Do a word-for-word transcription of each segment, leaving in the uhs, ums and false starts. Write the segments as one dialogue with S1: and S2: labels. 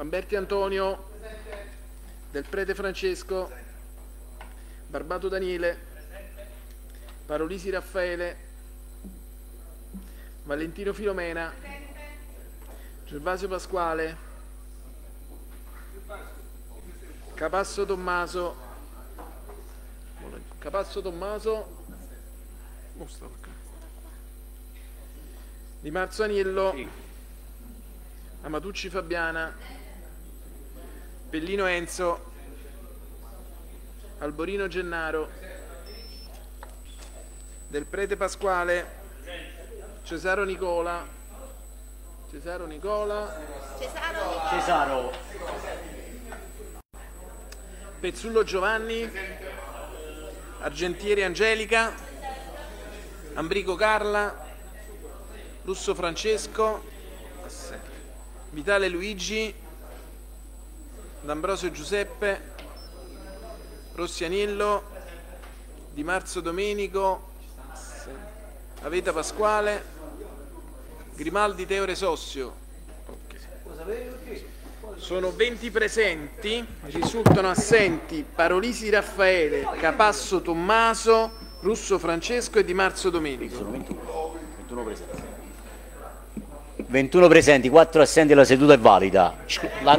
S1: Lamberti Antonio, Del Prete Francesco, Barbato Daniele, Parolisi Raffaele, Valentino Filomena, Gervasio Pasquale, Capasso Tommaso, Capasso Tommaso, Di Marzo Aniello, sì. Amatucci Fabiana, Pellino Enzo, Alborino Gennaro, Del Prete Pasquale, Cesaro Nicola, Cesaro Nicola,
S2: Cesaro, Cesaro.
S1: Pezzullo Giovanni, Argentieri Angelica, Ambrico Carla, Russo Francesco, Vitale Luigi, D'Ambrosio Giuseppe, Rossi Aniello, Di Marzo Domenico, Aveta Pasquale, Grimaldi Teore Sossio. Okay. Sono venti presenti, risultano assenti Parolisi Raffaele, Capasso Tommaso, Russo Francesco e Di Marzo Domenico.
S2: Sono ventuno, ventuno presenti. ventuno presenti, quattro assenti, la seduta è valida. La...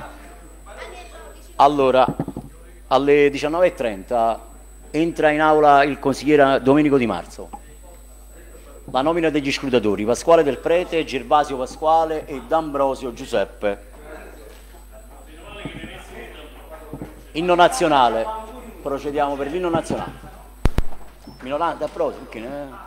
S2: Allora, alle diciannove e trenta entra in aula il consigliere Domenico Di Marzo. La nomina degli scrutatori: Pasquale Del Prete, Gervasio Pasquale e D'Ambrosio Giuseppe. Inno nazionale. Procediamo per l'inno nazionale. Minoranza, approsi, perché ne...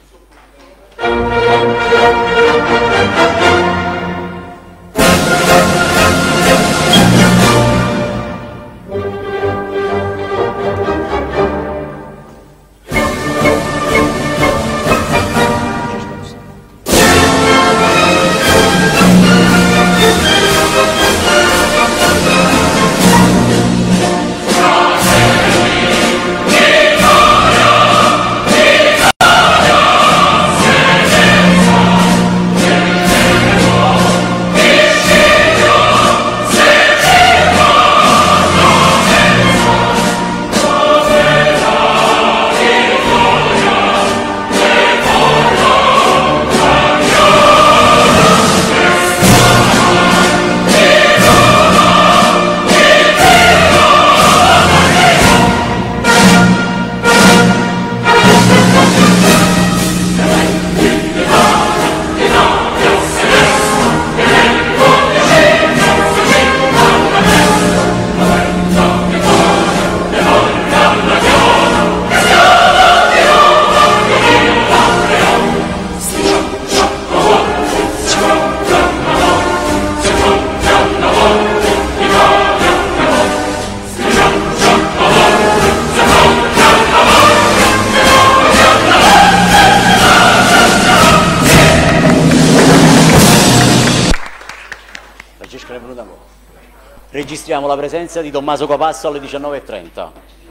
S2: Registriamo la presenza di Tommaso Capasso alle diciannove e trenta.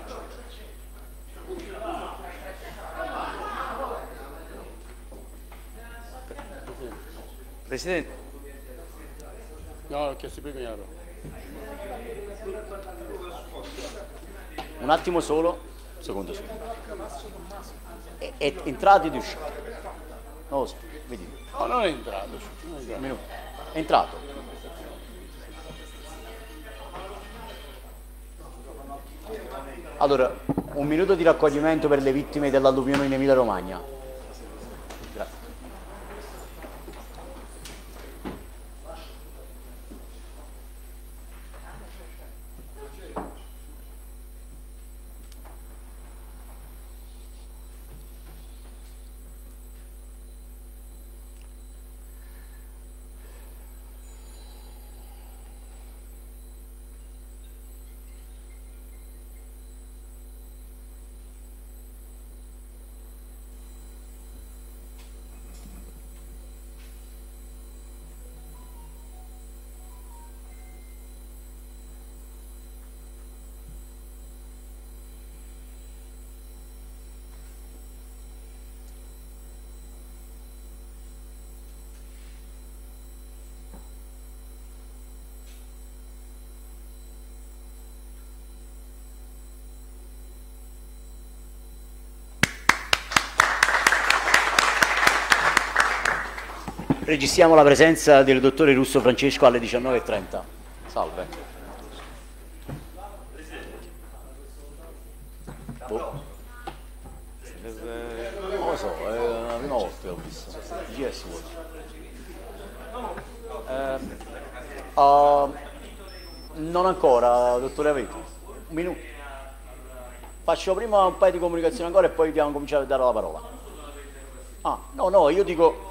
S2: Presidente.
S3: No, ho chiesto prima io.
S2: Un attimo solo, un secondo solo. È, è entrato ed uscito. Non lo so, vedi.
S3: No, non è entrato. Non è entrato.
S2: Minuto. È entrato. Allora, un minuto di raccoglimento per le vittime dell'alluvione in Emilia Romagna. Grazie. Registriamo la presenza del dottore Russo Francesco alle diciannove e trenta. Salve. Boh. Non lo so, è la prima volta che ho visto. G S eh, uh, non ancora, dottore Aveto. Un minuto. Faccio prima un paio di comunicazioni ancora e poi dobbiamo cominciare a dare la parola. Ah, no, no, io dico...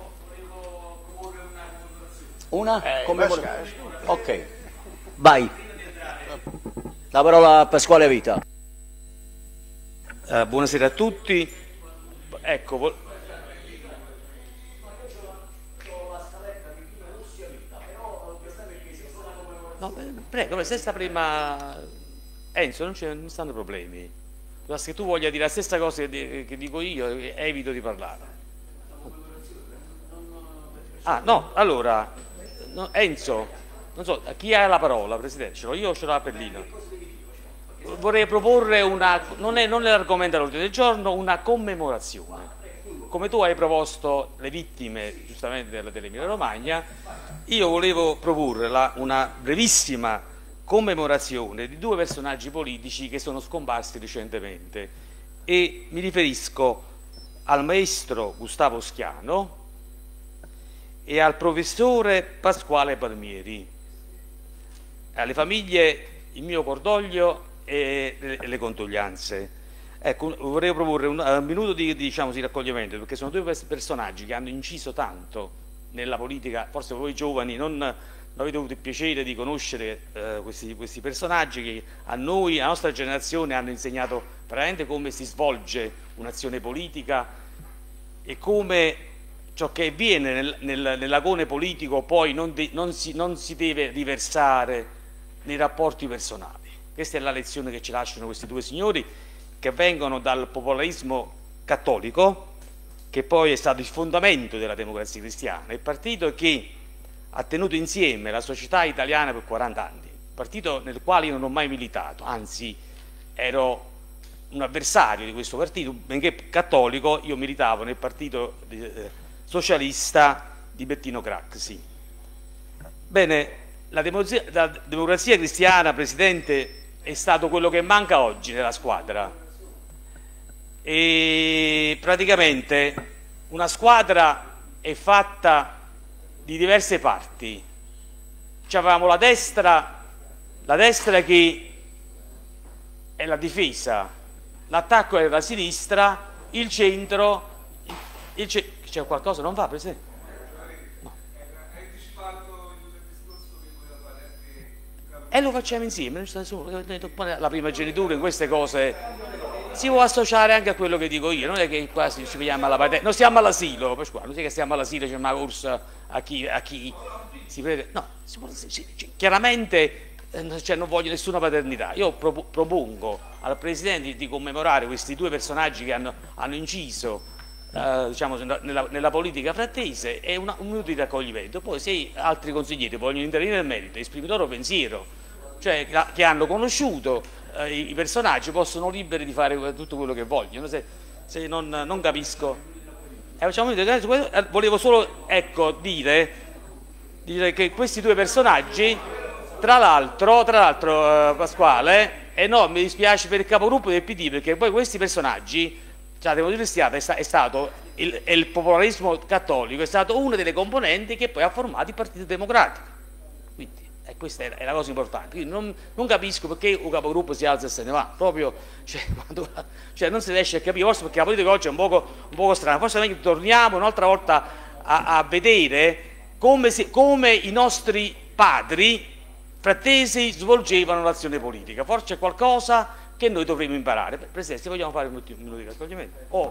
S2: Una?
S3: Eh,
S2: Come vuole... Ok, vai. La parola a Pasquale Vita.
S4: Uh, buonasera a tutti. Ecco, vol... no, prego, se sta prima Enzo, non, non stanno problemi. Se tu voglia dire la stessa cosa che, che dico io, evito di parlare. Ah, no, allora, no, Enzo, non so, chi ha la parola, Presidente? Ce l'ho io o ce l'ho la Pellina? Vorrei proporre una, non è, non è l'argomento all'ordine del giorno, una commemorazione. Come tu hai proposto le vittime, giustamente, della, dell'Emilia Romagna, io volevo proporre la, una brevissima commemorazione di due personaggi politici che sono scomparsi recentemente e mi riferisco al maestro Gustavo Schiano e al professore Pasquale Palmieri. Alle famiglie il mio cordoglio e le, le condoglianze. Ecco, vorrei proporre un, un minuto di, diciamo, di raccoglimento, perché sono due personaggi che hanno inciso tanto nella politica. Forse voi giovani non, non avete avuto il piacere di conoscere eh, questi, questi personaggi che a noi, alla nostra generazione, hanno insegnato veramente come si svolge un'azione politica e come ciò che avviene nel, nel, nell'agone politico poi non, de, non, si, non si deve riversare nei rapporti personali. Questa è la lezione che ci lasciano questi due signori, che vengono dal popolarismo cattolico, che poi è stato il fondamento della Democrazia Cristiana, il partito che ha tenuto insieme la società italiana per quaranta anni, partito nel quale io non ho mai militato, anzi ero un avversario di questo partito, benché cattolico. Io militavo nel partito eh, socialista di Bettino Craxi. Bene, la democrazia, la democrazia cristiana, Presidente, è stato quello che manca oggi nella squadra, e praticamente una squadra è fatta di diverse parti. C'avevamo la destra, la destra che è la difesa, l'attacco è la sinistra, il centro, il ce... c'è qualcosa non va, Presidente? E lo facciamo insieme, la prima genitura in queste cose si può associare anche a quello che dico io, non è che quasi ci vediamo alla patente, non stiamo all'asilo, non è che stiamo all'asilo, c'è una corsa a chi, a chi si prende, no, si può, si, chiaramente eh, cioè, non voglio nessuna paternità. Io pro, propongo al Presidente di commemorare questi due personaggi che hanno, hanno inciso eh, diciamo, nella, nella politica frattese e una, un minuto di raccoglimento, poi se altri consiglieri vogliono intervenire nel merito, esprimere il loro pensiero, cioè che hanno conosciuto eh, i personaggi, possono liberi di fare tutto quello che vogliono. Se, se non, non capisco, eh, facciamo, eh, volevo solo ecco, dire, dire che questi due personaggi, tra l'altro, tra l'altro eh, Pasquale, e eh, no, mi dispiace per il capogruppo del P D, perché poi questi personaggi, cioè, devo dire, è, sta, è stato il, il popolarismo cattolico, è stato una delle componenti che poi ha formato il Partito Democratico. Quindi, e questa è la cosa importante. Quindi non, non capisco perché un capogruppo si alza e se ne va, proprio, cioè, quando, cioè non si riesce a capire, forse perché la politica oggi è un poco, un poco strana, forse meglio torniamo un'altra volta a, a vedere come, si, come i nostri padri frattesi svolgevano l'azione politica, forse c'è qualcosa che noi dovremmo imparare. Presidente, se vogliamo fare un minuto di raccoglimento. Oh.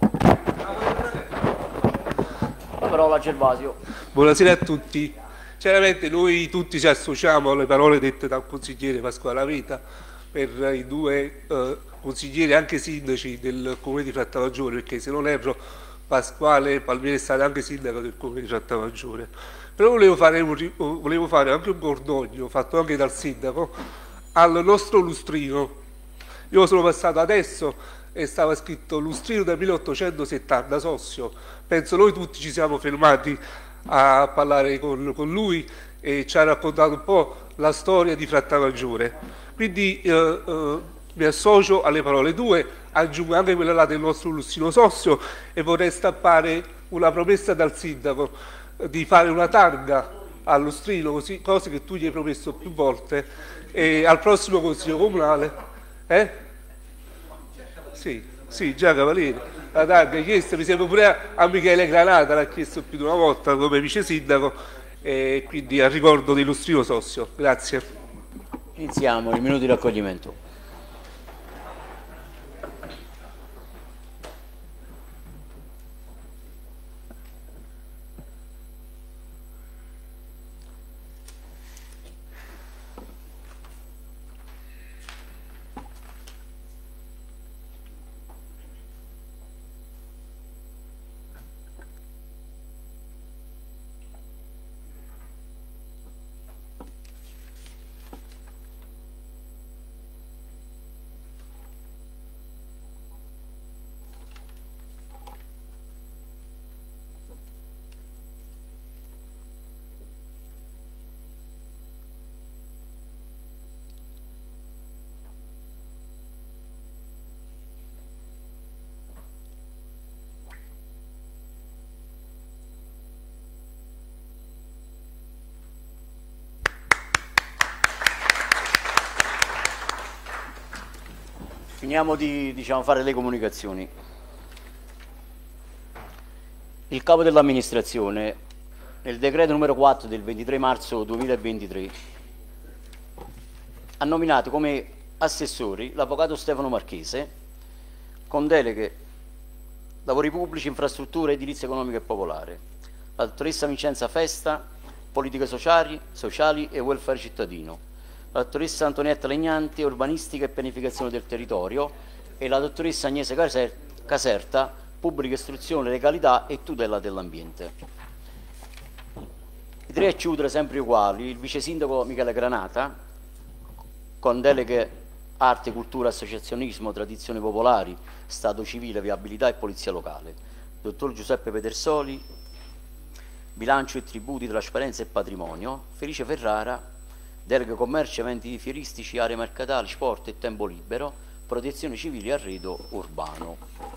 S2: La parola a Gervasio.
S5: Buonasera a tutti. Chiaramente noi tutti ci associamo alle parole dette dal consigliere Pasquale Vita per i due eh, consiglieri, anche sindaci del comune di Frattamaggiore, perché se non erro Pasquale Palmieri è stato anche sindaco del comune di Frattamaggiore. Però volevo fare, un, volevo fare anche un cordoglio, fatto anche dal sindaco, al nostro lustrino. Io sono passato adesso e stava scritto lustrino del milleottocentosettanta, Sossio. Penso noi tutti ci siamo fermati a parlare con, con lui e ci ha raccontato un po' la storia di Frattamaggiore. Quindi eh, eh, mi associo alle parole tue, aggiungo anche quella là del nostro Lustino Sossio e vorrei stampare una promessa dal sindaco eh, di fare una targa a Lustrino, così, cose che tu gli hai promesso più volte, e al prossimo consiglio comunale. Eh? Sì, sì, già Cavaliere. La targa hai chiesto, mi sembra pure a Michele Granata, l'ha chiesto più di una volta come vice sindaco, e quindi a ricordo di Lustrino Sossio. Grazie.
S2: Iniziamo il minuto di raccoglimento. Finiamo di diciamo, fare le comunicazioni. Il capo dell'amministrazione, nel decreto numero quattro del ventitré marzo duemilaventitré, ha nominato come assessori l'avvocato Stefano Marchese, con deleghe lavori pubblici, infrastrutture, edilizia economica e popolare, la dottoressa Vincenza Festa, politiche sociali, sociali e welfare cittadino, la dottoressa Antonietta Legnanti, urbanistica e pianificazione del territorio, e la dottoressa Agnese Caserta, pubblica istruzione, legalità e tutela dell'ambiente. I tre chiudere sempre uguali, il vice sindaco Michele Granata, con deleghe arte, cultura, associazionismo, tradizioni popolari, stato civile, viabilità e polizia locale, dottor Giuseppe Pedersoli, bilancio e tributi, trasparenza e patrimonio, Felice Ferrara, delega commercio, eventi fieristici, aree mercatali, sport e tempo libero, protezione civile e arredo urbano.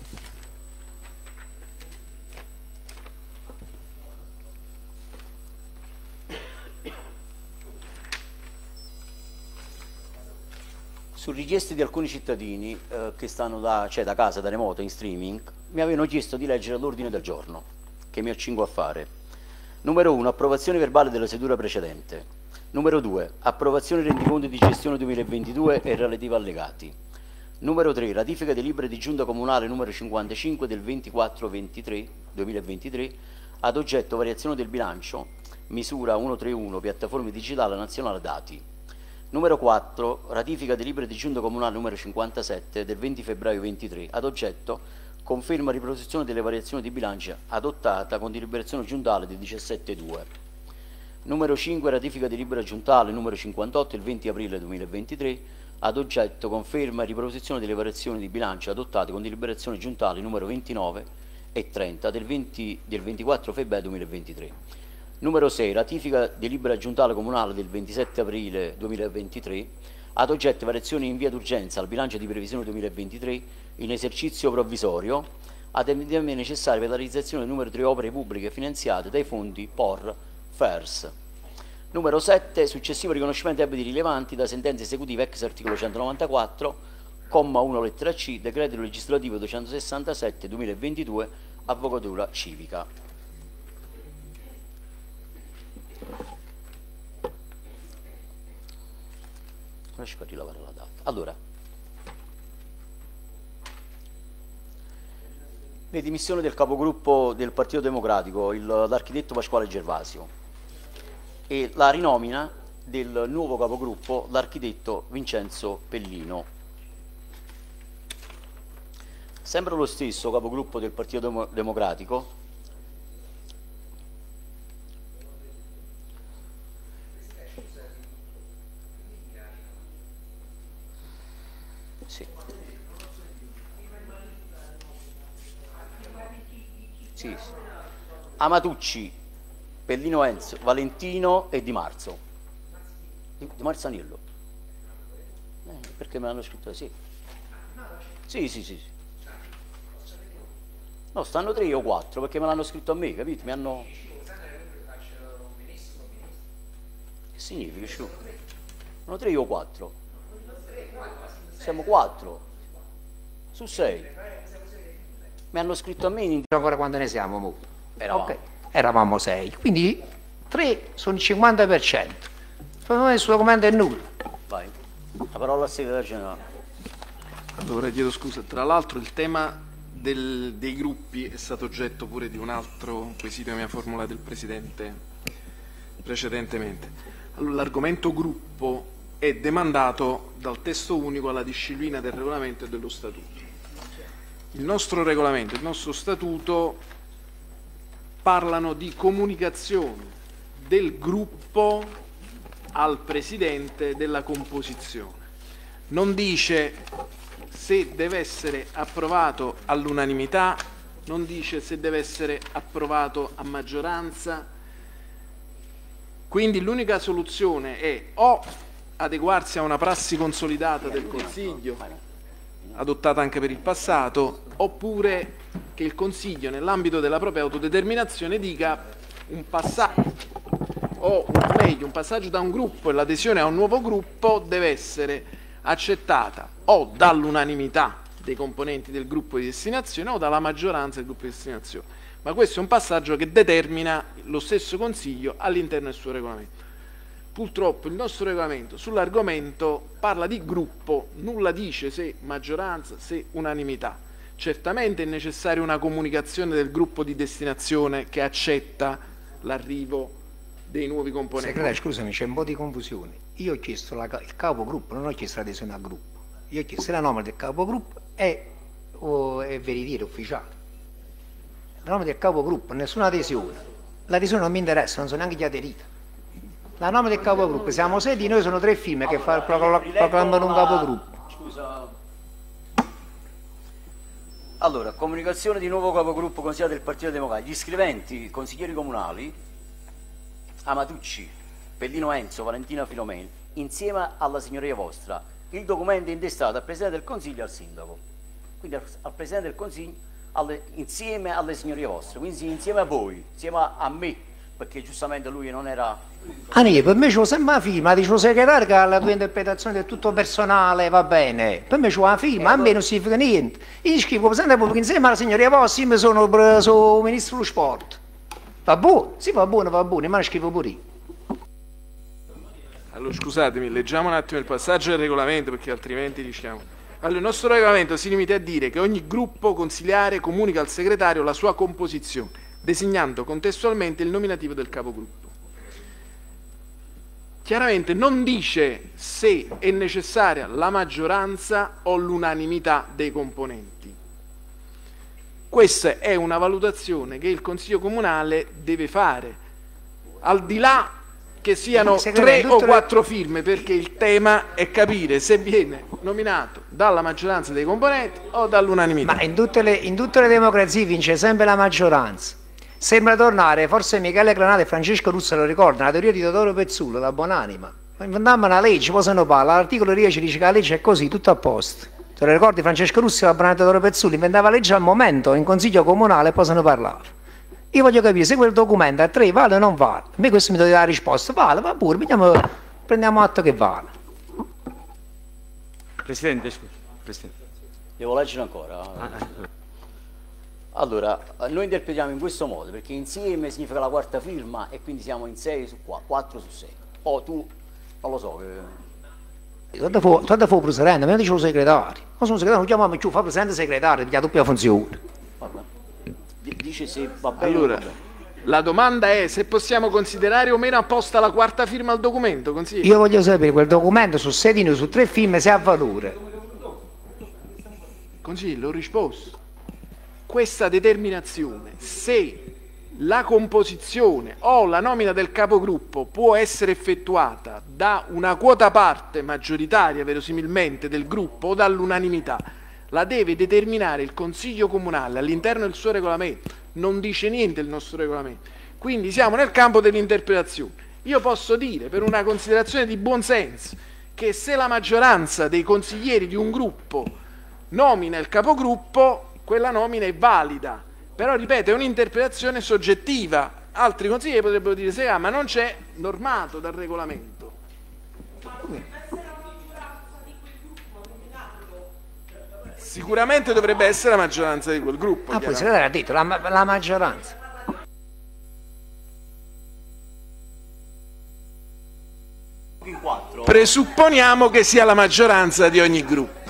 S2: Su richieste di alcuni cittadini eh, che stanno da, cioè da casa, da remoto, in streaming, mi avevano chiesto di leggere l'ordine del giorno, che mi accingo a fare. Numero uno, approvazione verbale della seduta precedente. Numero due, approvazione rendiconto di gestione duemilaventidue e relativi allegati. Numero tre, ratifica delibere di giunta comunale numero cinquantacinque del ventiquattro ventitré duemilaventitré ad oggetto variazione del bilancio, misura centotrentuno, piattaforme digitale nazionale dati. Numero quattro, ratifica delibere di giunta comunale numero cinquantasette del venti febbraio ventitré ad oggetto conferma riproposizione delle variazioni di bilancio adottata con deliberazione giuntale del diciassette due. Numero cinque, ratifica delibera giuntale numero cinquantotto del venti aprile duemilaventitré ad oggetto conferma e riproposizione delle variazioni di bilancio adottate con deliberazione giuntale numero ventinove e trenta del, venti, del ventiquattro febbraio duemilaventitré. Numero sei, ratifica delibera giuntale comunale del ventisette aprile duemilaventitré ad oggetto variazioni in via d'urgenza al bilancio di previsione duemilaventitré in esercizio provvisorio ad emendamenti necessari per la realizzazione del numero tre opere pubbliche finanziate dai fondi P O R F E R S. Numero sette, successivo riconoscimento di debiti rilevanti da sentenze esecutive ex articolo centonovantaquattro, comma uno lettera C, decreto legislativo duecentosessantasette duemilaventidue, avvocatura civica. Lasci per rilevare la data. Allora, le dimissioni del capogruppo del Partito Democratico, l'architetto Pasquale Gervasio, e la rinomina del nuovo capogruppo, l'architetto Vincenzo Pellino. Sempre lo stesso capogruppo del Partito Democratico, sì. Sì, sì. Amatucci Pellino Enzo, Valentino e Di Marzo. Di, Di Marzaniello. Eh, perché me l'hanno scritto così? Sì, sì, sì, sì. No, stanno tre o quattro perché me l'hanno scritto a me, capito? Mi hanno... Che significa? Sono tre o quattro? Siamo quattro. Su sei. Mi hanno scritto a me in...
S6: Ancora quando ne siamo? Mo?
S2: Eravamo.
S6: Okay. Eravamo sei, quindi tre sono il cinquanta per cento. Per me questo documento è nulla.
S2: Vai. La parola al segretario generale.
S1: Allora, chiedo scusa, tra l'altro il tema del, dei gruppi è stato oggetto pure di un altro quesito che mi ha formulato il Presidente precedentemente. Allora, l'argomento gruppo è demandato dal testo unico alla disciplina del regolamento e dello statuto. Il nostro regolamento e il nostro statuto parlano di comunicazione del gruppo al Presidente della composizione. Non dice se deve essere approvato all'unanimità, non dice se deve essere approvato a maggioranza. Quindi l'unica soluzione è o adeguarsi a una prassi consolidata del Consiglio, adottata anche per il passato, oppure che il Consiglio nell'ambito della propria autodeterminazione dica un passaggio, o meglio un passaggio da un gruppo e l'adesione a un nuovo gruppo deve essere accettata o dall'unanimità dei componenti del gruppo di destinazione o dalla maggioranza del gruppo di destinazione. Ma questo è un passaggio che determina lo stesso Consiglio all'interno del suo regolamento. Purtroppo il nostro regolamento sull'argomento parla di gruppo, nulla dice se maggioranza, se unanimità. Certamente è necessaria una comunicazione del gruppo di destinazione che accetta l'arrivo dei nuovi componenti.
S6: Segretario, scusami, c'è un po' di confusione. Io ho chiesto la, il capogruppo, non ho chiesto l'adesione al gruppo. Io ho chiesto la nomina del capogruppo è, o, è veritiera, ufficiale. La nomina del capogruppo, nessuna adesione. L'adesione non mi interessa, non sono neanche gli aderito. La nomina del capogruppo, siamo sedi, noi sono tre firme che fa, proclamano un capogruppo.
S2: Scusa. Allora, comunicazione di nuovo capogruppo consigliere del Partito Democratico. Gli iscriventi, consiglieri comunali, Amatucci, Pellino Enzo, Valentina Filomeni, insieme alla signoria vostra. Il documento è intestato al Presidente del Consiglio e al Sindaco. Quindi al, al Presidente del Consiglio, alle, insieme alle signorie vostre, quindi insieme a voi, insieme a, a me, perché giustamente lui non era...
S6: Ah, no, per me c'è sempre la firma, dice lo segretario che ha la tua interpretazione del tutto personale, va bene. Per me c'è la firma, a me non significa niente. Io scrivo Presidente Pubblico insieme alla signoria vostra, io sono, sono Ministro dello Sport. Va buono? Sì, va buono, va buono, ma lo scrivo pure io.
S1: Allora, scusatemi, leggiamo un attimo il passaggio del regolamento perché altrimenti diciamo. Allora, il nostro regolamento si limita a dire che ogni gruppo consiliare comunica al segretario la sua composizione, designando contestualmente il nominativo del capogruppo. Chiaramente non dice se è necessaria la maggioranza o l'unanimità dei componenti. Questa è una valutazione che il Consiglio Comunale deve fare, al di là che siano tre o quattro firme, perché il tema è capire se viene nominato dalla maggioranza dei componenti o dall'unanimità.
S6: Ma in tutte, le, in tutte le democrazie vince sempre la maggioranza. Sembra tornare, forse Michele Granata e Francesco Russo lo ricordano, la teoria di Teodoro Pezzullo, da Buonanima. Inventammo una legge, poi se ne parla, l'articolo dieci dice che la legge è così, tutto a posto. Te lo ricordi Francesco Russo e la Buonanima Teodoro Pezzullo, inventava la legge al momento, in consiglio comunale, e poi se ne parlava. Io voglio capire se quel documento a tre vale o non vale. A me questo mi deve dare la risposta, vale, va pure, vediamo, prendiamo atto che vale.
S4: Presidente, scusi. Presidente.
S2: Devo leggere ancora?
S4: Ah, eh.
S2: Allora, noi interpretiamo in questo modo, perché insieme significa la quarta firma e quindi siamo in sei su qua, quattro su sei. Poi tu, non lo so. Che...
S6: Tanto fu, tanto fu presidente, mi dice lo segretario. Ma sono segretario, non chiamiamo più, fa presidente segretario, di doppia funzione.
S2: Vabbè. Dice se va bene.
S1: Allora, la domanda è se possiamo considerare o meno apposta la quarta firma al documento, consigliere?
S6: Io voglio sapere quel documento su sedino, su tre firme, se ha valore.
S1: Consigliere, ho risposto. Questa determinazione, se la composizione o la nomina del capogruppo può essere effettuata da una quota parte maggioritaria, verosimilmente, del gruppo o dall'unanimità, la deve determinare il Consiglio Comunale all'interno del suo regolamento. Non dice niente il nostro regolamento. Quindi siamo nel campo dell'interpretazione. Io posso dire, per una considerazione di buon senso, che se la maggioranza dei consiglieri di un gruppo nomina il capogruppo, quella nomina è valida. Però, ripeto, è un'interpretazione soggettiva. Altri consiglieri potrebbero dire se ah, ma non c'è normato dal regolamento. Sicuramente dovrebbe essere la maggioranza di quel gruppo.
S6: Ah, poi se l'ha detto, la, la maggioranza.
S1: Presupponiamo che sia la maggioranza di ogni gruppo.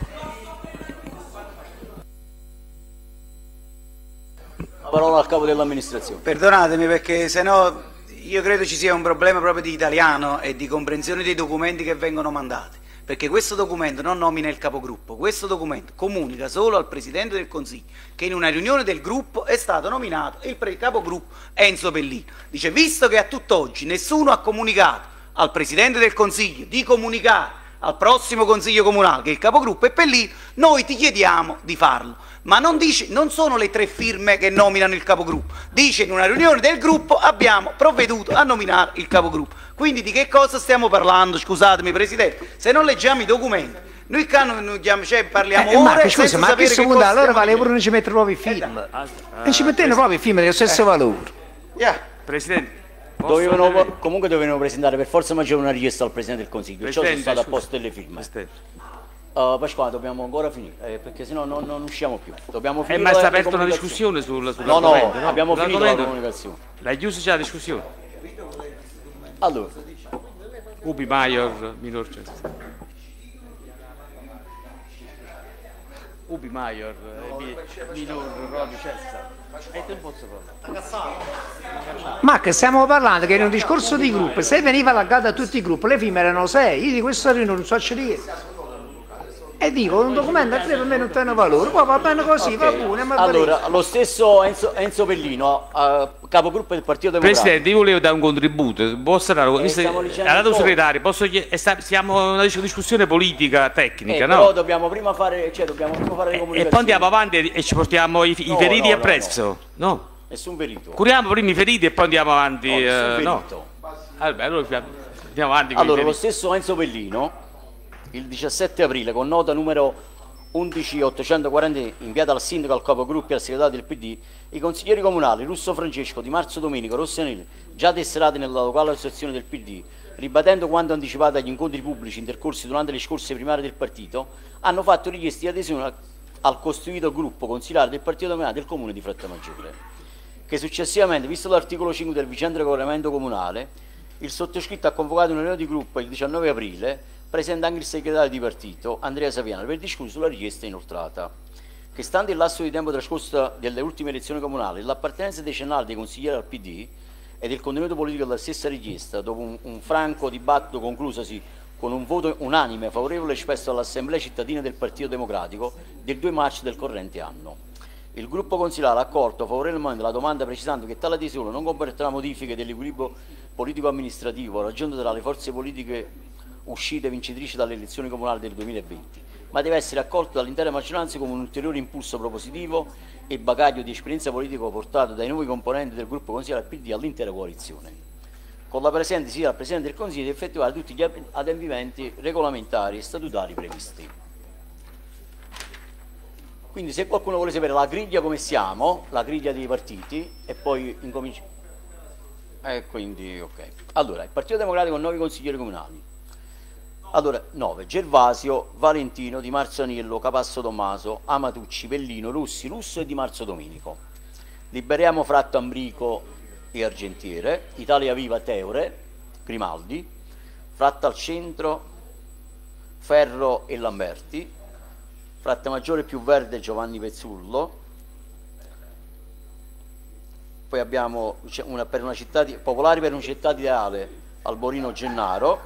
S2: Parola al capo dell'amministrazione.
S7: Perdonatemi perché sennò io credo ci sia un problema proprio di italiano e di comprensione dei documenti che vengono mandati, perché questo documento non nomina il capogruppo, questo documento comunica solo al Presidente del Consiglio che in una riunione del gruppo è stato nominato il capogruppo Enzo Pellino. Dice, visto che a tutt'oggi nessuno ha comunicato al Presidente del Consiglio di comunicare al prossimo Consiglio Comunale che il capogruppo è Pellino, noi ti chiediamo di farlo. Ma non dice, non sono le tre firme che nominano il capogruppo, dice in una riunione del gruppo abbiamo provveduto a nominare il capogruppo. Quindi di che cosa stiamo parlando? Scusatemi Presidente, se non leggiamo i documenti, noi cioè, parliamo
S6: eh,
S7: ore
S6: Marco,
S7: senza
S6: scusa, ma a
S7: sapere
S6: questo
S7: che
S6: punto
S7: cosa
S6: allora
S7: stiamo
S6: vale pure non ci mettere proprio i film.
S7: Eh,
S6: non ci mettendo proprio i film dello stesso
S7: eh.
S6: valore.
S7: Yeah.
S4: Presidente, posso
S2: Dovevano,
S4: avere-
S2: comunque dovevano presentare per forza maggiore una richiesta al Presidente del Consiglio, perciò sono
S4: Presidente,
S2: state
S4: scusi.
S2: apposte le firme.
S4: Presidente.
S2: Uh, Pasquale, dobbiamo ancora finire, eh, perché sennò non, non usciamo più. Dobbiamo
S4: Eh,
S2: finire
S4: ma sta
S2: le
S4: aperta una
S2: comunicazioni.
S4: discussione sul,
S2: No,
S4: sull'argomento,
S2: no, abbiamo finito la
S4: Sull'argomento-
S2: comunicazione.
S4: L'hai chiuso già la discussione?
S2: Allora,
S4: Ubi Maior, minor Cesta. Ubi Maior, eh, minor Rodi Cesta. E te posso parlare.
S6: Ma che stiamo parlando che in un discorso di gruppo, se veniva allargato a tutti i gruppi, le firme erano sei, io di questo non so dire. E dico, un documento a tre per me non tiene valore, poi va bene così, va bene, ma
S2: allora lo stesso Enzo, Enzo Pellino, uh, capogruppo del Partito Democratico.
S4: Presidente, io volevo dare un contributo. Posso dare,
S2: Eh,
S4: visto
S2: stiamo
S4: che-
S2: dicendo
S4: ha dato
S2: un
S4: un
S2: po'.
S4: segretario, posso chied- e sta- siamo in una dis- discussione politica,
S2: Eh,
S4: tecnica,
S2: però
S4: no?
S2: dobbiamo prima fare, cioè, dobbiamo prima fare le
S4: E
S2: comunicazioni.
S4: poi andiamo avanti e e ci portiamo i, i
S2: No,
S4: feriti
S2: no,
S4: a
S2: no,
S4: prezzo, no?
S2: Nessun ferito.
S4: Curiamo prima i feriti e poi andiamo avanti,
S2: No, nessun
S4: eh, no?
S2: ferito.
S4: Allora, allora andiamo andiamo avanti con i
S2: Allora, lo
S4: feriti.
S2: stesso Enzo Pellino, il diciassette aprile, con nota numero undici ottocentoquaranta, inviata al sindaco, al capogruppo e al segretario del P D, i consiglieri comunali Russo Francesco, Di Marzo Domenico, Rossanelli, già tesserati nella locale associazione del P D, ribadendo quanto anticipato agli incontri pubblici intercorsi durante le scorse primarie del partito, hanno fatto richieste di adesione al costituito gruppo consigliare del Partito Democratico del Comune di Frattamaggiore, che successivamente, visto l'articolo cinque del vigente regolamento comunale, il sottoscritto ha convocato una riunione di gruppo il diciannove aprile, presenta anche il segretario di partito, Andrea Saviano, per discutere sulla richiesta inoltrata, che stante il lasso di tempo trascorso delle ultime elezioni comunali, l'appartenenza decennale dei consiglieri al P D e del contenuto politico della stessa richiesta, dopo un, un franco dibattito conclusosi con un voto unanime favorevole espresso dall'Assemblea cittadina del Partito Democratico del due marzo del corrente anno. Il gruppo consigliare ha accolto favorevolmente la domanda, precisando che tale adesione non comporterà modifiche dell'equilibrio politico-amministrativo raggiunto tra le forze politiche uscite vincitrici dalle elezioni comunali del duemilaventi, ma deve essere accolto dall'intera maggioranza come un ulteriore impulso propositivo e bagaglio di esperienza politica portato dai nuovi componenti del gruppo consigliare P D all'intera coalizione, con la presenza sia del Presidente del Consiglio di effettuare tutti gli adempimenti regolamentari e statutari previsti. Quindi se qualcuno vuole sapere la griglia come siamo, la griglia dei partiti, e poi incominciamo. E quindi, ok. Allora, il Partito Democratico con nove consiglieri comunali. Allora, nove, Gervasio, Valentino, Di Marzo Aniello, Capasso Tommaso, Amatucci, Pellino, Russi, Russo e Di Marzo Domenico. Liberiamo Fratto Ambrico e Argentiere, Italia Viva Teore, Grimaldi, Fratta al Centro, Ferro e Lamberti, Frattamaggiore Più Verde Giovanni Pezzullo, poi abbiamo una, per una città di, Popolari per una città ideale Alborino Gennaro,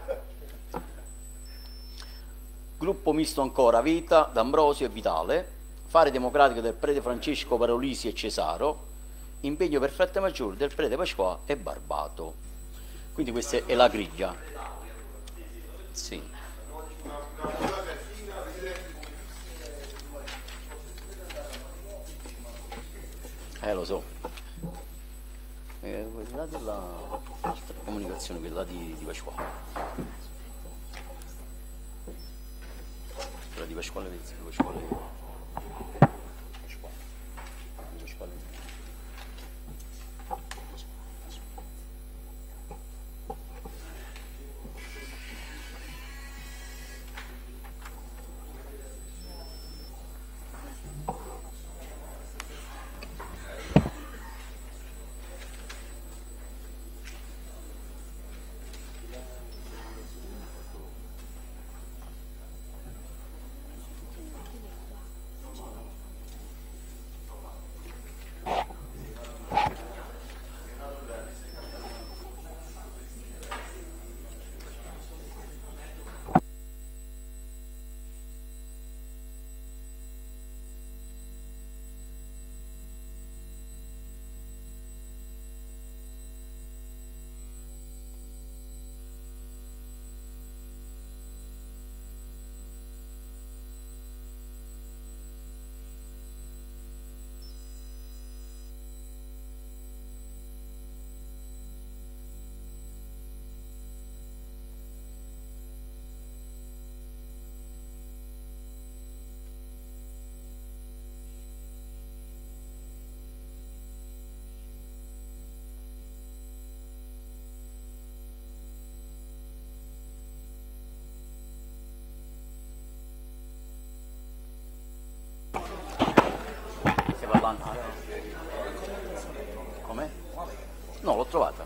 S2: gruppo misto ancora Vita, D'Ambrosio e Vitale, Fare Democratico del prete Francesco Parolisi e Cesaro, impegno per Frattamaggiore del prete Pasquale e Barbato. Quindi questa è la griglia. Sì. Eh, lo so. Eh, quella della altra comunicazione, quella di, di Pasquale. Quella di Pasquale Vezzi, di Pasquale. Pasquale. Di Pasquale. Come? No, l'ho trovata.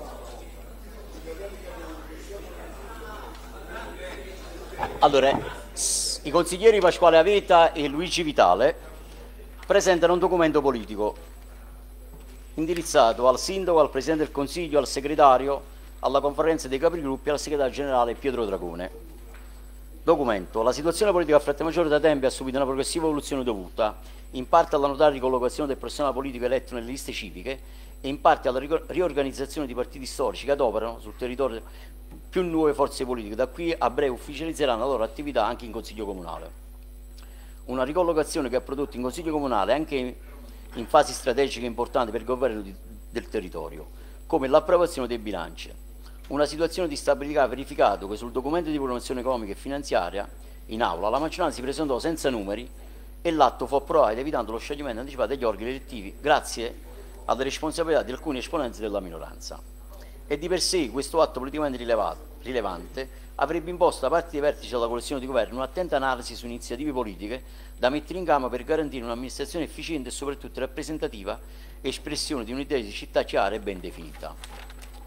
S2: Allora, i consiglieri Pasquale Aveta e Luigi Vitale presentano un documento politico indirizzato al sindaco, al presidente del consiglio, al segretario, alla conferenza dei capigruppi e al segretario generale Pietro Dragone. Documento. La situazione politica a Frattamaggiore da tempo ha subito una progressiva evoluzione dovuta in parte alla notare ricollocazione del personale politico eletto nelle liste civiche e in parte alla riorganizzazione di partiti storici che adoperano sul territorio più nuove forze politiche. Da qui a breve ufficializzeranno la loro attività anche in Consiglio Comunale. Una ricollocazione che ha prodotto in Consiglio Comunale anche in fasi strategiche importanti per il governo di, del territorio, come l'approvazione dei bilanci. Una situazione di stabilità ha verificato che sul documento di programmazione economica e finanziaria in aula la maggioranza si presentò senza numeri e l'atto fu approvato evitando lo scioglimento anticipato degli organi elettivi grazie alle responsabilità di alcuni esponenti della minoranza. E di per sé questo atto politicamente rilevato, rilevante avrebbe imposto da parte dei vertici della coalizione di governo un'attenta analisi su iniziative politiche da mettere in campo per garantire un'amministrazione efficiente e soprattutto rappresentativa, espressione di un'idea di città chiara e ben definita.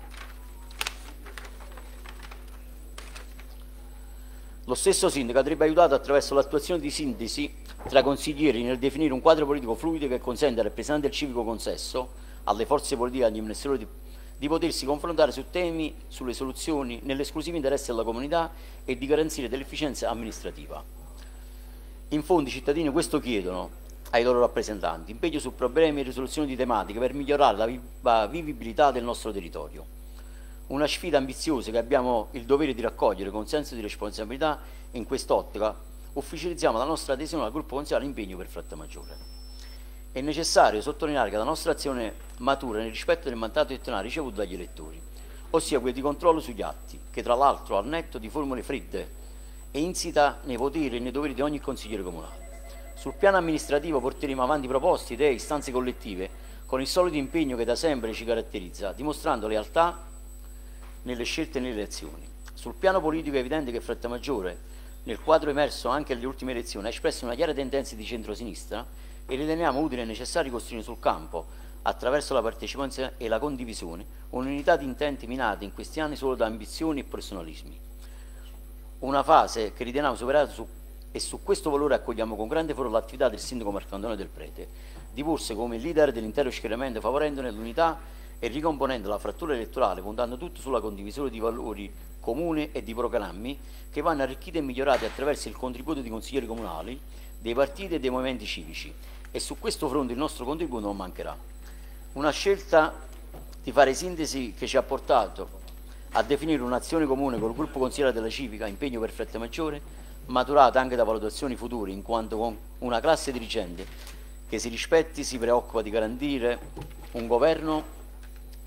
S2: Lo stesso sindaco andrebbe aiutato attraverso l'attuazione di sintesi tra consiglieri nel definire un quadro politico fluido che consente al rappresentante del civico consesso, alle forze politiche e agli amministratori di, di potersi confrontare su temi, sulle soluzioni, nell'esclusivo interesse della comunità e di garantire dell'efficienza amministrativa. In fondo i cittadini questo chiedono ai loro rappresentanti, impegno su problemi e risoluzioni di tematiche per migliorare la, vi la vivibilità del nostro territorio. Una sfida ambiziosa che abbiamo il dovere di raccogliere con senso di responsabilità e in quest'ottica ufficializziamo la nostra adesione al gruppo consigliare impegno per Frattamaggiore. È necessario sottolineare che la nostra azione matura nel rispetto del mandato elettorale ricevuto dagli elettori, ossia quello di controllo sugli atti, che tra l'altro al netto di formule fredde e insita nei poteri e nei doveri di ogni consigliere comunale. Sul piano amministrativo porteremo avanti proposte, idee, istanze collettive con il solito impegno che da sempre ci caratterizza, dimostrando lealtà nelle scelte e nelle elezioni. Sul piano politico è evidente che Frattamaggiore, nel quadro emerso anche alle ultime elezioni, ha espresso una chiara tendenza di centrosinistra e riteniamo utile e necessario costruire sul campo, attraverso la partecipazione e la condivisione, un'unità di intenti minata in questi anni solo da ambizioni e personalismi. Una fase che riteniamo superata su, e su questo valore accogliamo con grande favore l'attività del sindaco Marco Antonio Del Prete, di porsi come leader dell'intero schieramento favorendone l'unità e ricomponendo la frattura elettorale, puntando tutto sulla condivisione di valori comuni e di programmi che vanno arricchiti e migliorati attraverso il contributo di consiglieri comunali, dei partiti e dei movimenti civici. E su questo fronte il nostro contributo non mancherà. Una scelta di fare sintesi che ci ha portato a definire un'azione comune col gruppo consigliere della civica impegno per Frattamaggiore, maturata anche da valutazioni future, in quanto con una classe dirigente che si rispetti si preoccupa di garantire un governo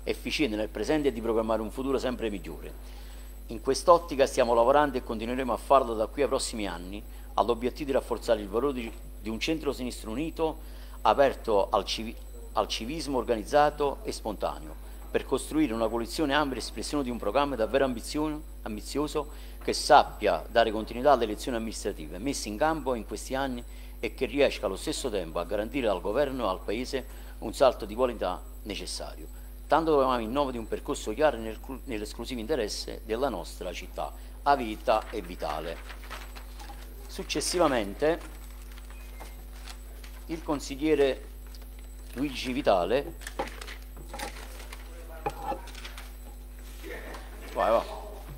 S2: efficiente nel presente e di programmare un futuro sempre migliore. In quest'ottica stiamo lavorando e continueremo a farlo da qui ai prossimi anni, all'obiettivo di rafforzare il valore di, di un centro-sinistra unito, aperto al, civi, al civismo organizzato e spontaneo, per costruire una coalizione ampia espressione di un programma davvero ambizioso che sappia dare continuità alle elezioni amministrative messe in campo in questi anni e che riesca allo stesso tempo a garantire al governo e al Paese un salto di qualità necessario. Tanto dovevamo in nome di un percorso chiaro nel, nell'esclusivo interesse della nostra città, a vita e vitale. Successivamente il consigliere Luigi Vitale vai, va.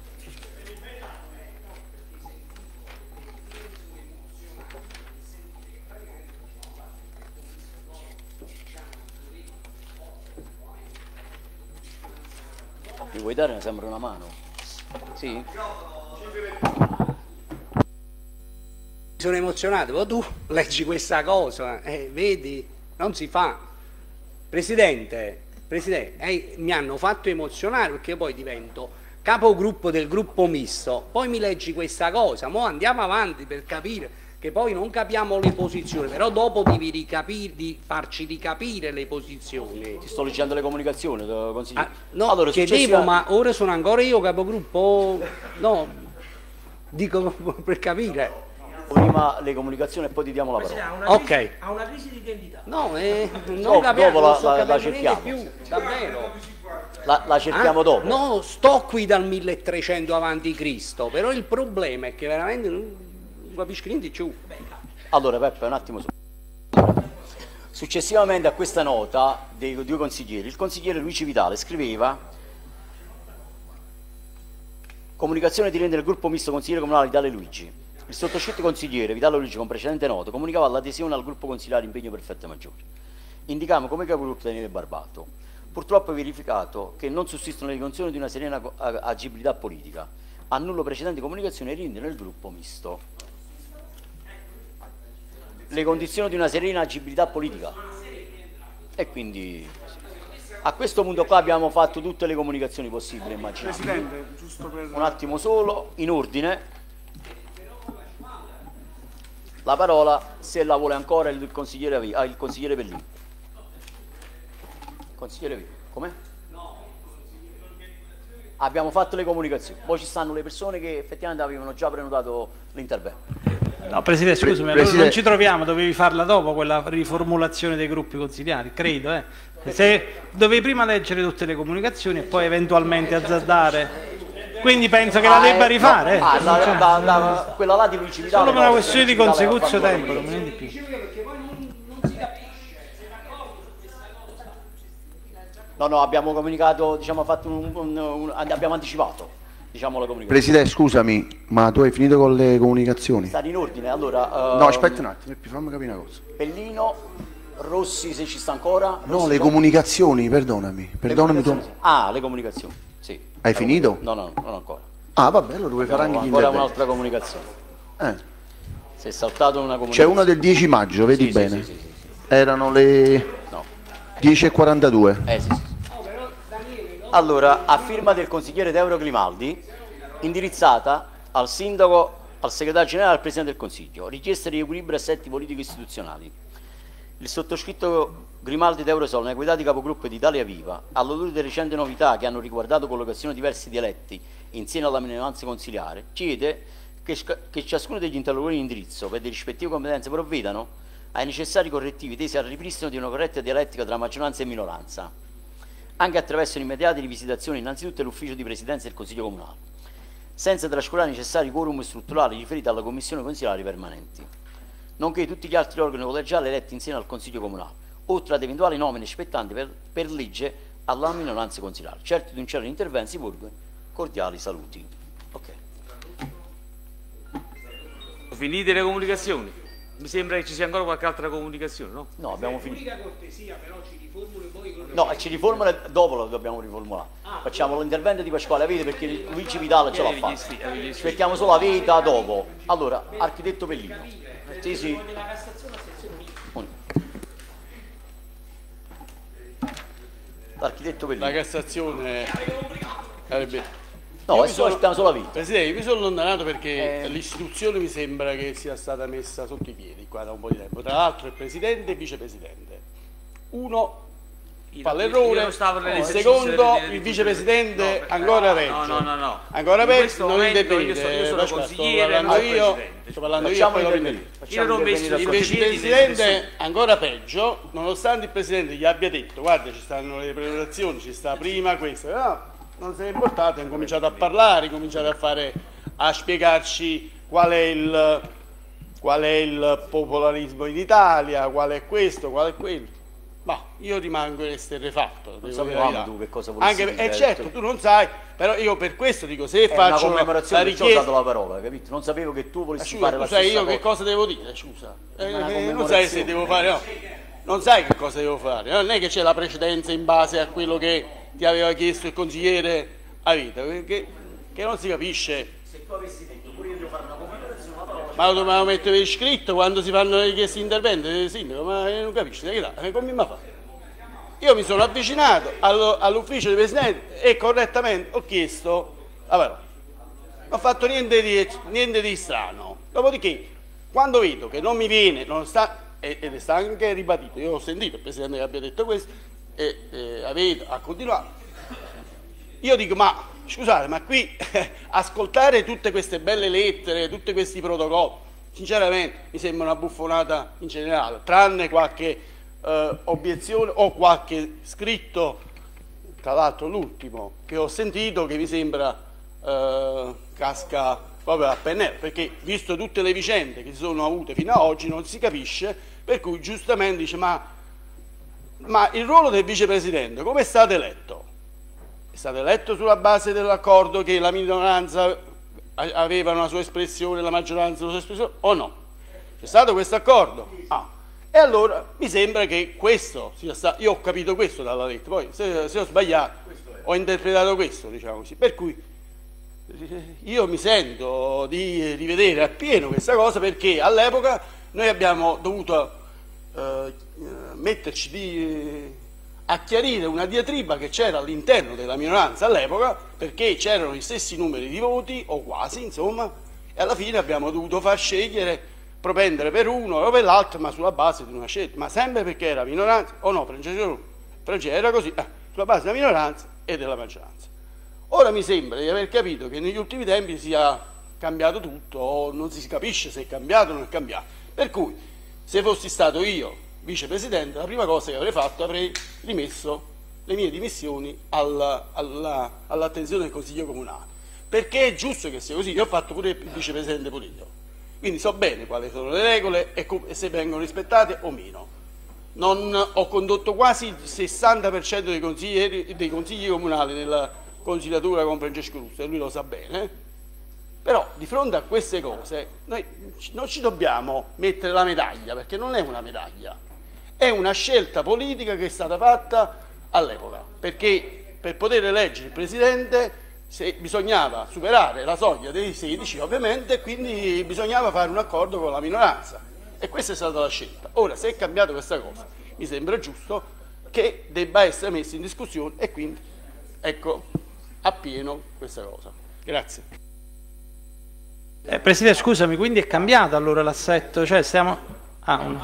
S2: Mi vuoi dare? Mi sembra una mano. Sì?
S8: Mi sono emozionato, ma tu leggi questa cosa, eh, vedi, non si fa. Presidente, Presidente eh, mi hanno fatto emozionare perché poi divento capogruppo del gruppo misto, poi mi leggi questa cosa, mo andiamo avanti per capire, che poi non capiamo le posizioni, però dopo devi ricapire, di farci ricapire le posizioni.
S2: Ti sto leggendo le comunicazioni, consigliere.
S8: Ah, no,
S2: allora,
S8: chiedevo,
S2: successiva...
S8: ma ora sono ancora io capogruppo? No, dico per capire.
S2: Prima le comunicazioni e poi ti diamo la parola.
S8: Ha una, crisi,
S2: ok.
S8: ha una crisi di identità. No, eh, non
S2: dopo,
S8: capiamo,
S2: dopo
S8: non
S2: la,
S8: sto
S2: la, la
S8: cerchiamo
S2: più,
S8: davvero.
S2: La, la cerchiamo
S8: ah,
S2: dopo.
S8: No, sto qui dal milletrecento avanti Cristo, però il problema è che veramente non capisco niente più.
S2: Allora Peppe, un attimo su. Successivamente a questa nota dei due consiglieri, il consigliere Luigi Vitale scriveva: comunicazione di rende del gruppo misto consigliere comunale Vitale Luigi. Il sottoscritto consigliere Vitale Luigi, con precedente nota, comunicava l'adesione al gruppo consigliare impegno per fette maggiori. Indicavamo come capogruppo Daniele Barbato. Purtroppo è verificato che non sussistono le condizioni di una serena agibilità politica. Annullo precedenti comunicazioni e rinde nel gruppo misto. Le condizioni di una serena agibilità politica. E quindi a questo punto qua abbiamo fatto tutte le comunicazioni possibili, immaginate.
S9: Presidente, giusto per...
S2: Un attimo solo, in ordine. La parola, se la vuole ancora, il consigliere, ah, il consigliere Pellino. Consigliere Pellino, com'è? Abbiamo fatto le comunicazioni, poi ci stanno le persone che effettivamente avevano già prenotato l'intervento.
S9: No, Presidente, scusami,
S10: Pre Presidente.
S9: non ci troviamo, dovevi farla dopo quella riformulazione dei gruppi consigliari, credo. Eh. Se dovevi prima leggere tutte le comunicazioni e poi eventualmente azzardare. Quindi penso che
S2: ah,
S9: la debba
S2: eh,
S9: rifare.
S2: No, ah, la, la, la, la, quella là di Luigi Vitale.
S9: Solo per una questione di consecuzio tempo, non niente più.
S2: No, no, abbiamo comunicato, diciamo, fatto un, un, un, abbiamo anticipato, diciamo, la comunicazione.
S10: Presidente, scusami, ma tu hai finito con le comunicazioni?
S2: State in ordine, allora... Uh,
S10: no, aspetta un attimo, fammi capire una cosa.
S2: Pellino, Rossi, se ci sta ancora...
S10: No,
S2: Rossi,
S10: le comunicazioni, perdonami, perdonami tu.
S2: Ah, le comunicazioni, sì.
S10: Hai finito?
S2: No, no, non ancora.
S10: Ah, vabbè, allora vuoi fare anche gli
S2: ancora
S10: interventi.
S2: un'altra comunicazione.
S10: Eh.
S2: Si è saltato una comunicazione.
S10: C'è una del dieci maggio, vedi
S2: sì,
S10: bene?
S2: Sì, sì, sì, sì.
S10: Erano le
S2: no.
S10: dieci e quarantadue.
S2: Eh sì, sì. Allora, a firma del consigliere Teodoro Grimaldi, indirizzata al sindaco, al segretario generale e al Presidente del Consiglio, richiesta di equilibrio e assetti politico istituzionali. Il sottoscritto Grimaldi Teodoro Sol, in equità di capogruppo di Italia Viva, alla luce delle recenti novità che hanno riguardato collocazione di diversi dialetti insieme alla minoranza consiliare, chiede che, che ciascuno degli interlocutori in indirizzo, per le rispettive competenze, provvedano ai necessari correttivi tesi al ripristino di una corretta dialettica tra maggioranza e minoranza, anche attraverso l'immediata rivisitazione innanzitutto dell'ufficio di presidenza del Consiglio Comunale, senza trascurare i necessari quorum strutturali riferiti alla Commissione Consilari permanenti, nonché tutti gli altri organi collegiali eletti insieme al Consiglio Comunale, oltre ad eventuali nomine spettanti per, per legge alla minoranza consilare. Certo di un certo intervento si porgono cordiali saluti. Ok.
S4: Finite le comunicazioni? Mi sembra che ci sia ancora qualche altra comunicazione, no?
S2: No, abbiamo finito.
S8: L'unica cortesia però ci riformuli poi con...
S2: No, ci riformula dopo lo dobbiamo riformulare. Ah, facciamo l'intervento di Pasquale Avete perché Luigi Vitale ce l'ha fatto. Aspettiamo solo la vita dopo. Allora, architetto Pellino. Sì, sì. l'architetto Pellino.
S3: La Cassazione sarebbe...
S2: No,
S3: Io
S2: è
S3: mi
S2: solo
S3: sono-
S2: il solo vita.
S3: Presidente, io mi sono allontanato perché
S2: Eh.
S3: l'istituzione mi sembra che sia stata messa sotto i piedi qua da un po' di tempo. Tra l'altro il Presidente e il Vicepresidente. Uno
S4: Io-
S3: fa
S4: io
S3: l'errore,
S4: non stavo
S3: il
S4: nell'esercizio
S3: secondo
S4: delle- delle-
S3: il Vicepresidente
S4: no, per-
S3: ancora
S4: no,
S3: peggio.
S4: no, no, no, no.
S3: Ancora
S4: In
S3: peggio,
S4: questo
S3: non
S4: momento
S3: intervenire.
S4: io sono- io sono
S3: Lascia,
S4: consigliere,
S3: sto parlando
S4: non
S3: io,
S4: Presidente.
S3: sto parlando io e
S2: Facciamo
S3: poi lo
S2: intervenire.
S3: prendete.
S4: Io non ho messo
S3: Il
S4: sotto i piedi del
S3: Vicepresidente ancora peggio, nonostante il Presidente gli abbia detto guarda ci stanno le prenotazioni, ci sta prima questo, no, non se ne è importato, ha cominciato a parlare, ha cominciato a fare, a spiegarci qual è il, qual è il popolarismo in Italia, qual è questo, qual è quello. Ma io rimango esterrefatto.
S2: Non
S3: devo dire
S2: sapevamo
S3: la verità.
S2: tu che cosa volessi
S3: Anche,
S2: dire,
S3: eh, certo,
S2: detto.
S3: tu non sai, però io per questo dico, se
S2: È una
S3: faccio
S2: commemorazione,
S3: la
S2: perciò ho
S3: richiesta...
S2: usato la parola, capito? Non sapevo che tu
S3: Eh,
S2: volessi
S3: scusa,
S2: fare
S3: tu
S2: la
S3: sai
S2: stessa
S3: io
S2: cosa.
S3: che cosa devo dire, scusa. Eh,
S2: Una
S3: eh, non sai
S2: commemorazione.
S3: se devo fare, no. Non sai che cosa devo fare. Non è che c'è la precedenza in base a quello che ti aveva chiesto il consigliere a vita, perché che non si capisce.
S2: Se tu avessi detto pure io devo fare una commemorazione, una parola...
S3: Ma lo dobbiamo mettere per iscritto quando si fanno le richieste di intervento del sindaco, ma eh, non capisci, che dà? Eh, come mi fa? Io mi sono avvicinato allo- all'ufficio del Presidente e correttamente ho chiesto la parola. Non ho fatto niente di, niente di strano. Dopodiché, quando vedo che non mi viene, non sta, e- ed è stato anche ribadito, io ho sentito il Presidente che abbia detto questo, e eh, avete, ha continuato. Io dico, ma scusate, ma qui ascoltare tutte queste belle lettere, tutti questi protocolli, sinceramente mi sembra una buffonata in generale, tranne qualche eh, obiezione o qualche scritto, tra l'altro l'ultimo che ho sentito, che mi sembra eh, casca proprio a pennello, perché visto tutte le vicende che si sono avute fino ad oggi non si capisce, per cui giustamente dice, ma, ma il ruolo del vicepresidente come è stato eletto? È stato eletto sulla base dell'accordo che la minoranza aveva una sua espressione, la maggioranza una sua espressione, o no? C'è stato questo accordo? Ah. E allora mi sembra che questo sia stato, io ho capito questo dalla lettera, poi se, se ho sbagliato ho interpretato questo, diciamo così, per cui io mi sento di rivedere appieno questa cosa, perché all'epoca noi abbiamo dovuto eh, metterci di... a chiarire una diatriba che c'era all'interno della minoranza all'epoca, perché c'erano gli stessi numeri di voti, o quasi, insomma, e alla fine abbiamo dovuto far scegliere, propendere per uno o per l'altro, ma sulla base di una scelta, ma sempre perché era minoranza, o no, Francesco, Francesco era così, eh, sulla base della minoranza e della maggioranza. Ora mi sembra di aver capito che negli ultimi tempi sia cambiato tutto, o non si capisce se è cambiato o non è cambiato, per cui se fossi stato io vicepresidente, la prima cosa che avrei fatto avrei rimesso le mie dimissioni alla, alla, all'attenzione del Consiglio Comunale, perché è giusto che sia così. Io ho fatto pure il vicepresidente politico, quindi so bene quali sono le regole e, e se vengono rispettate o meno. Non ho condotto quasi il sessanta per cento dei consiglieri, dei consigli comunali nella consigliatura con Francesco Russo, e lui lo sa bene. Però di fronte a queste cose noi non ci dobbiamo mettere la medaglia, perché non è una medaglia, è una scelta politica che è stata fatta all'epoca, perché per poter eleggere il Presidente se bisognava superare la soglia dei sedici, ovviamente, e quindi bisognava fare un accordo con la minoranza, e questa è stata la scelta. Ora, se è cambiata questa cosa, mi sembra giusto che debba essere messa in discussione, e quindi ecco appieno questa cosa. Grazie.
S9: Eh, Presidente, scusami, quindi è cambiato allora l'assetto? Cioè stiamo... Ah, un...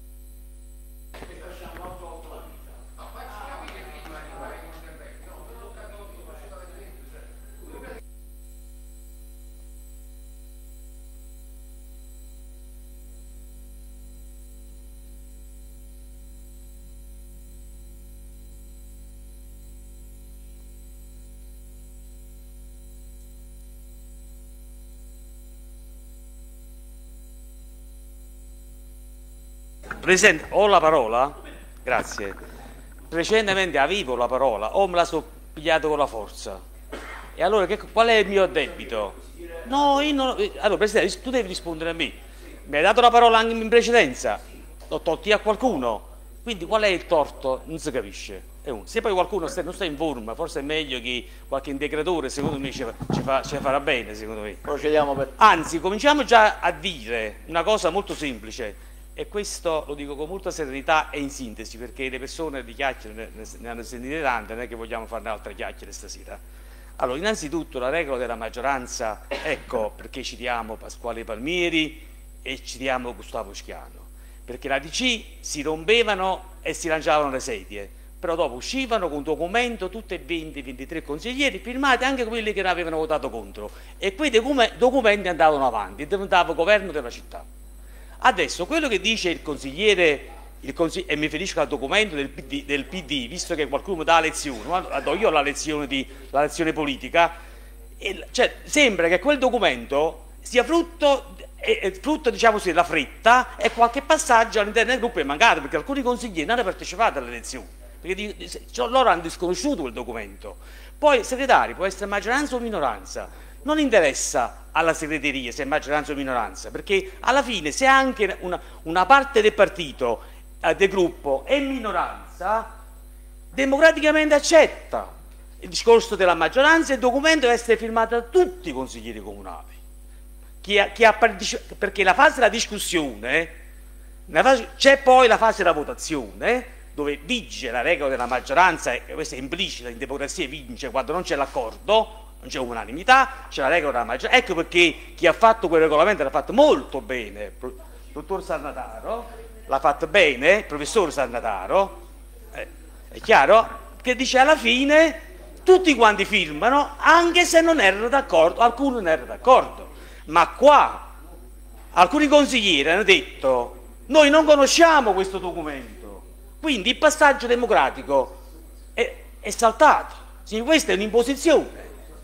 S4: Presidente, ho la parola? Grazie. Recentemente avevo la parola, o me la sono pigliata con la forza. E allora che, qual è il mio debito? No, io non... Allora, Presidente, tu devi rispondere a me. Mi hai dato la parola anche in precedenza, l'ho tolta a qualcuno. Quindi qual è il torto? Non si capisce. È uno. Se poi qualcuno sta, non sta in forma, forse è meglio che qualche integratore, secondo me, ci, ci, fa, ci farà bene, secondo me.
S2: Procediamo per...
S4: Anzi, cominciamo già a dire una cosa molto semplice. e questo lo dico con molta serenità e in sintesi, perché le persone di chiacchiere ne, ne hanno sentite tante, non è che vogliamo farne altre chiacchiere stasera. Allora, innanzitutto la regola della maggioranza, ecco perché citiamo Pasquale Palmieri e citiamo Gustavo Schiano, perché la D C si rompevano e si lanciavano le sedie, però dopo uscivano con un documento, tutti e venti ventitré consiglieri, firmati anche quelli che avevano votato contro, e quei documenti andavano avanti e diventava governo della città. Adesso quello che dice il consigliere, il consig- e mi riferisco al documento del P D, del P D, visto che qualcuno dà lezione, ma do io la lezione, di, la lezione politica, e, cioè, sembra che quel documento sia frutto, è frutto diciamo così, della fretta, e qualche passaggio all'interno del gruppo è mancato, perché alcuni consiglieri non hanno partecipato alle elezioni, perché cioè, loro hanno disconosciuto quel documento. Poi il segretario può essere maggioranza o minoranza, non interessa alla segreteria se è maggioranza o minoranza, perché alla fine se anche una, una parte del partito, eh, del gruppo è minoranza, democraticamente accetta il discorso della maggioranza e il documento deve essere firmato da tutti i consiglieri comunali. Chi ha, chi ha partecipato, perché la fase della discussione, c'è poi la fase della votazione, dove vige la regola della maggioranza, e questa è implicita, in democrazia vince quando non c'è l'accordo, non c'è unanimità, c'è la regola della maggioranza. Ecco perché chi ha fatto quel regolamento l'ha fatto molto bene, il dottor Sannataro, l'ha fatto bene, il professor Sannataro, eh, è chiaro, che dice alla fine tutti quanti firmano, anche se non erano d'accordo, alcuni non erano d'accordo. Ma qua alcuni consiglieri hanno detto noi non conosciamo questo documento, quindi il passaggio democratico è, è saltato. Sì, questa è un'imposizione,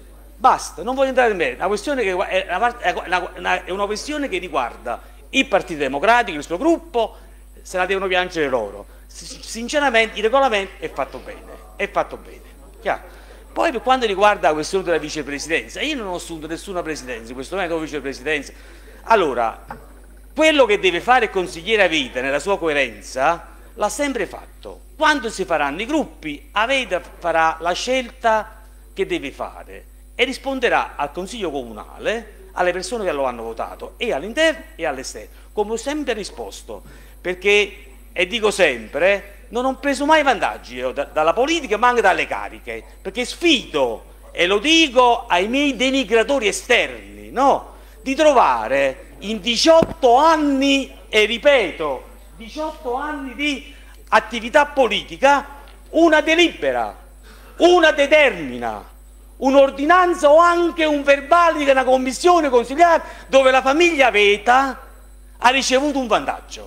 S4: basta, non voglio entrare in merito. Una questione che è, una, è, una, è una questione che riguarda il Partito Democratico, il suo gruppo, se la devono piangere loro. Sinceramente il regolamento è fatto bene, è fatto bene, chiaro? Poi per quanto riguarda la questione della vicepresidenza, io non ho assunto nessuna presidenza, in questo momento ho vicepresidenza. Allora, quello che deve fare il consigliere Aveta nella sua coerenza l'ha sempre fatto. Quando si faranno i gruppi, Aveta farà la scelta che deve fare e risponderà al Consiglio Comunale, alle persone che lo hanno votato, e all'interno e all'esterno, come ho sempre risposto, perché, e dico sempre, non ho preso mai vantaggi io da, dalla politica, ma anche dalle cariche, perché sfido, e lo dico ai miei denigratori esterni, no? Di trovare in diciotto anni, e ripeto, diciotto anni di attività politica, una delibera, una determina, un'ordinanza o anche un verbale di una commissione consigliare dove la famiglia Aveta ha ricevuto un vantaggio.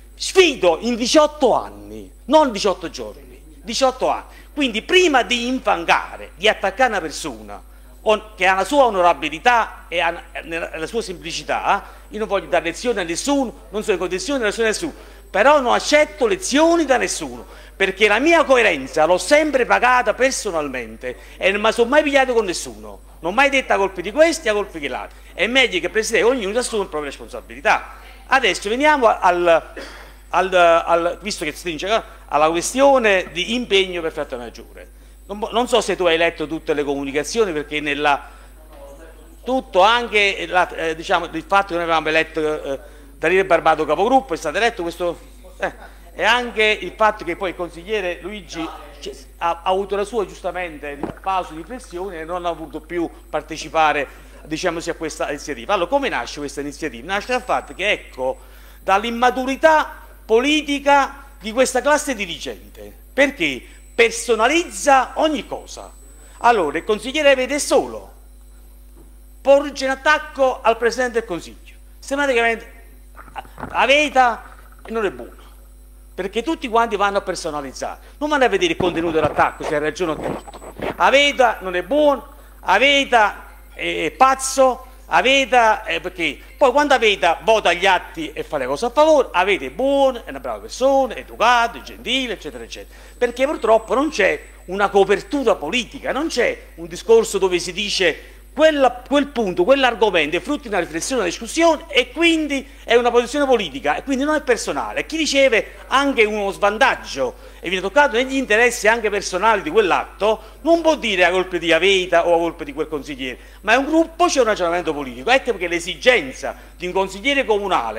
S4: Sfido in diciotto anni, non diciotto giorni, diciotto anni. Quindi prima di infangare, di attaccare una persona che ha la sua onorabilità e ha la sua semplicità, io non voglio dare lezioni a nessuno, non sono in condizione di dare lezioni a nessuno, però non accetto lezioni da nessuno, perché la mia coerenza l'ho sempre pagata personalmente e non mi sono mai pigliato con nessuno, non ho mai detto a colpi di questi e a colpi di là. È meglio che il Presidente, ognuno si assume le proprie responsabilità. Adesso veniamo al, al, al visto che stringe, alla questione di impegno per Fratelli Maggiore. Non, non so se tu hai letto tutte le comunicazioni, perché nella tutto anche la, eh, diciamo, il fatto che noi avevamo eletto eh, Daniele Barbato capogruppo, è stato eletto questo, eh, e anche il fatto che poi il consigliere Luigi ha, ha avuto la sua giustamente pausa di riflessione e non ha voluto più partecipare, diciamo, a questa iniziativa. Allora, come nasce questa iniziativa? Nasce dal fatto che, ecco, dall'immaturità politica di questa classe dirigente, perché personalizza ogni cosa. Allora, il consigliere vede solo porge in attacco al Presidente del Consiglio. Sistematicamente Aveta non è buono, perché tutti quanti vanno a personalizzare, non vanno a vedere il contenuto dell'attacco, se ha ragione o torto. Aveta non è buono, Aveta è pazzo, Aveta è perché poi quando Aveta vota gli atti e fa le cose a favore, Aveta è buono, è una brava persona, è educato, è gentile, eccetera eccetera, perché purtroppo non c'è una copertura politica, non c'è un discorso dove si dice quella, quel punto, quell'argomento è frutto di una riflessione, una discussione, e quindi è una posizione politica e quindi non è personale. Chi riceve anche uno svantaggio e viene toccato negli interessi anche personali di quell'atto non può dire a colpa di Aveta o a colpa di quel consigliere, ma è un gruppo, c'è un ragionamento politico. Ecco perché l'esigenza di un consigliere comunale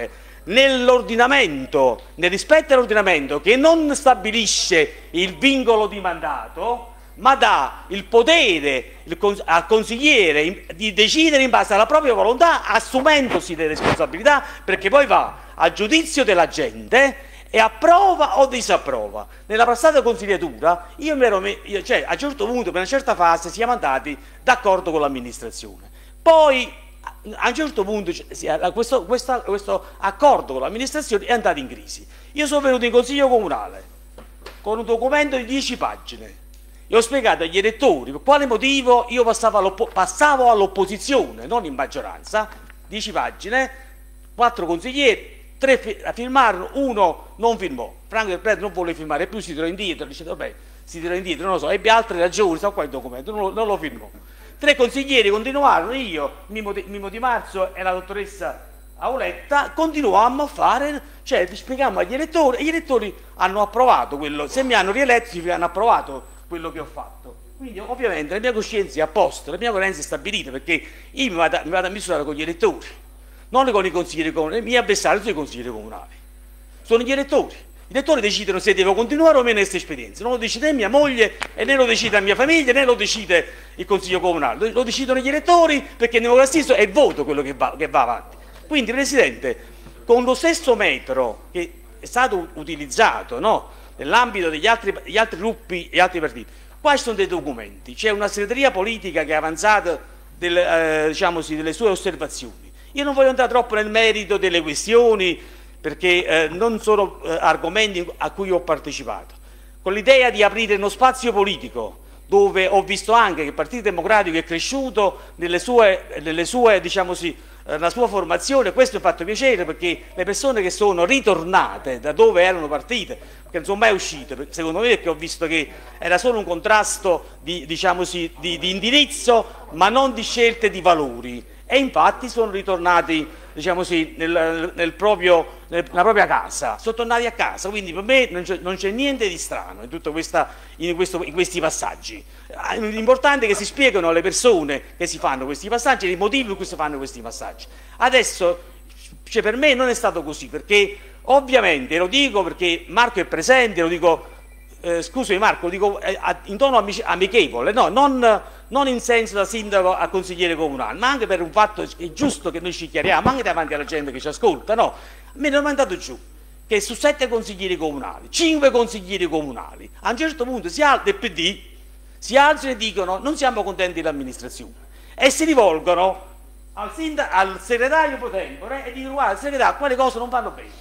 S4: nell'ordinamento, nel rispetto all'ordinamento che non stabilisce il vincolo di mandato, ma dà il potere il cons- al consigliere di decidere in base alla propria volontà, assumendosi le responsabilità, perché poi va a giudizio della gente e approva o disapprova. Nella passata consigliatura io mi ero me- io, cioè, a un certo punto, per una certa fase, siamo andati d'accordo con l'amministrazione. Poi a un certo punto questo, questo, questo accordo con l'amministrazione è andato in crisi. Io sono venuto in consiglio comunale con un documento di dieci pagine e ho spiegato agli elettori per quale motivo io passavo, all'oppo- passavo all'opposizione, non in maggioranza. Dieci pagine, quattro consiglieri, tre fi- firmarono, uno non firmò. Franco Del Prete non vuole firmare più, si tirò indietro, dice vabbè, si tirò indietro, non lo so, ebbe altre ragioni, sta qua il documento, non lo, non lo firmò. Tre consiglieri continuarono, io, Mimo Di, Mimo Di Marzo e la dottoressa Auletta, continuammo a fare, cioè spieghiamo agli elettori, e gli elettori hanno approvato quello, se mi hanno rieletto significa hanno approvato quello che ho fatto. Quindi ovviamente la mia coscienza è a posto, la mia coerenza è stabilita, perché io mi vado, mi vado a misurare con gli elettori, non con i consiglieri comunali, i miei avversari sono i consiglieri comunali, sono gli elettori. I elettori decidono se devo continuare o meno questa esperienza, non lo decide mia moglie e né lo decide la mia famiglia né lo decide il Consiglio Comunale, lo decidono gli elettori, perché in democrazia è il voto quello che va, che va avanti. Quindi Presidente, con lo stesso metro che è stato utilizzato, no, nell'ambito degli altri, degli altri gruppi e altri partiti, qua ci sono dei documenti, c'è una segreteria politica che ha avanzato del, eh, diciamo sì, delle sue osservazioni. Io non voglio andare troppo nel merito delle questioni, perché eh, non sono eh, argomenti a cui ho partecipato, con l'idea di aprire uno spazio politico dove ho visto anche che il Partito Democratico è cresciuto nelle sue, nelle sue diciamo sì, eh, nella sua formazione. Questo mi ha fatto piacere, perché le persone che sono ritornate da dove erano partite, che non sono mai uscite, secondo me, perché ho visto che era solo un contrasto di, diciamo sì, di, di indirizzo, ma non di scelte di valori, e infatti sono ritornati, diciamo sì, nel, nel proprio, nella propria casa, sono tornati a casa. Quindi per me non c'è, non c'è niente di strano in, tutta questa, in, questo, in questi passaggi. L'importante è che si spiegano alle persone che si fanno questi passaggi e i motivi per cui si fanno questi passaggi. Adesso, cioè, per me non è stato così, perché ovviamente, lo dico perché Marco è presente, lo dico, eh, scusami Marco, lo dico eh, in tono amichevole, no, non, non in senso da sindaco a consigliere comunale, ma anche per un fatto, è giusto che noi ci chiariamo, anche davanti alla gente che ci ascolta, no? Me ne ho mandato giù che su sette consiglieri comunali, cinque consiglieri comunali, a un certo punto si al- del P D si alzano e dicono non siamo contenti dell'amministrazione, e si rivolgono al, sindaco, al segretario pro tempore e dicono guarda segretario, quelle cose non vanno bene.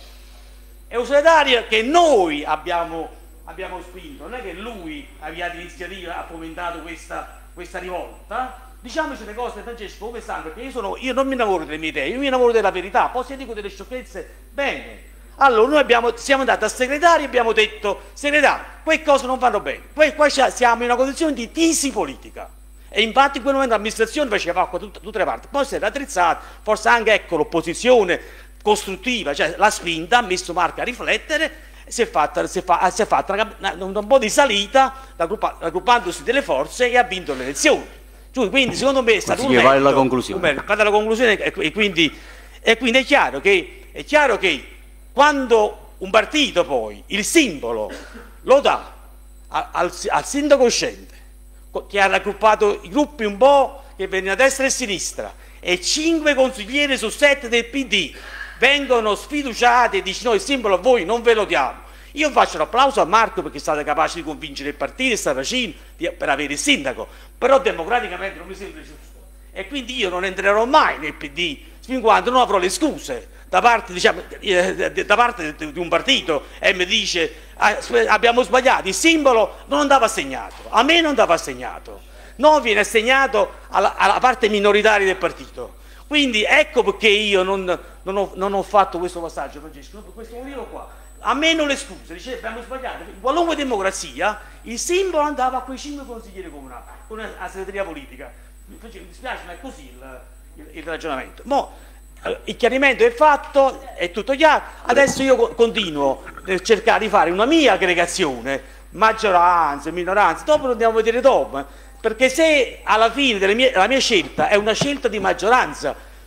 S4: È un segretario che noi abbiamo, abbiamo spinto, non è che lui avvia l'iniziativa, ha fomentato questa, questa rivolta. Diciamoci le cose, Francesco, come stanno, perché io, sono, io non mi innamoro delle mie idee, io mi innamoro della verità, poi se dico delle sciocchezze, bene. Allora noi abbiamo, siamo andati al segretario e abbiamo detto, segretario, quelle cose non vanno bene, qua, qua siamo in una condizione di tisi politica. E infatti in quel momento l'amministrazione faceva acqua da tutte le parti, poi si era attrezzata, forse anche ecco, l'opposizione costruttiva, cioè la spinta, ha messo Marco a riflettere, si è fatta, si è fa, si è fatta una, una, un po' di salita, raggruppandosi delle forze, e ha vinto le elezioni. Quindi secondo me è stato un merito,
S2: alla conclusione.
S4: Un merito, vado alla conclusione e, e, quindi, e quindi è chiaro che, è chiaro che quando un partito poi il simbolo lo dà al, al, al sindaco uscente, che ha raggruppato i gruppi un po' che vengono a destra e a sinistra, e cinque consiglieri su sette del P D vengono sfiduciati e dicono noi il simbolo a voi non ve lo diamo. Io faccio un applauso a Marco perché è stato capace di convincere il partito e Saracino per avere il sindaco, però democraticamente non mi sembra giusto, e quindi io non entrerò mai nel P D fin quando non avrò le scuse da parte, diciamo, eh, da parte di un partito e mi dice ah, abbiamo sbagliato, il simbolo non andava assegnato, a me non andava assegnato, non viene assegnato alla, alla parte minoritaria del partito. Quindi ecco perché io non, non, ho, non ho fatto questo passaggio, Francesco, per questo motivo qua. A me non le scuse, dice abbiamo sbagliato. In qualunque democrazia il simbolo andava a quei cinque consiglieri comunali, con la segreteria politica. Mi dispiace, ma è così il, il, il ragionamento. Mo, il chiarimento è fatto, è tutto chiaro. Adesso io continuo a cercare di fare una mia aggregazione, maggioranza, minoranza, dopo lo andiamo a vedere dopo. Perché se alla fine della mia, la mia scelta è una scelta di maggioranza,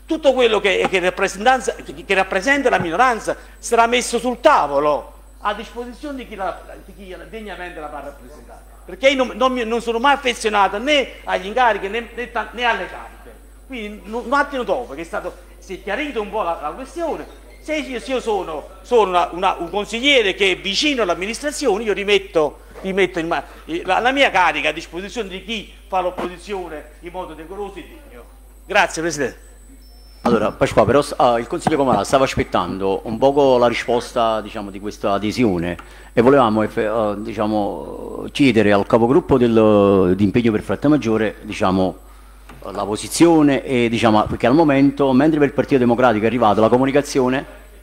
S4: tutto quello che, che, rappresentanza, che, che rappresenta la minoranza sarà messo sul tavolo a disposizione di chi, la, di chi degnamente la va a rappresentare. Perché io non, non, mi, non sono mai affezionato né agli incarichi né, né, né alle cariche. Quindi un attimo dopo che è stato, si è chiarito un po' la, la questione, se io, se io sono, sono una, una, un consigliere che è vicino all'amministrazione, io rimetto, rimetto in, la, la mia carica a disposizione di chi fa l'opposizione in modo decoroso e degno. Grazie Presidente.
S2: Allora, Pasqua, però uh, il Consiglio Comunale stava aspettando un poco la risposta, diciamo, di questa adesione e volevamo uh, diciamo, chiedere al capogruppo del, di impegno per Fretta Maggiore, diciamo, la posizione e, diciamo, perché al momento, mentre per il Partito Democratico è arrivata la comunicazione,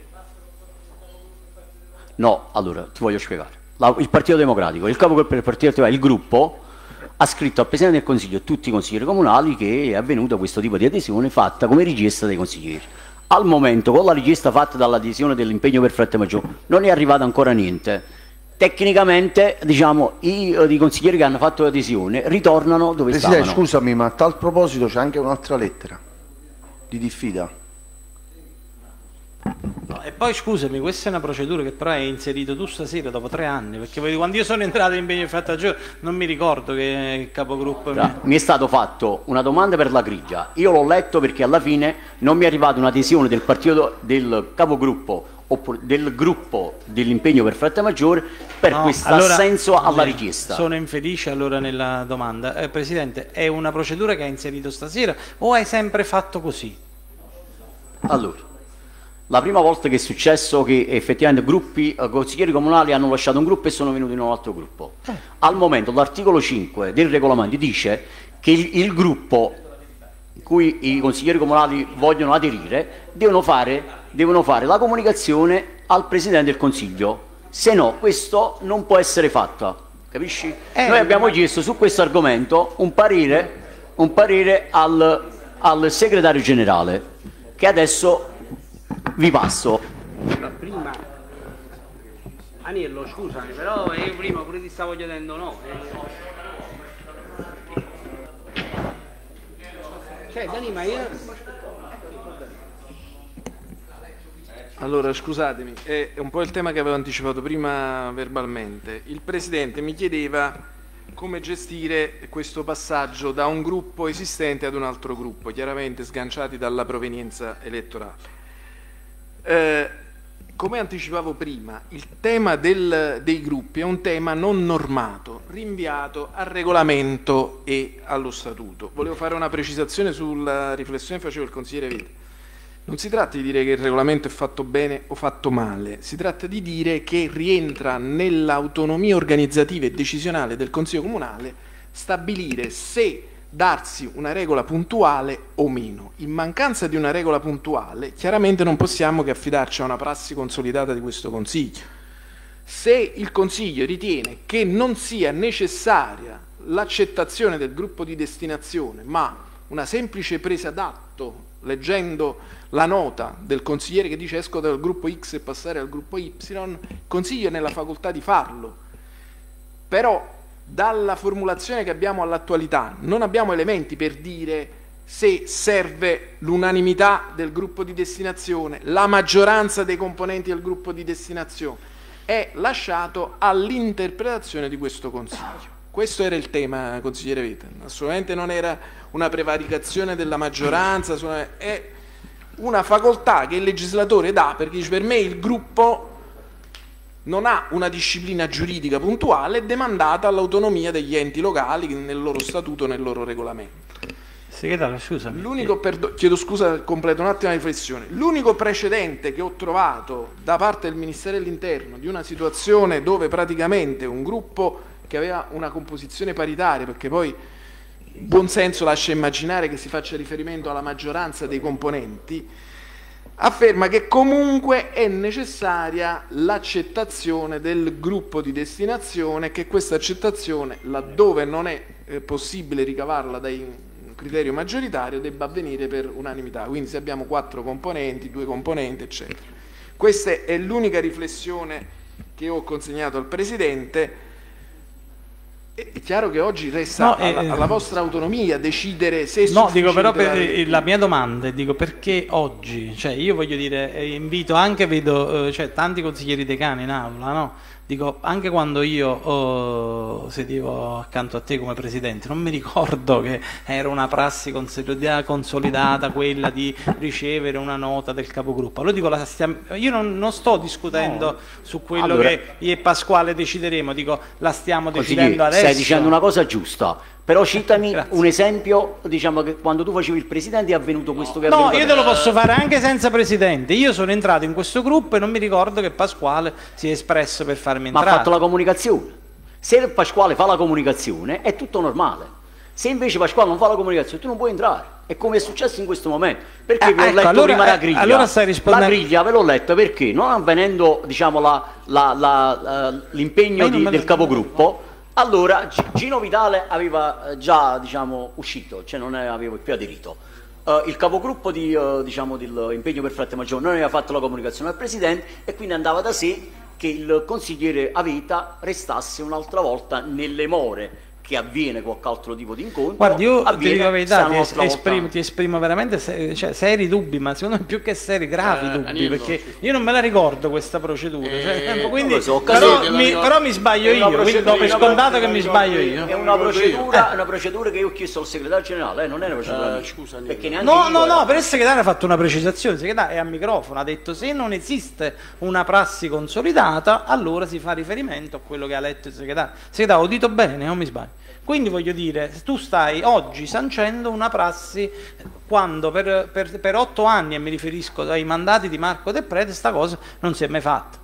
S2: no, allora ti voglio spiegare, la, il Partito Democratico, il capogruppo del Partito Democratico, il gruppo ha scritto al Presidente del Consiglio e tutti i consiglieri comunali che è avvenuta questo tipo di adesione fatta come richiesta dai consiglieri. Al momento, con la richiesta fatta dall'adesione dell'impegno per Fretta Maggiore, non è arrivato ancora niente. Tecnicamente, diciamo, i, i consiglieri che hanno fatto l'adesione ritornano dove
S10: Presidente,
S2: stavano.
S10: scusami, ma a tal proposito c'è anche un'altra lettera di diffida.
S9: No, e poi scusami, questa è una procedura che però hai inserito tu stasera dopo tre anni, perché quando io sono entrato in impegno in Fretta Maggiore non mi ricordo che il capogruppo
S2: mi... mi è stato fatto una domanda per la grigia, io l'ho letto perché alla fine non mi è arrivata un'adesione del partito del capogruppo oppure del gruppo dell'impegno per Fretta Maggiore per
S9: no,
S2: questo
S9: allora,
S2: assenso alla richiesta.
S9: Sono infelice allora nella domanda. Eh, Presidente, è una procedura che hai inserito stasera o hai sempre fatto così?
S2: Allora, la prima volta che è successo che effettivamente gruppi, eh, consiglieri comunali hanno lasciato un gruppo e sono venuti in un altro gruppo. Eh. Al momento l'articolo cinque del regolamento dice che il, il gruppo in cui i consiglieri comunali vogliono aderire devono fare, devono fare la comunicazione al Presidente del Consiglio, se no questo non può essere fatto, capisci? Eh, Noi abbiamo ma... chiesto su questo argomento un parere, un parere al, al segretario generale che adesso vi passo.
S8: Prima Aniello, scusami, però io prima pure ti stavo chiedendo no. Cioè, Dani, ma io...
S1: Allora, scusatemi, è un po' il tema che avevo anticipato prima verbalmente. Il Presidente mi chiedeva come gestire questo passaggio da un gruppo esistente ad un altro gruppo, chiaramente sganciati dalla provenienza elettorale. Eh, come anticipavo prima, il tema del, dei gruppi è un tema non normato, rinviato al regolamento e allo statuto. Volevo fare una precisazione sulla riflessione che faceva il consigliere Vita. Non si tratta di dire che il regolamento è fatto bene o fatto male, si tratta di dire che rientra nell'autonomia organizzativa e decisionale del Consiglio Comunale stabilire se darsi una regola puntuale o meno. In mancanza di una regola puntuale, chiaramente non possiamo che affidarci a una prassi consolidata di questo Consiglio. Se il Consiglio ritiene che non sia necessaria l'accettazione del gruppo di destinazione, ma una semplice presa d'atto, leggendo la nota del consigliere che dice esco dal gruppo X e passare al gruppo Y, il Consiglio è nella facoltà di farlo. Però dalla formulazione che abbiamo all'attualità non abbiamo elementi per dire se serve l'unanimità del gruppo di destinazione, la maggioranza dei componenti del gruppo di destinazione, è lasciato all'interpretazione di questo Consiglio. Questo era il tema, consigliere Vita, assolutamente non era una prevaricazione della maggioranza, è una facoltà che il legislatore dà, perché dice per me il gruppo non ha una disciplina giuridica puntuale, è demandata all'autonomia degli enti locali nel loro statuto, nel loro regolamento.
S9: Segretario, scusami.
S1: L'unico, perdo- chiedo scusa, completo un attimo la riflessione. L'unico precedente che ho trovato da parte del Ministero dell'Interno di una situazione dove praticamente un gruppo che aveva una composizione paritaria, perché poi il buon senso lascia immaginare che si faccia riferimento alla maggioranza dei componenti, afferma che comunque è necessaria l'accettazione del gruppo di destinazione, che questa accettazione, laddove non è eh, possibile ricavarla dai criterio maggioritario, debba avvenire per unanimità. Quindi se abbiamo quattro componenti, due componenti, eccetera. Questa è l'unica riflessione che ho consegnato al Presidente. È chiaro che oggi resta
S9: No,
S1: alla,
S9: eh,
S1: alla vostra autonomia decidere se è
S9: No, dico però per,
S1: sufficiente
S9: eh, la mia domanda è, dico perché oggi, cioè io voglio dire, eh, invito anche, vedo eh, cioè, tanti consiglieri decani in aula, no? Dico, anche quando io oh, sedivo accanto a te come presidente, non mi ricordo che era una prassi consolidata, consolidata quella di ricevere una nota del capogruppo. Allora dico, la stiamo, io non, non sto discutendo no. su quello
S2: allora,
S9: che io e Pasquale decideremo, dico, la stiamo decidendo
S2: stai
S9: adesso.
S2: Stai dicendo una cosa giusta. Però citami
S9: Grazie.
S2: un esempio, diciamo che quando tu facevi il presidente è avvenuto questo che è
S9: No,
S2: avvenuto
S9: io te lo
S2: adesso.
S9: posso fare anche senza presidente. Io sono entrato in questo gruppo e non mi ricordo che Pasquale si è espresso per farmi
S2: Ma
S9: entrare.
S2: ha fatto la comunicazione. Se Pasquale fa la comunicazione è tutto normale. Se invece Pasquale non fa la comunicazione tu non puoi entrare. È come è successo in questo momento. Perché
S9: Eh,
S2: vi ho
S9: ecco,
S2: letto
S9: allora-
S2: prima la
S9: eh,
S2: griglia.
S9: allora stai rispondendo-
S2: La griglia ve l'ho letta perché non avvenendo diciamo, la- la- la- la- l'impegno
S9: Ma io non
S2: di-
S9: me lo-
S2: del capogruppo, allora G- Gino Vitale aveva eh, già diciamo, uscito, cioè non ne aveva più aderito. Uh, il capogruppo di, uh, diciamo, dell'impegno per Frate Maggiore non aveva fatto la comunicazione al Presidente e quindi andava da sé che il consigliere Aveta restasse un'altra volta nelle more che avviene qualche altro tipo di incontro.
S9: Guarda, io ti
S2: avviene
S9: dico la verità,
S2: sta
S9: ti,
S2: nostra volta-
S9: esprimo, ti esprimo veramente se- cioè, seri dubbi, ma secondo me più che seri, gravi
S3: Eh,
S9: dubbi,
S3: Danilo,
S9: perché
S3: sì.
S9: io non me la ricordo questa procedura,
S3: Eh,
S9: cioè, quindi,
S2: non lo so,
S9: però,
S3: Casini,
S9: mi,
S3: la-
S9: però mi sbaglio
S2: è una
S9: io, quindi
S2: procedura-
S9: do per
S2: una
S9: scontato
S2: procedura-
S9: che mi sbaglio io.
S2: È una procedura, una procedura che io ho chiesto al segretario generale, eh, non è una procedura
S3: Eh,
S2: mia,
S3: scusa, Nino.
S2: perché neanche
S9: No,
S2: io
S9: no,
S2: ero-
S9: no, però il segretario ha fatto una precisazione, il segretario è a microfono, ha detto se non esiste una prassi consolidata, allora si fa riferimento a quello che ha letto il segretario. Segretario, ho udito bene, non mi sbaglio. Quindi voglio dire, tu stai oggi sancendo una prassi quando per, per, per otto anni, e mi riferisco ai mandati di Marco Del Prete, sta cosa non si è mai fatta.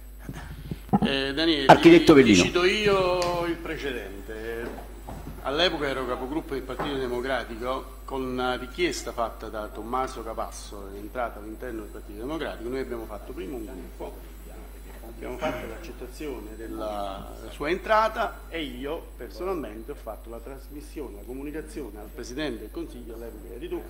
S3: Eh, Daniele,
S2: Architetto
S3: ti,
S2: Bellino.
S3: ti cito io il precedente. All'epoca ero capogruppo del Partito Democratico, con una richiesta fatta da Tommaso Capasso, entrata all'interno del Partito Democratico, noi abbiamo fatto prima un gruppo, abbiamo fatto l'accettazione della sua entrata e io personalmente ho fatto la trasmissione, la comunicazione al Presidente del Consiglio, all'epoca eri tu,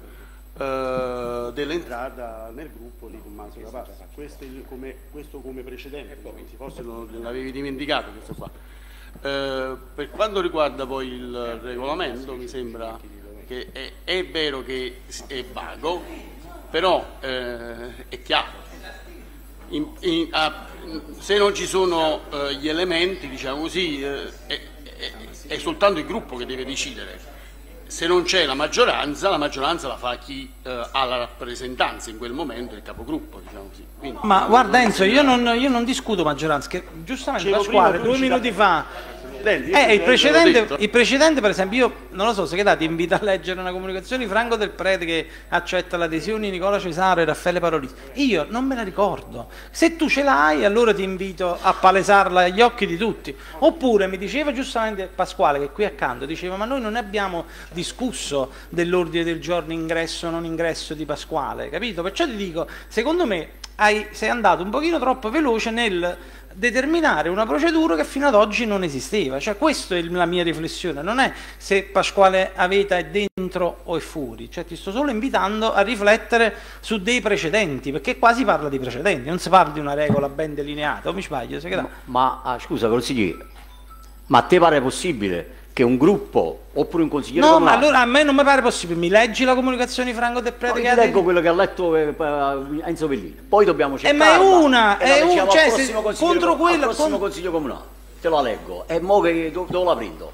S3: eh, dell'entrata nel gruppo di Tommaso Capasso. Questo come, questo come precedente, forse non l'avevi dimenticato questo qua. Eh, per quanto riguarda poi il regolamento, mi sembra che è, è vero che è vago, però eh, è chiaro. In, in, a, se non ci sono eh, gli elementi, diciamo così, eh, è, è, è soltanto il gruppo che deve decidere. Se non c'è la maggioranza, la maggioranza la fa chi eh, ha la rappresentanza in quel momento, il capogruppo, diciamo così. Quindi,
S9: Ma
S3: non-
S9: guarda
S3: non
S9: Enzo,
S3: mi
S9: io
S3: sembra-
S9: non, io non discuto maggioranza, che giustamente
S3: Dicevo
S9: Pasquale
S3: prima, tu
S9: due
S3: ci
S9: minuti
S3: da-
S9: fa...
S3: Presidente, io
S9: Eh, il
S3: te l'ho
S9: precedente,
S3: detto.
S9: il precedente, per esempio, io non lo so, se ti invito a leggere una comunicazione di Franco Del Prete che accetta l'adesione di Nicola Cesaro e Raffaele Parolisi. Io non me la ricordo. Se tu ce l'hai, allora ti invito a palesarla agli occhi di tutti. Oppure mi diceva giustamente Pasquale, che qui accanto, diceva ma noi non abbiamo discusso dell'ordine del giorno ingresso o non ingresso di Pasquale, capito? Perciò ti dico, secondo me hai, sei andato un pochino troppo veloce nel determinare una procedura che fino ad oggi non esisteva, cioè questa è la mia riflessione, non è se Pasquale Aveta è dentro o è fuori, cioè ti sto solo invitando a riflettere su dei precedenti, perché qua si parla di precedenti, non si parla di una regola ben delineata, o mi sbaglio? Segretario?
S2: Ma ah, scusa consigliere, ma a te pare possibile che un gruppo oppure un consigliere
S9: No, ma
S2: comunale-
S9: allora a me non mi pare possibile, mi leggi la comunicazione di Franco Del
S2: No,
S9: Prete
S2: io
S9: che
S2: ti
S9: ha
S2: leggo
S9: detto?
S2: quello che ha letto eh, eh, Enzo Bellino, poi dobbiamo
S9: Eh,
S2: cercarla
S9: ma è una,
S2: e
S9: è
S2: la
S9: un-
S2: leggiamo
S9: cioè,
S2: al
S9: se-
S2: prossimo consiglio-
S9: contro
S2: al
S9: quella-
S2: prossimo
S9: con-
S2: consiglio comunale, te la leggo e mo che do- dove la prendo?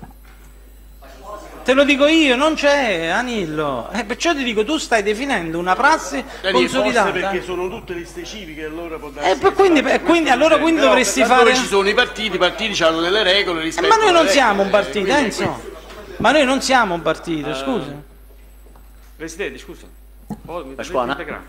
S9: Te lo dico io, non c'è, Anillo. Eh, perciò ti dico, tu stai definendo una prassi
S3: Daniele,
S9: consolidata.
S3: forse perché sono tutte liste civiche, allora può darsi
S9: Eh, per
S3: che
S9: quindi-
S3: sia-
S9: eh, quindi- allora quindi
S3: Però,
S9: dovresti
S3: laddove
S9: fare-
S3: ci sono i partiti, i partiti hanno delle regole
S9: Eh,
S3: rispetto
S9: ma noi non
S3: alle
S9: siamo un
S3: regole,
S9: partito,
S3: quindi-
S9: Enzo. Ma noi non siamo un partito, scusa.
S4: Presidente, scusa. Oh, mi
S2: Pasquale.
S4: integrare.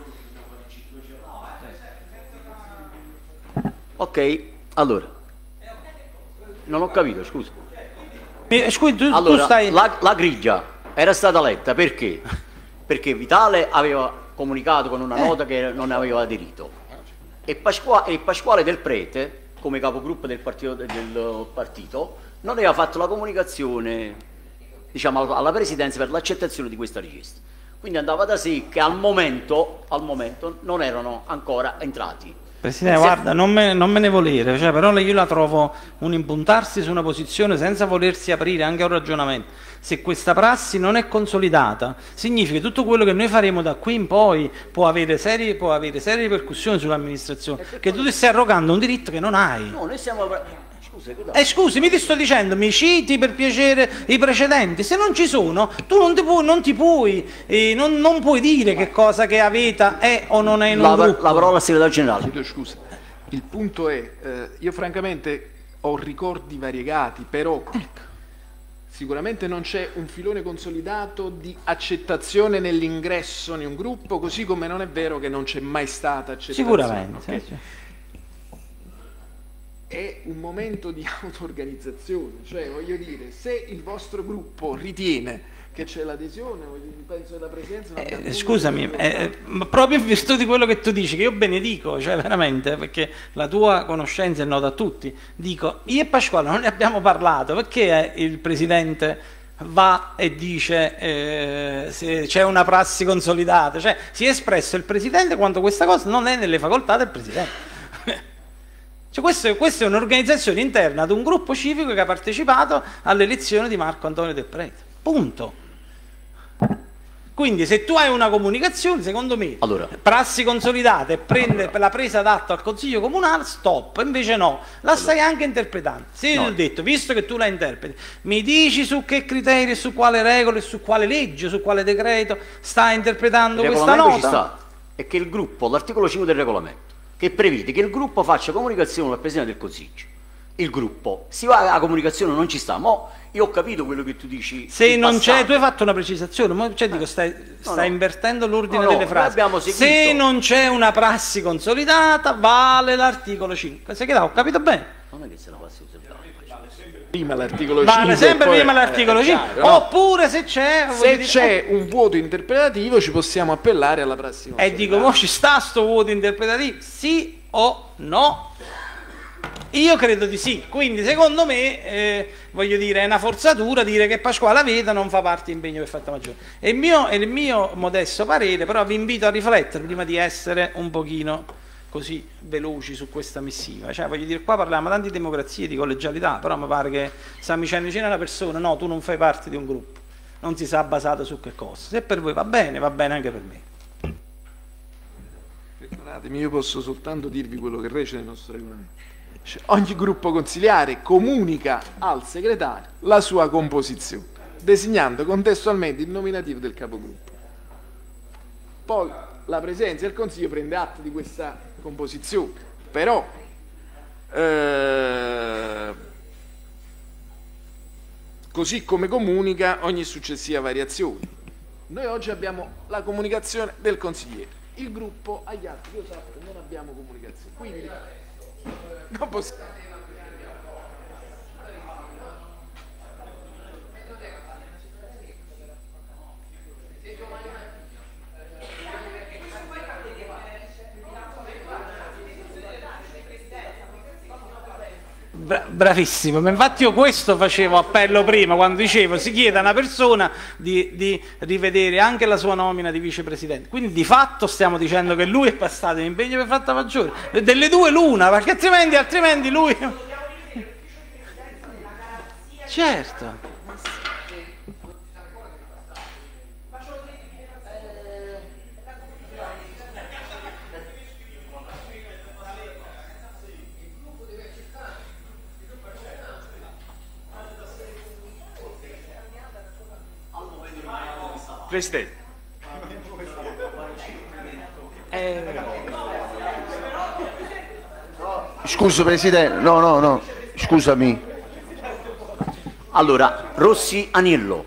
S2: Ok, allora non ho capito, scusa.
S9: Mi- Scusi, tu, tu
S2: Allora,
S9: stai...
S2: la, la griglia era stata letta perché? Perché Vitale aveva comunicato con una
S9: Eh.
S2: nota che non aveva aderito e, Pasqua- e Pasquale Del Prete, come capogruppo del partito, del partito, non aveva fatto la comunicazione, diciamo, alla- alla presidenza per l'accettazione di questa richiesta. Quindi andava da sé che al momento, al momento non erano ancora entrati.
S9: Presidente, guarda, non me, non me ne volere, cioè, però io la trovo un impuntarsi su una posizione senza volersi aprire anche a un ragionamento. Se questa prassi non è consolidata, significa che tutto quello che noi faremo da qui in poi può avere serie, può avere serie ripercussioni sull'amministrazione, che tu ti stai arrogando un diritto che non hai.
S2: No, noi stiamo... Scusa,
S9: eh, scusi, mi ti sto dicendo, mi citi per piacere i precedenti, se non ci sono, tu non ti puoi, non, ti puoi, eh, non, non puoi dire che cosa che Aveta è o non è in un
S2: la,
S9: gruppo.
S2: La parola al segretario generale.
S1: Chiedo scusa, il punto è, eh, io francamente ho ricordi variegati, però sicuramente non c'è un filone consolidato di accettazione nell'ingresso in un gruppo, così come non è vero che non c'è mai stata accettazione.
S9: Sicuramente,
S1: okay?
S9: sì, sì.
S1: È un momento di auto-organizzazione, cioè voglio dire, se il vostro gruppo ritiene che c'è l'adesione, penso che la presidenza non
S9: eh, scusami, eh, proprio in virtù di quello che tu dici, che io benedico, cioè veramente, perché la tua conoscenza è nota a tutti, dico, io e Pasquale non ne abbiamo parlato, perché il Presidente va e dice eh, se c'è una prassi consolidata, cioè si è espresso il Presidente quando questa cosa non è nelle facoltà del Presidente. Cioè, questo, è, questa è un'organizzazione interna ad un gruppo civico che ha partecipato all'elezione di Marco Antonio Del Prete. Punto. Quindi se tu hai una comunicazione, secondo me,
S2: allora,
S9: prassi consolidata e prende la presa d'atto al Consiglio Comunale, stop. Invece no, la stai allora. anche interpretando. Se io no. ti ho detto, visto che tu la interpreti, mi dici su che criteri, su quale regole, su quale legge, su quale decreto stai interpretando
S2: il
S9: questa nota?
S2: Ci sta, è che il gruppo, l'articolo cinque del regolamento, che prevede che il gruppo faccia comunicazione al Presidente del Consiglio. Il gruppo, si va a comunicazione, non ci sta, ma io ho capito quello che tu dici.
S9: Se non c'è, tu hai fatto una precisazione, ma cioè, dico, stai, stai no, no. invertendo l'ordine no, delle frasi. Se non c'è una prassi consolidata, vale l'articolo cinque. Se che ho capito bene?
S2: Non è che se la passi osservata.
S1: Prima l'articolo cinque.
S9: Vale sempre
S1: poi,
S9: prima l'articolo
S1: eh,
S9: cinque.
S1: Chiaro, no?
S9: Oppure se c'è.
S1: Se c'è un vuoto interpretativo, ci possiamo appellare alla prassi consolidata.
S9: E dico, mo ci sta sto vuoto interpretativo? Sì o no? Io credo di sì, quindi secondo me, eh, voglio dire, è una forzatura dire che Pasquale Aveta non fa parte di impegno per fatta maggiore. È il mio, è il mio modesto parere, però vi invito a riflettere prima di essere un pochino così veloci su questa missiva. Cioè, voglio dire, qua parliamo tanto di democrazia, di collegialità, però mi pare che stiamo dicendo vicino a una persona, no, tu non fai parte di un gruppo, non si sa basato su che cosa. Se per voi va bene, va bene anche per me.
S1: Preparatemi, io posso soltanto dirvi quello che recita nel nostro regolamento. Cioè, ogni gruppo consiliare comunica al segretario la sua composizione, designando contestualmente il nominativo del capogruppo. Poi la Presidenza del Consiglio prende atto di questa composizione, però eh, così come comunica ogni successiva variazione. Noi oggi abbiamo la comunicazione del consigliere, il gruppo agli altri, io sappia, non abbiamo comunicazione, quindi non possiamo.
S9: Bra bravissimo, ma infatti io questo facevo appello prima quando dicevo si chiede a una persona di, di rivedere anche la sua nomina di vicepresidente, quindi di fatto stiamo dicendo che lui è passato in impegno per fatta maggiore, delle due l'una, perché altrimenti, altrimenti lui certo.
S4: Presidente.
S10: Eh... Scusa Presidente, no, no, no, scusami.
S2: Allora, Rossi Aniello.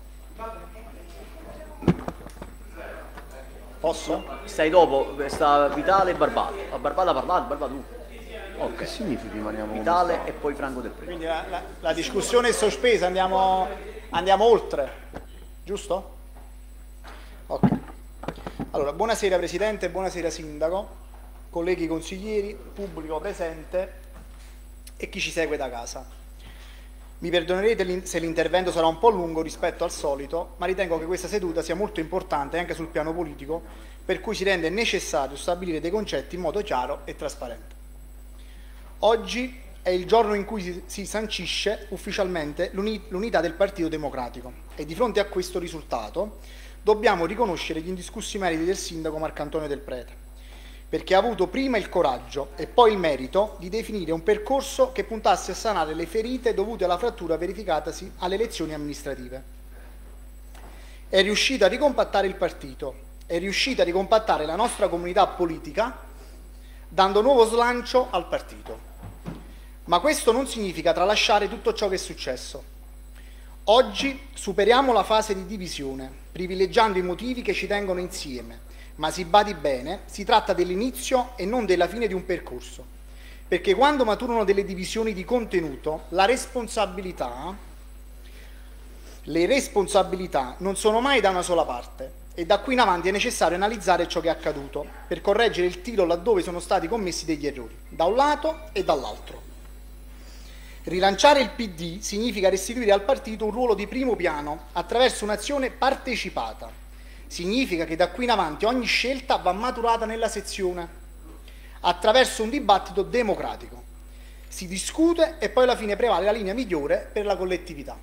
S8: Posso?
S2: Stai dopo, sta Vitale e Barbato. A Barbato ha parlato, Barbato tu.
S10: Oh, che significa rimaniamo
S2: Vitale e poi Franco Del Prete.
S11: Quindi la, la, la discussione è sospesa, andiamo, andiamo oltre, giusto? Ok. Allora, buonasera Presidente, buonasera Sindaco, colleghi consiglieri, pubblico presente e chi ci segue da casa. Mi perdonerete se l'intervento sarà un po' lungo rispetto al solito, ma ritengo che questa seduta sia molto importante anche sul piano politico, per cui si rende necessario stabilire dei concetti in modo chiaro e trasparente. Oggi è il giorno in cui si sancisce ufficialmente l'unità del Partito Democratico e di fronte a questo risultato dobbiamo riconoscere gli indiscussi meriti del sindaco Marcantonio Del Prete, perché ha avuto prima il coraggio e poi il merito di definire un percorso che puntasse a sanare le ferite dovute alla frattura verificatasi alle elezioni amministrative. È riuscito a ricompattare il partito, è riuscito a ricompattare la nostra comunità politica, dando nuovo slancio al partito. Ma questo non significa tralasciare tutto ciò che è successo. Oggi superiamo la fase di divisione, privilegiando i motivi che ci tengono insieme, ma si badi bene, si tratta dell'inizio e non della fine di un percorso, perché quando maturano delle divisioni di contenuto, la responsabilità, le responsabilità non sono mai da una sola parte e da qui in avanti è necessario analizzare ciò che è accaduto per correggere il tiro laddove sono stati commessi degli errori, da un lato e dall'altro. Rilanciare il P D significa restituire al partito un ruolo di primo piano attraverso un'azione partecipata. Significa che da qui in avanti ogni scelta va maturata nella sezione, attraverso un dibattito democratico. Si discute e poi alla fine prevale la linea migliore per la collettività.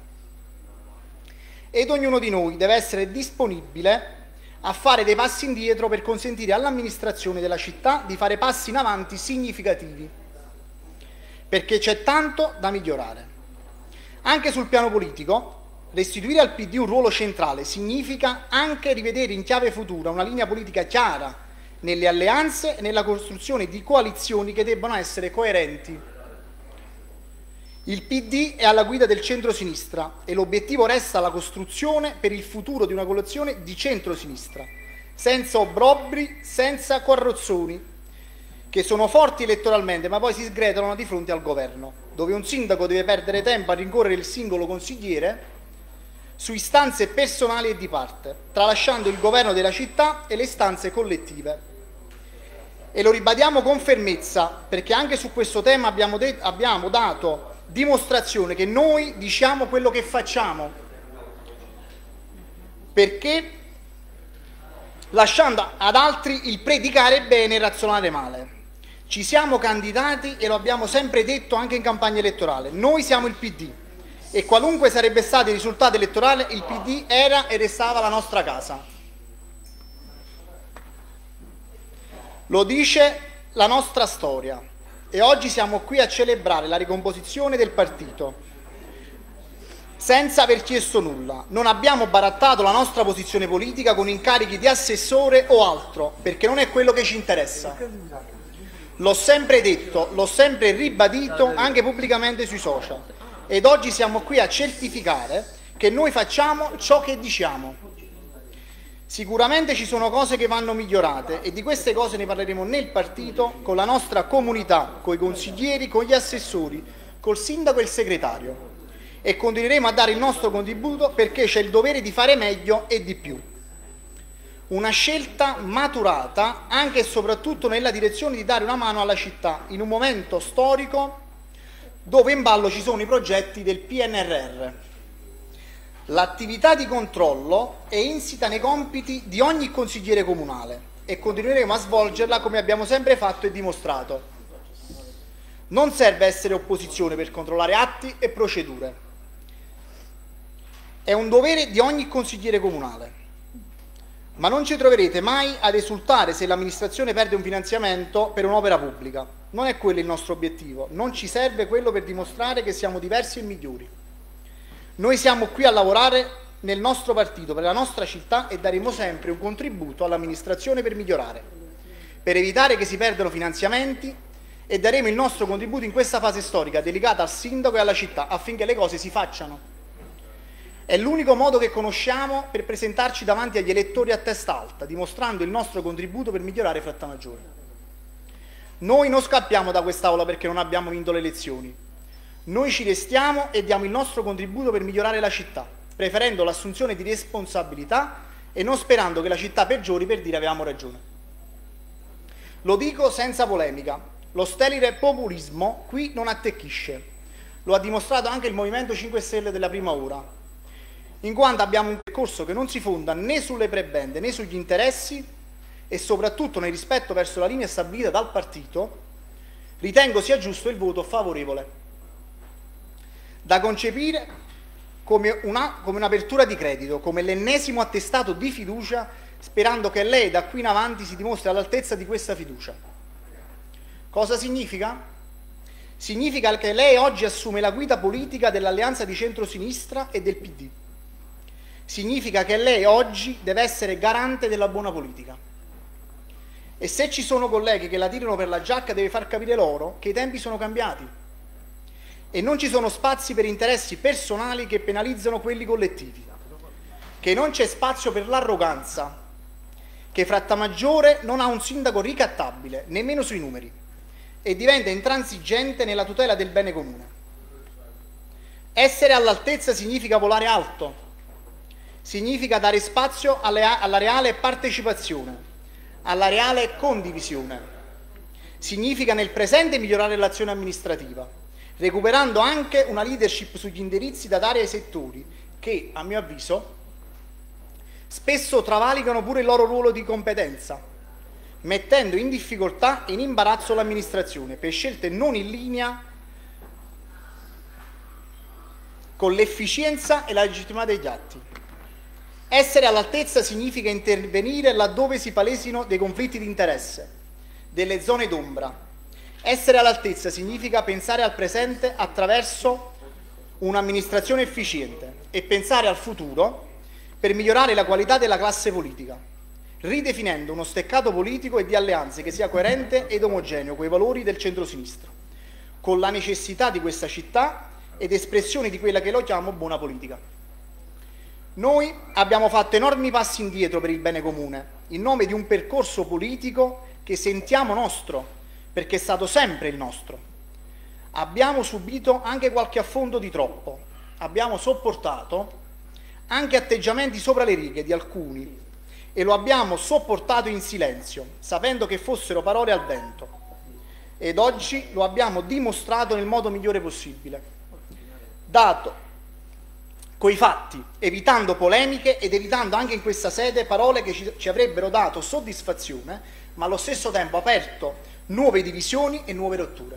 S11: Ed ognuno di noi deve essere disponibile a fare dei passi indietro per consentire all'amministrazione della città di fare passi in avanti significativi, perché c'è tanto da migliorare. Anche sul piano politico, restituire al P D un ruolo centrale significa anche rivedere in chiave futura una linea politica chiara nelle alleanze e nella costruzione di coalizioni che debbano essere coerenti. Il P D è alla guida del centro-sinistra e l'obiettivo resta la costruzione per il futuro di una coalizione di centro-sinistra, senza obbrobri, senza carrozzoni, che sono forti elettoralmente ma poi si sgretolano di fronte al governo, dove un sindaco deve perdere tempo a rincorrere il singolo consigliere su istanze personali e di parte, tralasciando il governo della città e le istanze collettive. E lo ribadiamo con fermezza, perché anche su questo tema abbiamo, abbiamo dato dimostrazione che noi diciamo quello che facciamo, perché lasciando ad altri il predicare bene e razzolare male. Ci siamo candidati e lo abbiamo sempre detto anche in campagna elettorale, noi siamo il P D. E qualunque sarebbe stato il risultato elettorale, il P D era e restava la nostra casa. Lo dice la nostra storia e oggi siamo qui a celebrare la ricomposizione del partito senza aver chiesto nulla. Non abbiamo barattato la nostra posizione politica con incarichi di assessore o altro, perché non è quello che ci interessa. L'ho sempre detto, l'ho sempre ribadito anche pubblicamente sui social. Ed oggi siamo qui a certificare che noi facciamo ciò che diciamo. Sicuramente ci sono cose che vanno migliorate e di queste cose ne parleremo nel partito, con la nostra comunità, con i consiglieri, con gli assessori, col sindaco e il segretario. E continueremo a dare il nostro contributo perché c'è il dovere di fare meglio e di più. Una scelta maturata anche e soprattutto nella direzione di dare una mano alla città in un momento storico dove in ballo ci sono i progetti del P N R R. L'attività di controllo è insita nei compiti di ogni consigliere comunale e continueremo a svolgerla come abbiamo sempre fatto e dimostrato. Non serve essere opposizione per controllare atti e procedure. È un dovere di ogni consigliere comunale. Ma non ci troverete mai ad esultare se l'amministrazione perde un finanziamento per un'opera pubblica. Non è quello il nostro obiettivo, non ci serve quello per dimostrare che siamo diversi e migliori. Noi siamo qui a lavorare nel nostro partito, per la nostra città e daremo sempre un contributo all'amministrazione per migliorare, per evitare che si perdano finanziamenti e daremo il nostro contributo in questa fase storica delicata al sindaco e alla città affinché le cose si facciano. È l'unico modo che conosciamo per presentarci davanti agli elettori a testa alta, dimostrando il nostro contributo per migliorare Frattamaggiore. Noi non scappiamo da quest'Aula perché non abbiamo vinto le elezioni. Noi ci restiamo e diamo il nostro contributo per migliorare la città, preferendo l'assunzione di responsabilità e non sperando che la città peggiori per dire avevamo ragione. Lo dico senza polemica, lo sterile populismo qui non attecchisce. lo ha dimostrato anche il Movimento cinque Stelle della prima ora, in quanto abbiamo un percorso che non si fonda né sulle prebende né sugli interessi e soprattutto nel rispetto verso la linea stabilita dal partito, ritengo sia giusto il voto favorevole, da concepire come una, come un'apertura di credito, come l'ennesimo attestato di fiducia, sperando che lei da qui in avanti si dimostri all'altezza di questa fiducia. Cosa significa? Significa che lei oggi assume la guida politica dell'alleanza di centrosinistra e del P D. Significa che lei oggi deve essere garante della buona politica. E se ci sono colleghi che la tirano per la giacca, deve far capire loro che i tempi sono cambiati e non ci sono spazi per interessi personali che penalizzano quelli collettivi, che non c'è spazio per l'arroganza, che Frattamaggiore non ha un sindaco ricattabile, nemmeno sui numeri, e diventa intransigente nella tutela del bene comune. Essere all'altezza significa volare alto, significa dare spazio alle, alla reale partecipazione, alla reale condivisione. Significa nel presente migliorare l'azione amministrativa, recuperando anche una leadership sugli indirizzi da dare ai settori che, a mio avviso, spesso travalicano pure il loro ruolo di competenza, mettendo in difficoltà e in imbarazzo l'amministrazione per scelte non in linea con l'efficienza e la legittimità degli atti. Essere all'altezza significa intervenire laddove si palesino dei conflitti di interesse, delle zone d'ombra. Essere all'altezza significa pensare al presente attraverso un'amministrazione efficiente e pensare al futuro per migliorare la qualità della classe politica, ridefinendo uno steccato politico e di alleanze che sia coerente ed omogeneo coi valori del centrosinistra, con la necessità di questa città ed espressione di quella che lo chiamo buona politica. Noi abbiamo fatto enormi passi indietro per il bene comune, in nome di un percorso politico che sentiamo nostro, perché è stato sempre il nostro. Abbiamo subito anche qualche affondo di troppo, abbiamo sopportato anche atteggiamenti sopra le righe di alcuni e lo abbiamo sopportato in silenzio, sapendo che fossero parole al vento. Ed oggi lo abbiamo dimostrato nel modo migliore possibile, dato coi fatti, evitando polemiche ed evitando anche in questa sede parole che ci, ci avrebbero dato soddisfazione, ma allo stesso tempo aperto nuove divisioni e nuove rotture.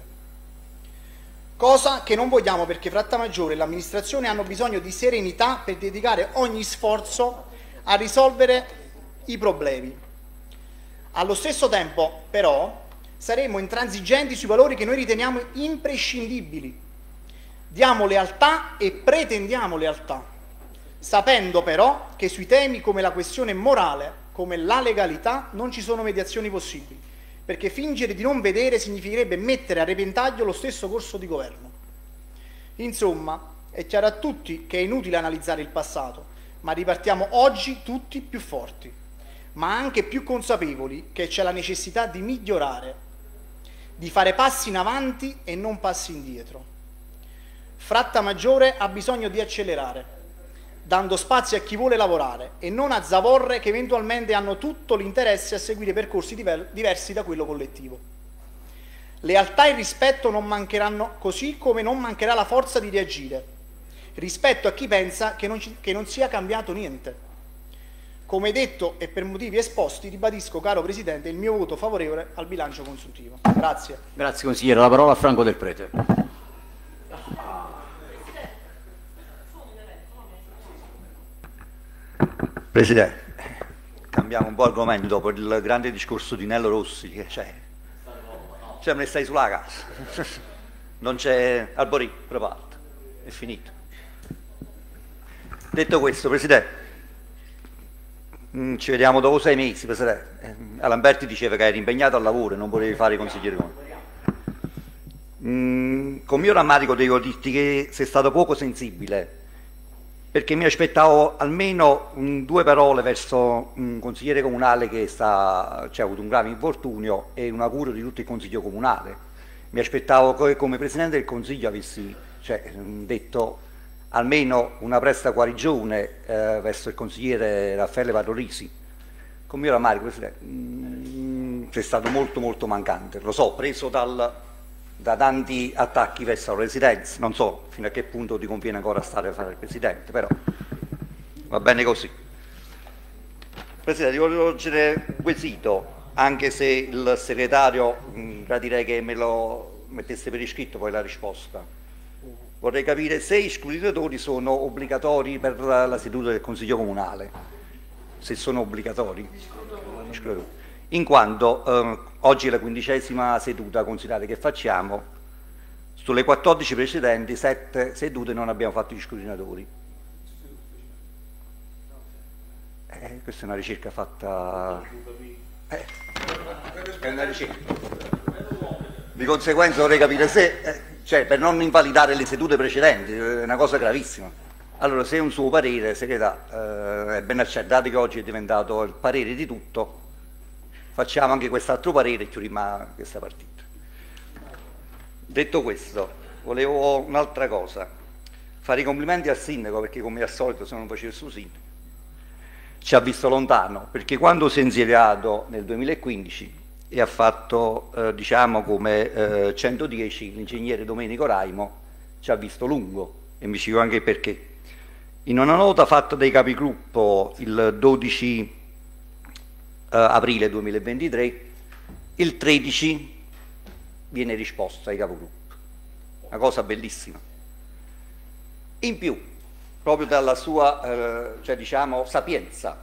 S11: Cosa che non vogliamo, perché Frattamaggiore e l'amministrazione hanno bisogno di serenità per dedicare ogni sforzo a risolvere i problemi. Allo stesso tempo, però, saremo intransigenti sui valori che noi riteniamo imprescindibili. Diamo lealtà e pretendiamo lealtà, sapendo però che sui temi come la questione morale, come la legalità, non ci sono mediazioni possibili, perché fingere di non vedere significherebbe mettere a repentaglio lo stesso corso di governo. Insomma, è chiaro a tutti che è inutile analizzare il passato, ma ripartiamo oggi tutti più forti, ma anche più consapevoli che c'è la necessità di migliorare, di fare passi in avanti e non passi indietro. Frattamaggiore ha bisogno di accelerare, dando spazio a chi vuole lavorare e non a zavorre che eventualmente hanno tutto l'interesse a seguire percorsi diversi da quello collettivo. Lealtà e rispetto non mancheranno, così come non mancherà la forza di reagire rispetto a chi pensa che non, ci, che non sia cambiato niente. Come detto e per motivi esposti, ribadisco, caro Presidente, il mio voto favorevole al bilancio consuntivo. Grazie.
S2: Grazie consigliere, la parola a Franco Del Prete.
S12: Presidente, cambiamo un po' argomento dopo il grande discorso di Nello Rossi, che c'è, sembra che stai sulla casa, non c'è Alborì, preparato, è finito. Detto questo, Presidente, mh, ci vediamo dopo sei mesi, Presidente. Eh, Lamberti diceva che eri impegnato al lavoro e non volevi fare i consiglieri con me. Mh, con mio rammarico devo dirti che sei stato poco sensibile, perché mi aspettavo almeno um, due parole verso un consigliere comunale che sta, cioè, ha avuto un grave infortunio e una cura di tutto il Consiglio comunale. Mi aspettavo che come Presidente del Consiglio avessi, cioè, detto almeno una presta guarigione eh, verso il consigliere Raffaele Parolisi. Con mio rammarico, Presidente, mm, sei stato molto molto mancante, lo so, preso dal, da tanti attacchi verso la Presidenza. Non so fino a che punto ti conviene ancora stare a fare il Presidente, però va bene così. Presidente, volevo leggere un quesito, anche se il segretario mh, gradirei che me lo mettesse per iscritto poi la risposta. Vorrei capire se i scrutatori sono obbligatori per la, la seduta del Consiglio Comunale, se sono obbligatori, in quanto eh, oggi è la quindicesima seduta, considerate che facciamo, sulle quattordici precedenti, sette sedute non abbiamo fatto gli scrutinatori. Eh, questa è una ricerca fatta... Eh, è una ricerca. Di conseguenza vorrei capire se... Eh, cioè per non invalidare le sedute precedenti, è una cosa gravissima. Allora, se è un suo parere, segretario, eh, è ben accertato che oggi è diventato il parere di tutto, facciamo anche quest'altro parere e chiudiamo questa partita. Detto questo, volevo un'altra cosa, fare i complimenti al sindaco, perché come al solito se non faceva il suo sindaco, ci ha visto lontano, perché quando si è insediato nel duemilaquindici e ha fatto eh, diciamo come eh, centodieci, l'ingegnere Domenico Raimo ci ha visto lungo, e mi spiego anche perché. In una nota fatta dai capigruppo il dodici eh, aprile duemilaventitré, il tredici viene risposta ai capigruppo, una cosa bellissima. In più, proprio dalla sua eh, cioè, diciamo, sapienza,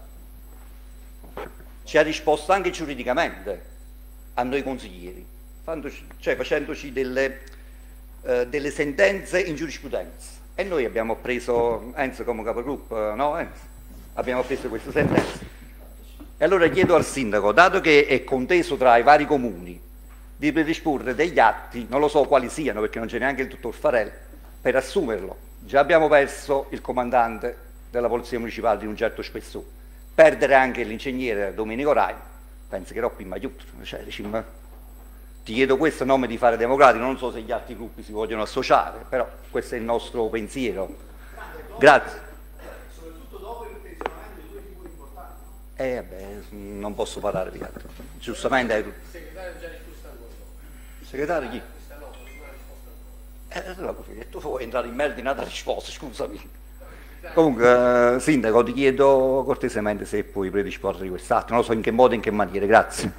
S12: ci ha risposto anche giuridicamente a noi consiglieri, cioè facendoci delle, eh, delle sentenze in giurisprudenza, e noi abbiamo preso, Enzo come capogruppo, no Enzo? Abbiamo preso queste sentenze. E allora chiedo al sindaco, dato che è conteso tra i vari comuni, di predisporre degli atti, non lo so quali siano perché non c'è neanche il dottor Farel, per assumerlo. Già abbiamo perso il comandante della Polizia Municipale di un certo spessore, perdere anche l'ingegnere Domenico Raimo, penso che Roppi Maiuto, cioè, diciamo, ti chiedo questo a nome di Fare Democratico, non so se gli altri gruppi si vogliono associare, però questo è il nostro pensiero. Grazie.
S11: Soprattutto dopo il pensionamento di due figure importanti.
S12: Eh vabbè, non posso parlare di altro. Giustamente hai...
S11: Il segretario già risposto a questo.
S12: Segretario chi? Eh, allora, tu vuoi entrare in merito in altra risposta, scusami. Comunque, eh, sindaco, ti chiedo cortesemente se puoi predisporre di quest'atto, non lo so in che modo e in che maniera, grazie.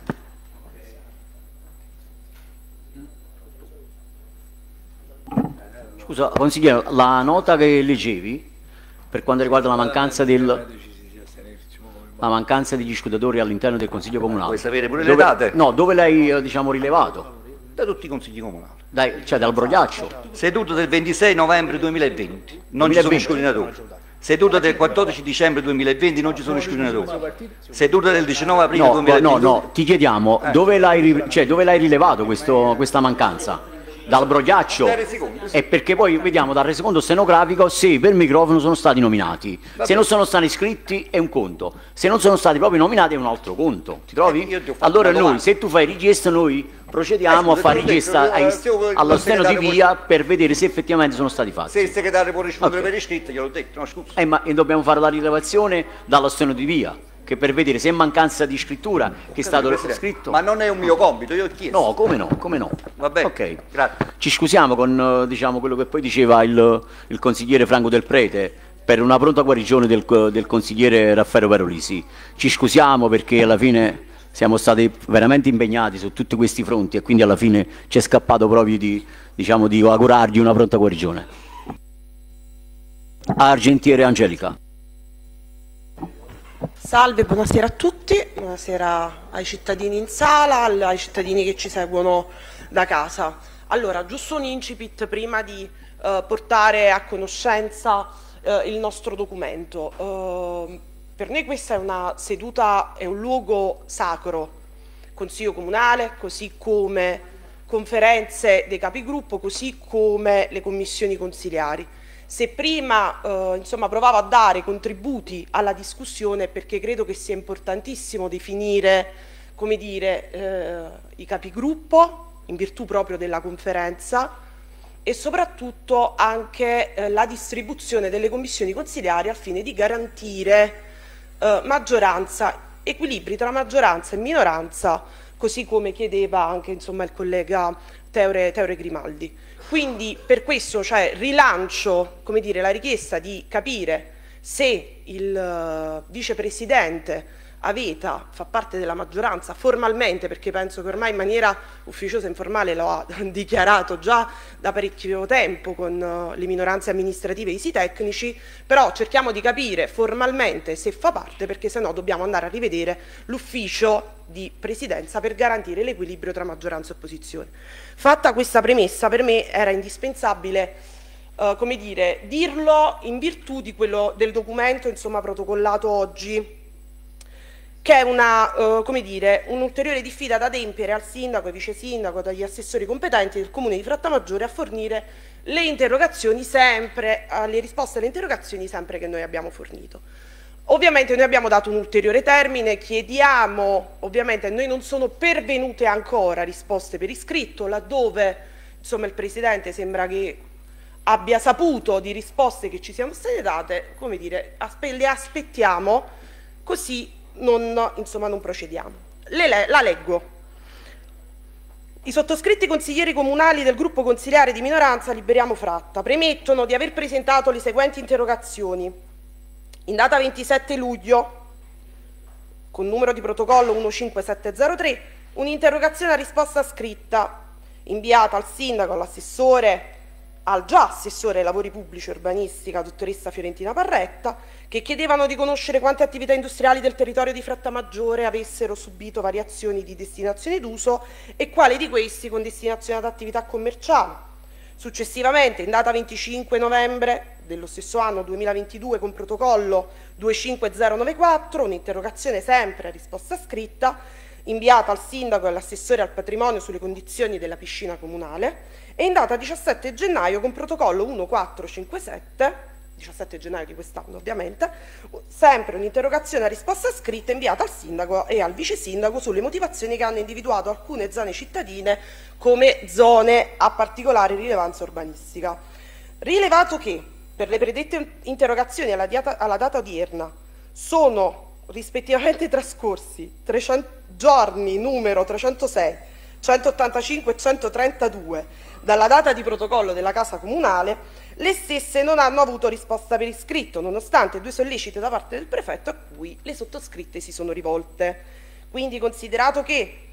S2: Scusa, consigliere, la nota che leggevi per quanto riguarda la mancanza del la mancanza degli scrutatori all'interno del Consiglio Comunale.
S12: Vuoi sapere pure
S2: dove,
S12: le date?
S2: No, dove l'hai diciamo rilevato?
S12: Da tutti i consigli comunali.
S2: Dai, cioè dal Brogliaccio.
S12: Seduta del ventisei novembre duemilaventi, non ci sono scrutinatori. Seduta del quattordici dicembre duemilaventi, non ci sono scrutinatori. Seduta del diciannove aprile
S2: no,
S12: duemilaventi.
S2: No, no, ti chiediamo,
S12: eh.
S2: dove l'hai cioè, dove l'hai rilevato questo, questa mancanza? Dal Brogliaccio? E perché poi vediamo dal resoconto stenografico se per microfono sono stati nominati.
S12: Vabbè.
S2: Se non sono stati iscritti è un conto, se non sono stati proprio nominati è un altro conto. Ti trovi?
S12: Eh,
S2: allora noi, se tu fai richiesta, noi procediamo
S12: eh,
S2: a fare
S12: detto,
S2: richiesta
S12: io,
S2: ai,
S12: io,
S2: allo steno di via
S12: può...
S2: per vedere se effettivamente sono stati fatti.
S12: Se il segretario può rispondere
S2: okay.
S12: per iscritto, gliel'ho detto, no scusa.
S2: Eh, ma e dobbiamo fare la rilevazione dallo steno di via, che per vedere se è mancanza di scrittura che è stato scritto.
S12: Ma non è un mio compito, io ho chiesto.
S2: No, come no, come no.
S12: Va bene,
S2: ok,
S12: grazie.
S2: Ci scusiamo con diciamo, quello che poi diceva il, il consigliere Franco Del Prete per una pronta guarigione del, del consigliere Raffaele Parolisi. Ci scusiamo perché alla fine siamo stati veramente impegnati su tutti questi fronti e quindi alla fine ci è scappato proprio di, diciamo, di augurargli una pronta guarigione. Argentiere Angelica.
S13: Salve, buonasera a tutti, buonasera ai cittadini in sala, ai cittadini che ci seguono da casa. Allora, giusto un incipit prima di eh, portare a conoscenza eh, il nostro documento. Eh, per noi questa è una seduta, è un luogo sacro, Consiglio Comunale, così come conferenze dei capigruppo, così come le commissioni consiliari. Se prima eh, insomma, provavo a dare contributi alla discussione perché credo che sia importantissimo definire, come dire, eh, i capigruppo in virtù proprio della conferenza e soprattutto anche eh, la distribuzione delle commissioni consiliari al fine di garantire eh, maggioranza, equilibri tra maggioranza e minoranza, così come chiedeva anche insomma, il collega Teore, Teore Grimaldi. Quindi per questo, cioè, rilancio, come dire, la richiesta di capire se il uh, vicepresidente Aveta fa parte della maggioranza formalmente, perché penso che ormai in maniera ufficiosa e informale lo ha dichiarato già da parecchio tempo con uh, le minoranze amministrative e i sì tecnici, però cerchiamo di capire formalmente se fa parte, perché sennò dobbiamo andare a rivedere l'ufficio di presidenza per garantire l'equilibrio tra maggioranza e opposizione. Fatta questa premessa, per me era indispensabile uh, come dire, dirlo in virtù di quello del documento insomma protocollato oggi, che è una, uh, come dire, un'ulteriore diffida da adempiere al sindaco, ai vice sindaco, agli assessori competenti del comune di Frattamaggiore a fornire le interrogazioni sempre, alle risposte alle interrogazioni sempre che noi abbiamo fornito. Ovviamente noi abbiamo dato un ulteriore termine, chiediamo, ovviamente noi non sono pervenute ancora risposte per iscritto, laddove insomma il Presidente sembra che abbia saputo di risposte che ci siano state date, come dire, aspe- le aspettiamo, così non, insomma, non procediamo. Le, la leggo. I sottoscritti consiglieri comunali del gruppo consigliare di minoranza Liberiamo Fratta premettono di aver presentato le seguenti interrogazioni. In data ventisette luglio, con numero di protocollo uno cinque sette zero tre, un'interrogazione a risposta scritta inviata al sindaco, all'assessore, al già assessore ai lavori pubblici e urbanistica, dottoressa Fiorentina Parretta, che chiedevano di conoscere quante attività industriali del territorio di Frattamaggiore avessero subito variazioni di destinazione d'uso e quali di questi con destinazione ad attività commerciali. Successivamente, in data venticinque novembre dello stesso anno duemilaventidue, con protocollo due cinque zero nove quattro, un'interrogazione sempre a risposta scritta, inviata al sindaco e all'assessore al patrimonio sulle condizioni della piscina comunale, e in data diciassette gennaio con protocollo uno quattro cinque sette, diciassette gennaio di quest'anno ovviamente, sempre un'interrogazione a risposta scritta inviata al sindaco e al vice sindaco sulle motivazioni che hanno individuato alcune zone cittadine come zone a particolare rilevanza urbanistica. Rilevato che per le predette interrogazioni alla data, alla data odierna sono rispettivamente trascorsi trecento giorni numero trecentosei, centottantacinque e centotrentadue dalla data di protocollo della Casa Comunale, le stesse non hanno avuto risposta per iscritto, nonostante due solleciti da parte del prefetto a cui le sottoscritte si sono rivolte. Quindi, considerato che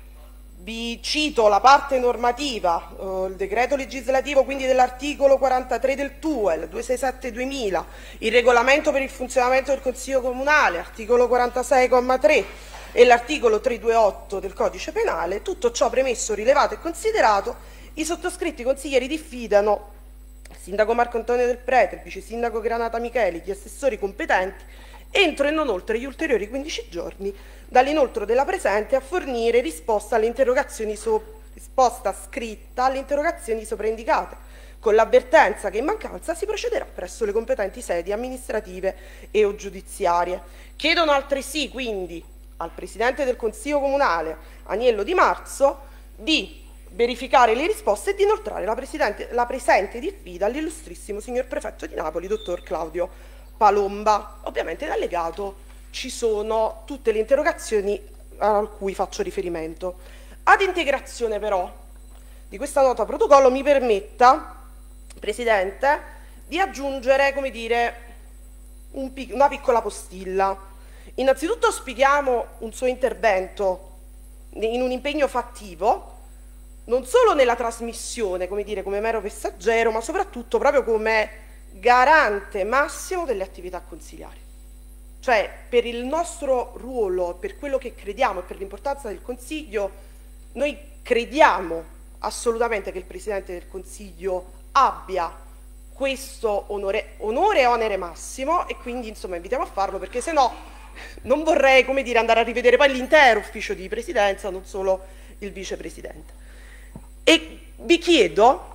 S13: vi cito la parte normativa, eh, il decreto legislativo quindi dell'articolo quarantatré del T U E L, duecentosessantasette duemila, il regolamento per il funzionamento del Consiglio Comunale, articolo quarantasei comma tre e l'articolo trecentoventotto del Codice Penale, tutto ciò premesso, rilevato e considerato, i sottoscritti consiglieri diffidano il sindaco Marco Antonio Del Prete, il vice sindaco Granata Micheli, gli assessori competenti, entro e non oltre gli ulteriori quindici giorni dall'inoltro della presente a fornire risposta alle interrogazioni so- risposta scritta alle interrogazioni sopraindicate, con l'avvertenza che in mancanza si procederà presso le competenti sedi amministrative e o giudiziarie. Chiedono altresì quindi al Presidente del Consiglio Comunale, Aniello Di Marzo, di verificare le risposte e di inoltrare la, la presente diffida all'illustrissimo signor Prefetto di Napoli, dottor Claudio Palomba. Ovviamente in allegato ci sono tutte le interrogazioni a cui faccio riferimento. Ad integrazione però di questa nota protocollo mi permetta, Presidente, di aggiungere, come dire, un pic- una piccola postilla. Innanzitutto auspichiamo un suo intervento in un impegno fattivo, non solo nella trasmissione, come dire, come mero passeggero, ma soprattutto proprio come garante massimo delle attività consiliari. Cioè, per il nostro ruolo, per quello che crediamo e per l'importanza del Consiglio, noi crediamo assolutamente che il Presidente del Consiglio abbia questo onore, onore e onere massimo, e quindi insomma invitiamo a farlo, perché se no non vorrei, come dire, andare a rivedere poi l'intero ufficio di presidenza, non solo il vicepresidente. E vi chiedo,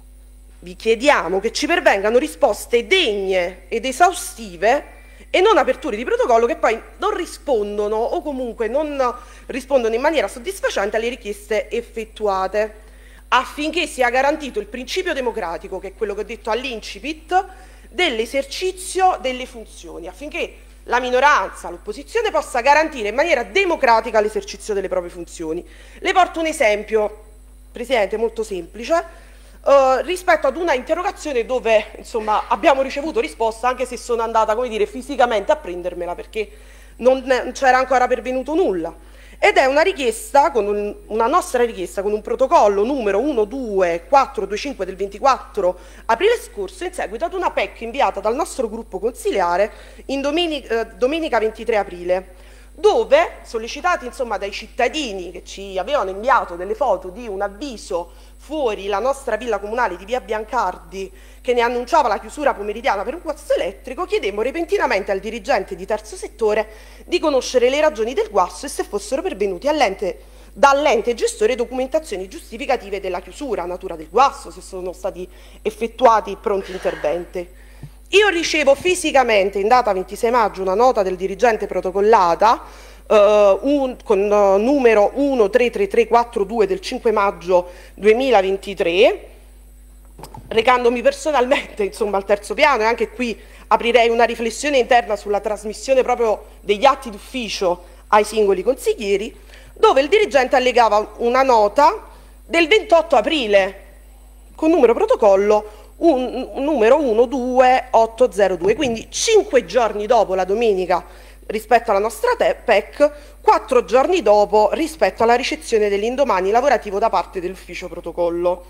S13: vi chiediamo che ci pervengano risposte degne ed esaustive e non aperture di protocollo che poi non rispondono o comunque non rispondono in maniera soddisfacente alle richieste effettuate, affinché sia garantito il principio democratico, che è quello che ho detto all'incipit, dell'esercizio delle funzioni, affinché la minoranza, l'opposizione possa garantire in maniera democratica l'esercizio delle proprie funzioni. Le porto un esempio Presidente, molto semplice. Uh, rispetto ad una interrogazione dove insomma abbiamo ricevuto risposta, anche se sono andata, come dire, fisicamente a prendermela perché non c'era ancora pervenuto nulla, ed è una richiesta, con un, una nostra richiesta con un protocollo numero uno due quattro due cinque del ventiquattro aprile scorso, in seguito ad una P E C inviata dal nostro gruppo consiliare in domenica, eh, domenica ventitré aprile, dove, sollecitati insomma dai cittadini che ci avevano inviato delle foto di un avviso fuori la nostra villa comunale di via Biancardi che ne annunciava la chiusura pomeridiana per un guasto elettrico, chiedemmo repentinamente al dirigente di terzo settore di conoscere le ragioni del guasto e se fossero pervenuti all'ente, dall'ente gestore documentazioni giustificative della chiusura, natura del guasto, se sono stati effettuati pronti interventi. Io ricevo fisicamente in data ventisei maggio una nota del dirigente protocollata uh, un, con uh, numero uno tre tre tre quattro due del cinque maggio duemilaventitré, recandomi personalmente insomma al terzo piano, e anche qui aprirei una riflessione interna sulla trasmissione proprio degli atti d'ufficio ai singoli consiglieri, dove il dirigente allegava una nota del ventotto aprile con numero protocollo Un, un numero uno due otto zero due, quindi cinque giorni dopo la domenica rispetto alla nostra P E C, quattro giorni dopo rispetto alla ricezione dell'indomani lavorativo da parte dell'ufficio protocollo.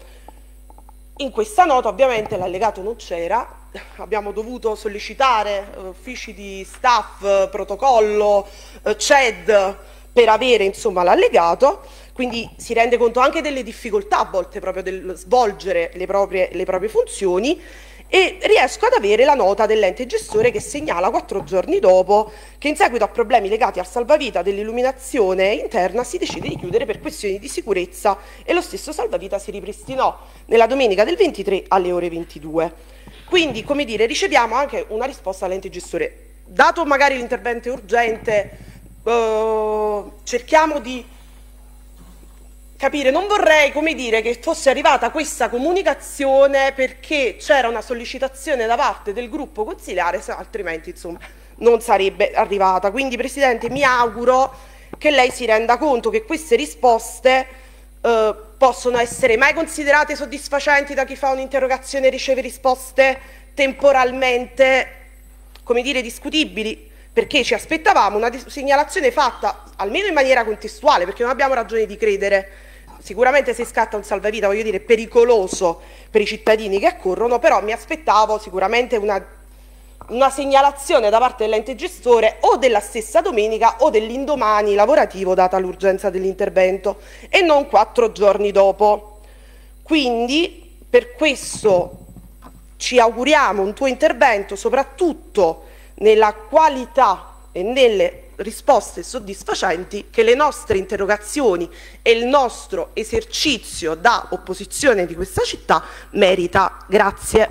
S13: In questa nota ovviamente l'allegato non c'era, abbiamo dovuto sollecitare uh, uffici di staff, protocollo, uh, C E D per avere insomma l'allegato. Quindi si rende conto anche delle difficoltà a volte proprio del svolgere le proprie, le proprie funzioni, e riesco ad avere la nota dell'ente gestore che segnala quattro giorni dopo che in seguito a problemi legati al salvavita dell'illuminazione interna si decide di chiudere per questioni di sicurezza, e lo stesso salvavita si ripristinò nella domenica del ventitré alle ore ventidue. Quindi, come dire, riceviamo anche una risposta all'ente gestore. Dato magari l'intervento urgente, eh, cerchiamo di capire, non vorrei, come dire, che fosse arrivata questa comunicazione perché c'era una sollecitazione da parte del gruppo consiliare, se altrimenti insomma non sarebbe arrivata. Quindi Presidente, mi auguro che lei si renda conto che queste risposte eh, possono essere mai considerate soddisfacenti da chi fa un'interrogazione e riceve risposte temporalmente, come dire, discutibili, perché ci aspettavamo una segnalazione fatta almeno in maniera contestuale, perché non abbiamo ragione di credere. Sicuramente se scatta un salvavita, voglio dire, pericoloso per i cittadini che accorrono, però mi aspettavo sicuramente una, una segnalazione da parte dell'ente gestore o della stessa domenica o dell'indomani lavorativo data l'urgenza dell'intervento, e non quattro giorni dopo. Quindi per questo ci auguriamo un tuo intervento soprattutto nella qualità e nelle risposte soddisfacenti che le nostre interrogazioni e il nostro esercizio da opposizione di questa città merita. Grazie.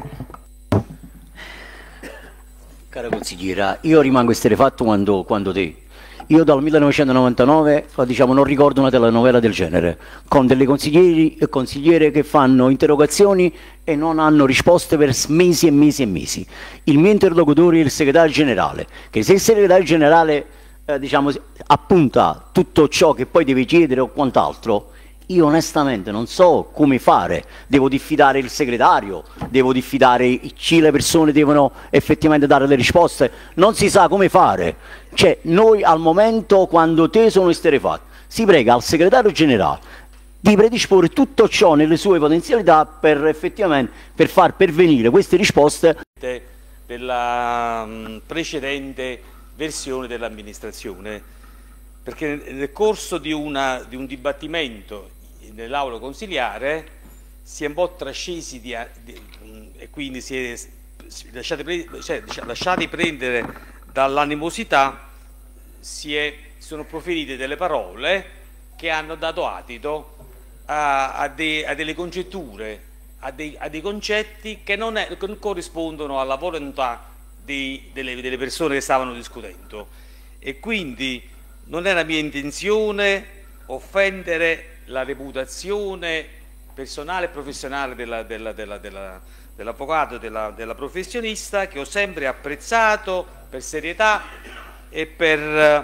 S2: Cara consigliera, io rimango esterrefatto quando, quando te. Io dal millenovecentonovantanove diciamo, non ricordo una telenovela del genere, con delle consiglieri e consigliere che fanno interrogazioni e non hanno risposte per mesi e mesi e mesi. Il mio interlocutore è il segretario generale, che se il segretario generale eh, diciamo, appunta tutto ciò che poi deve chiedere o quant'altro, io onestamente non so come fare. Devo diffidare il segretario, devo diffidare chi le persone devono effettivamente dare le risposte, non si sa come fare. Cioè, noi al momento, quando te sono esterrefatti, si prega al segretario generale di predisporre tutto ciò nelle sue potenzialità per effettivamente per far pervenire queste risposte
S4: della um, precedente versione dell'amministrazione, perché nel corso di, una, di un dibattimento nell'aula consiliare si è un po' trascesi di, di, e quindi si è lasciati, pre, cioè, lasciati prendere dall'animosità, si, è, si sono proferite delle parole che hanno dato adito a, a, de, a delle congetture, a dei, a dei concetti che non, è, che non corrispondono alla volontà di, delle, delle persone che stavano discutendo, e quindi non è la mia intenzione offendere la reputazione personale e professionale della, della, della, della, dell'avvocato e della, della professionista, che ho sempre apprezzato per serietà e per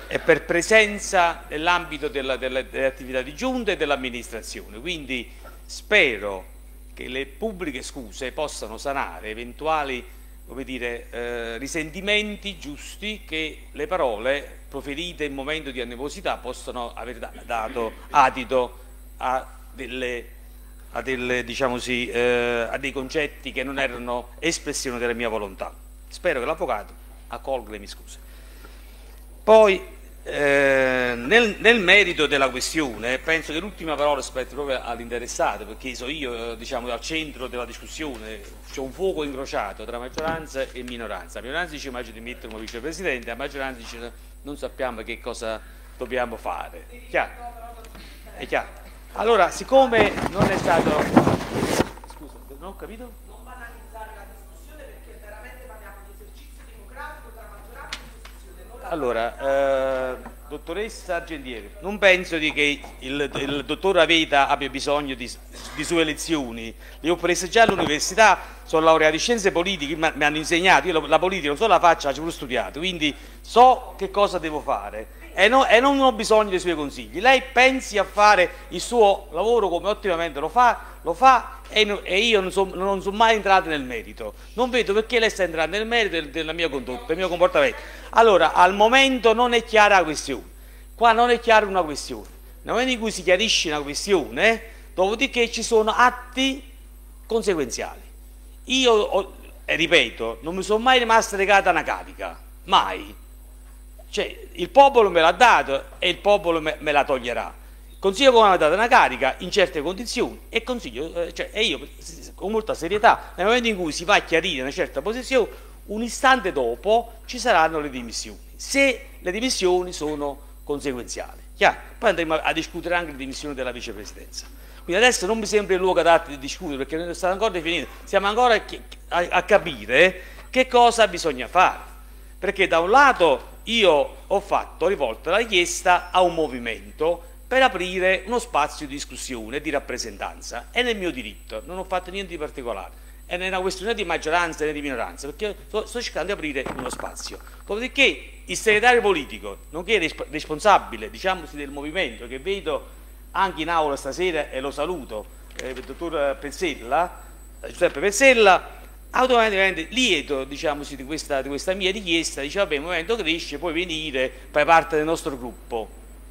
S4: e per presenza nell'ambito della, della, delle attività di giunta e dell'amministrazione. Quindi spero che le pubbliche scuse possano sanare eventuali, come dire, eh, risentimenti giusti che le parole proferite in momento di animosità possono aver da dato adito a delle, a, delle, diciamo sì, eh, a dei concetti che non erano espressione della mia volontà. Spero che l'avvocato accolga le mie scuse. Poi eh, nel, nel merito della questione penso che l'ultima parola spetti proprio all'interessato, perché so io, diciamo, al centro della discussione c'è un fuoco incrociato tra maggioranza e minoranza. La minoranza dice immagino di mettere come vicepresidente, la maggioranza dice non sappiamo che cosa dobbiamo fare. Chiaro? È chiaro? Allora, siccome non è stato... Scusa, non ho capito?
S13: Non banalizzare la discussione, perché veramente parliamo di esercizio democratico tra maggioranza e opposizione.
S4: Allora, eh, dottoressa Argentieri, non penso di che il, il dottor Aveta abbia bisogno di, di sue lezioni. Le ho prese già all'università, sono laureato in scienze politiche, mi hanno insegnato, io la politica non solo la faccio, la ci ho pure studiato, quindi so che cosa devo fare e, no, e non ho bisogno dei suoi consigli. Lei pensi a fare il suo lavoro come ottimamente lo fa, lo fa e, no, e io non sono non son mai entrato nel merito. Non vedo perché lei sta entrando nel merito del, della mia condotta, del mio comportamento. Allora, al momento non è chiara la questione. Qua non è chiara una questione. Nel momento in cui si chiarisce una questione, dopodiché ci sono atti conseguenziali. Io, ho, eh, ripeto, non mi sono mai rimasto legato a una carica, mai. Cioè, il popolo me l'ha dato e il popolo me, me la toglierà. Consiglio come mi ha dato una carica in certe condizioni e consiglio, eh, cioè, e io con molta serietà, nel momento in cui si va a chiarire una certa posizione, un istante dopo ci saranno le dimissioni, se le dimissioni sono conseguenziali. Chiaro? Poi andremo a, a discutere anche le dimissioni della vicepresidenza. Quindi adesso non mi sembra il luogo adatto di discutere, perché non è stato ancora definito, siamo ancora a, a, a capire che cosa bisogna fare, perché da un lato io ho fatto, ho rivolto la richiesta a un movimento per aprire uno spazio di discussione, di rappresentanza, è nel mio diritto, non ho fatto niente di particolare, è una questione di maggioranza né di minoranza, perché sto, sto cercando di aprire uno spazio. Dopodiché il segretario politico, nonché responsabile, diciamo, del movimento, che vedo anche in aula stasera e lo saluto, eh, il dottor Pezzella, Giuseppe Pezzella, automaticamente lieto, diciamo, di, questa, di questa mia richiesta, dice vabbè, il movimento cresce, puoi venire, fai parte del nostro gruppo.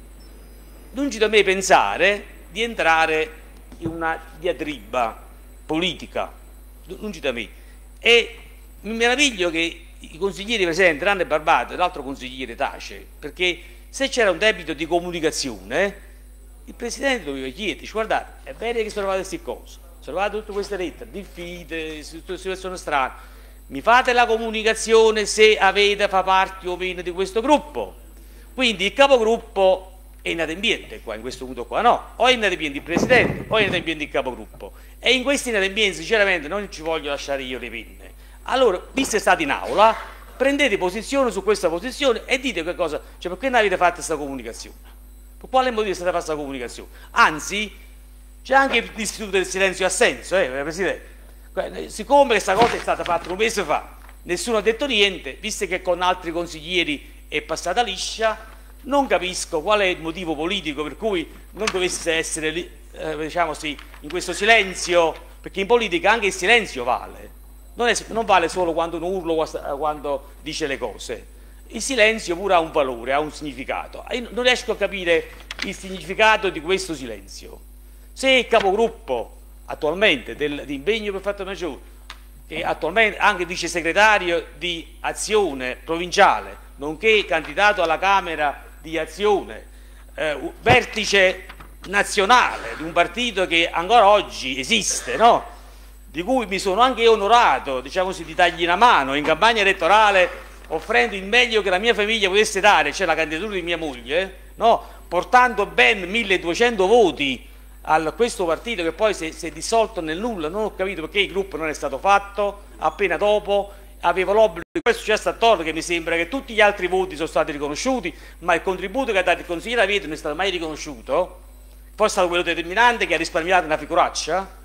S4: Lungi da me pensare di entrare in una diatriba politica, lungi da me, e mi meraviglio che i consiglieri presenti, tranne Barbato e l'altro consigliere tace, perché se c'era un debito di comunicazione il Presidente doveva chiederci, guardate, è bene che sono fatte queste cose, sono fatte tutte queste lettere, diffide, situazioni strane, mi fate la comunicazione se avete fa parte o meno di questo gruppo. Quindi il capogruppo è inadempiente qua, in questo punto qua, no, o è inadempiente il Presidente o è inadempiente il capogruppo, e in questi inadempienti sinceramente non ci voglio lasciare io le penne. Allora, visto che state in aula, prendete posizione su questa posizione e dite che cosa, cioè perché non avete fatto questa comunicazione? Per quale motivo è stata fatta questa comunicazione? Anzi, c'è anche l'istituto del silenzio assenso, eh, Presidente. Siccome questa cosa è stata fatta un mese fa, nessuno ha detto niente, visto che con altri consiglieri è passata liscia, non capisco qual è il motivo politico per cui non dovesse essere, eh, diciamo sì, in questo silenzio, perché in politica anche il silenzio vale, non, è, non vale solo quando uno urla o quando dice le cose. Il silenzio pure ha un valore, ha un significato. Io non riesco a capire il significato di questo silenzio. Se il capogruppo attualmente del, di Impegno per Fatto Maggiore, che attualmente anche vice segretario di Azione provinciale, nonché candidato alla Camera di Azione, eh, vertice nazionale di un partito che ancora oggi esiste, no? Di cui mi sono anche onorato, diciamo così, di dargli una mano in campagna elettorale, offrendo il meglio che la mia famiglia potesse dare, cioè la candidatura di mia moglie, no? Portando ben milleduecento voti a questo partito che poi si è, si è dissolto nel nulla. Non ho capito perché il gruppo non è stato fatto appena dopo, avevo l'obbligo. Questo c'è stato torto, che mi sembra che tutti gli altri voti sono stati riconosciuti, ma il contributo che ha dato il consigliere Aveta non è stato mai riconosciuto. Poi è stato quello determinante, che ha risparmiato una figuraccia,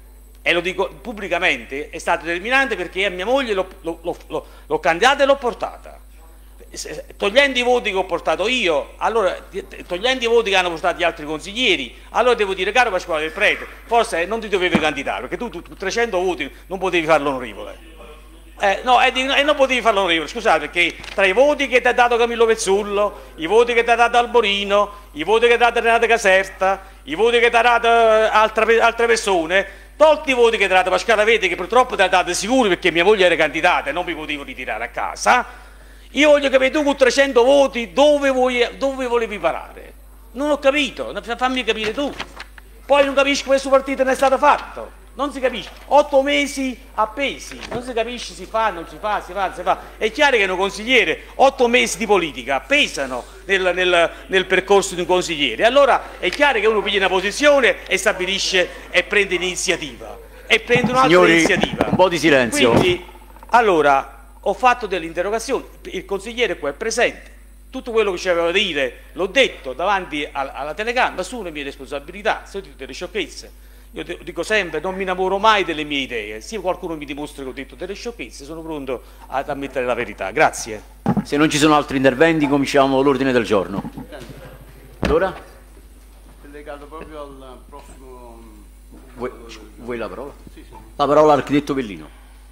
S4: e lo dico pubblicamente, è stato determinante perché a mia moglie l'ho candidata e l'ho portata. togliendo i voti che ho portato io, allora, togliendo i voti che hanno portato gli altri consiglieri, allora devo dire, caro Pasquale del Prete, forse non ti dovevi candidare, perché tu, tu trecento voti non potevi farlo onorevole. Eh, no, e, e non potevi farlo onorevole, scusate, perché tra i voti che ti ha dato Camillo Pezzullo, i voti che ti ha dato Alborino, i voti che ti ha dato Renata Caserta, i voti che ti ha dato altre, altre persone, tolti i voti che ti ha dato Pasquale Avete, che purtroppo ti ha dato sicuri perché mia moglie era candidata e non mi potevo ritirare a casa, io voglio capire tu con trecento voti dove, vuoi, dove volevi parare. Non ho capito, fammi capire tu. Poi non capisco come questo partito non è stato fatto. Non si capisce, otto mesi appesi, non si capisce, si fa, non si fa, si fa, si fa. È chiaro che un consigliere, otto mesi di politica pesano nel, nel, nel percorso di un consigliere. Allora è chiaro che uno piglia una posizione e stabilisce e prende l'iniziativa. E prende un'altra
S2: Signori,
S4: iniziativa.
S2: un po' di silenzio.
S4: Quindi, allora, ho fatto delle interrogazioni, il consigliere qua è presente. Tutto quello che c'aveva da dire l'ho detto davanti alla, alla telecamera, assumo le mie responsabilità, se ho detto delle sciocchezze. Io dico sempre, non mi innamoro mai delle mie idee, se qualcuno mi dimostra che ho detto delle sciocchezze, sono pronto ad ammettere la verità. Grazie.
S2: Se non ci sono altri interventi, cominciamo l'ordine del giorno. Allora?
S3: È legato proprio al prossimo...
S2: Vuoi, vuoi la parola?
S3: Sì, sì.
S2: La parola all'architetto Bellino.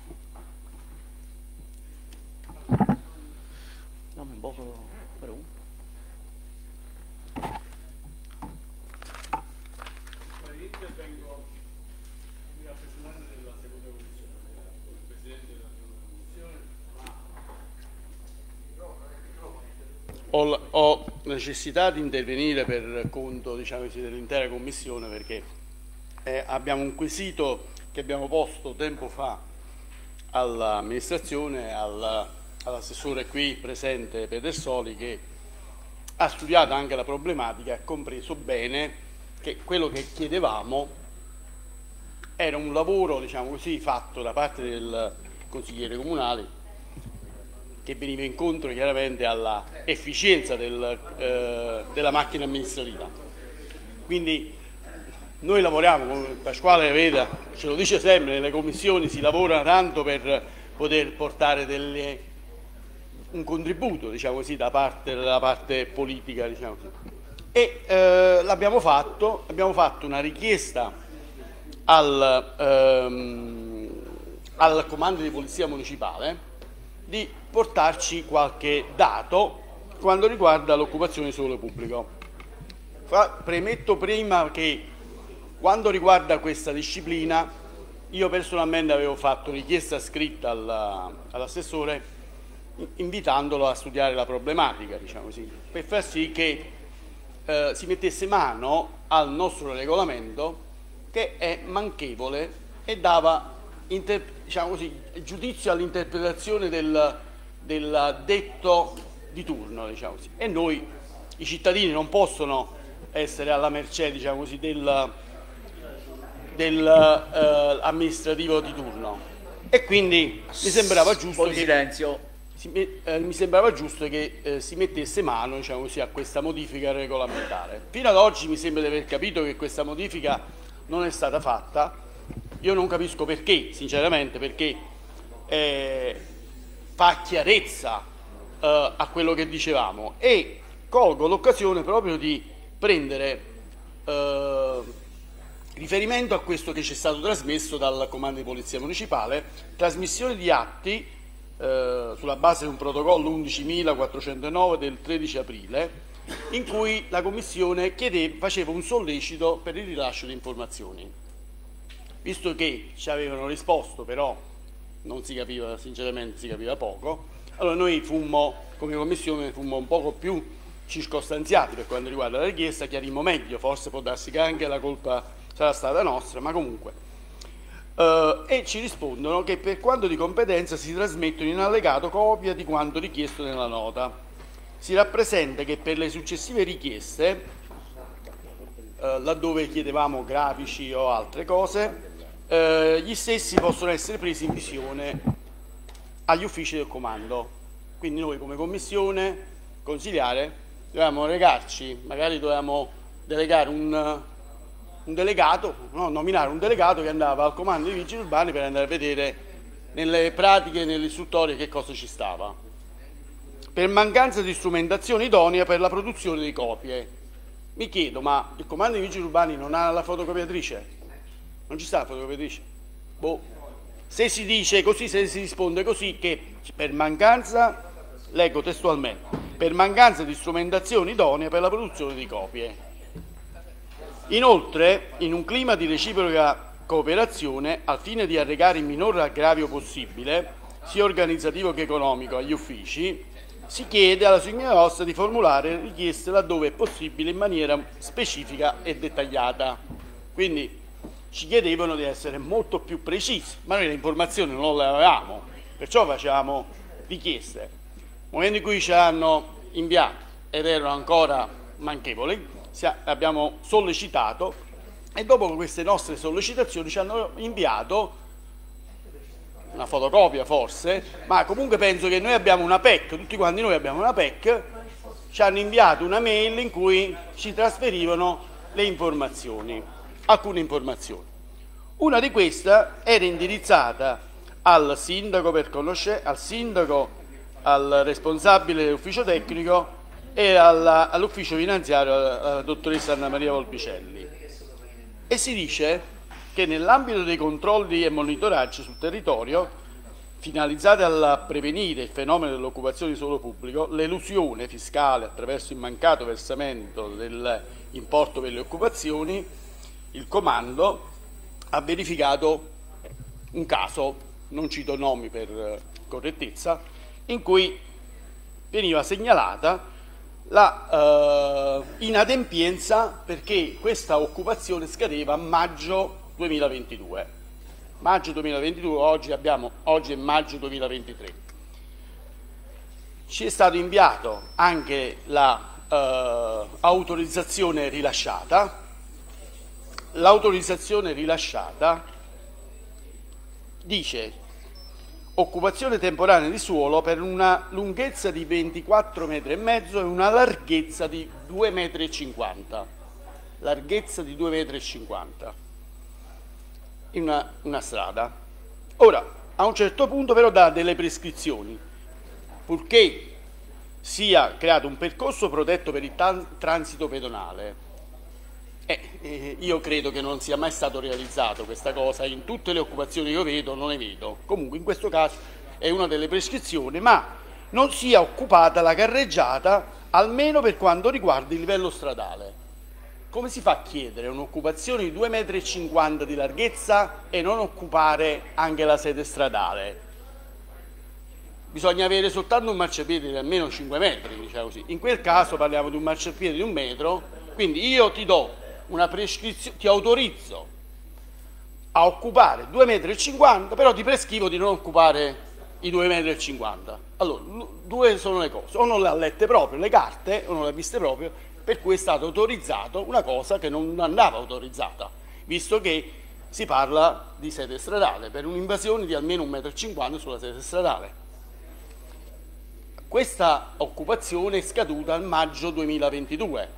S4: Dammi un poco per un...
S3: Ho, ho necessità di intervenire per conto, diciamo così, dell'intera Commissione perché eh, abbiamo un quesito che abbiamo posto tempo fa all'amministrazione, all, all'assessore qui presente Pedersoli, che ha studiato anche la problematica e ha compreso bene che quello che chiedevamo era un lavoro, diciamo così, fatto da parte del consigliere comunale che veniva incontro chiaramente alla efficienza del, eh, della macchina amministrativa. Quindi noi lavoriamo, come Pasquale Veda ce lo dice sempre, nelle commissioni si lavora tanto per poter portare delle, un contributo, diciamo così, da parte della parte politica, diciamo così. E eh, l'abbiamo fatto, abbiamo fatto una richiesta al, ehm, al comando di polizia municipale di portarci qualche dato quando riguarda l'occupazione di suolo pubblico. Fa, premetto prima che quando riguarda questa disciplina io personalmente avevo fatto richiesta scritta all'assessore invitandolo a studiare la problematica, diciamo così, per far sì che eh, si mettesse mano al nostro regolamento che è manchevole e dava inter, diciamo così, giudizio all'interpretazione del, del detto di turno, diciamo così. E noi, i cittadini, non possono essere alla mercé, diciamo così, del, del eh, amministrativo di turno. E quindi mi sembrava giusto che,
S2: silenzio.
S3: Si, eh, mi sembrava giusto che eh, si mettesse mano, diciamo così, a questa modifica regolamentare. Fino ad oggi mi sembra di aver capito che questa modifica non è stata fatta. Io non capisco perché, sinceramente, perché eh, fa chiarezza eh, a quello che dicevamo e colgo l'occasione proprio di prendere eh, riferimento a questo che ci è stato trasmesso dal comando di polizia municipale, trasmissione di atti eh, sulla base di un protocollo undicimilaquattrocentonove del tredici aprile, in cui la Commissione chiedeva, faceva un sollecito per il rilascio di informazioni. Visto che ci avevano risposto, però non si capiva, sinceramente si capiva poco, allora noi fummo, come Commissione, fummo un poco più circostanziati per quanto riguarda la richiesta, chiarimmo meglio, forse può darsi che anche la colpa sarà stata nostra, ma comunque. Uh, e ci rispondono che per quanto di competenza si trasmettono in allegato copia di quanto richiesto nella nota. Si rappresenta che per le successive richieste, uh, laddove chiedevamo grafici o altre cose, uh, gli stessi possono essere presi in visione agli uffici del comando. Quindi noi come commissione consiliare dovevamo recarci, magari dovevamo delegare un, un delegato, no, nominare un delegato che andava al comando dei vigili urbani per andare a vedere nelle pratiche, nelle istruttorie che cosa ci stava. per mancanza di strumentazione idonea per la produzione di copie. Mi chiedo, ma il comando dei vigili urbani non ha la fotocopiatrice? Non ci sta la fotocopiatrice? Boh. Se si dice così, se si risponde così, che per mancanza, leggo testualmente, per mancanza di strumentazione idonea per la produzione di copie. Inoltre, in un clima di reciproca cooperazione, al fine di arrecare il minor aggravio possibile, sia organizzativo che economico, agli uffici, si chiede alla signora Rossa di formulare richieste laddove è possibile in maniera specifica e dettagliata. Quindi ci chiedevano di essere molto più precisi, ma noi le informazioni non le avevamo, perciò facevamo richieste. Nel momento in cui ce l'hanno inviato ed erano ancora manchevoli, abbiamo sollecitato e dopo queste nostre sollecitazioni ci hanno inviato una fotocopia forse, ma comunque penso che noi abbiamo una P E C, tutti quanti noi abbiamo una P E C, ci hanno inviato una mail in cui ci trasferivano le informazioni, alcune informazioni. Una di queste era indirizzata al sindaco per conoscere, al sindaco, al responsabile dell'ufficio tecnico e all'ufficio finanziario, alla dottoressa Anna Maria Volpicelli. E si dice che nell'ambito dei controlli e monitoraggi sul territorio, finalizzati a prevenire il fenomeno dell'occupazione di suolo pubblico, l'elusione fiscale attraverso il mancato versamento dell'importo per le occupazioni, il comando ha verificato un caso, non cito nomi per correttezza, in cui veniva segnalata la eh, inadempienza perché questa occupazione scadeva a maggio duemilaventidue. Maggio duemilaventidue, oggi, abbiamo, oggi è maggio duemilaventitré. Ci è stato inviato anche l'autorizzazione eh, rilasciata. L'autorizzazione rilasciata dice occupazione temporanea di suolo per una lunghezza di ventiquattro metri e mezzo e una larghezza di due metri e cinquanta. Larghezza di due metri e cinquanta in una, una strada. Ora, a un certo punto però dà delle prescrizioni, purché sia creato un percorso protetto per il transito pedonale. Eh, eh, io credo che non sia mai stato realizzato questa cosa, in tutte le occupazioni che io vedo non ne vedo, comunque in questo caso è una delle prescrizioni, ma non sia occupata la carreggiata almeno per quanto riguarda il livello stradale. Come si fa a chiedere un'occupazione di due metri e cinquanta di larghezza e non occupare anche la sede stradale? Bisogna avere soltanto un marciapiede di almeno cinque metri, diciamo così. In quel caso parliamo di un marciapiede di un metro, quindi io ti do una prescrizione, ti autorizzo a occupare due metri e cinquanta, però ti prescrivo di non occupare i due metri e cinquanta. Allora, due sono le cose, o non le ha lette proprio le carte, o non le ha viste proprio, per cui è stato autorizzato una cosa che non andava autorizzata, visto che si parla di sede stradale, per un'invasione di almeno un metro e cinquanta sulla sede stradale. Questa occupazione è scaduta al maggio duemilaventidue.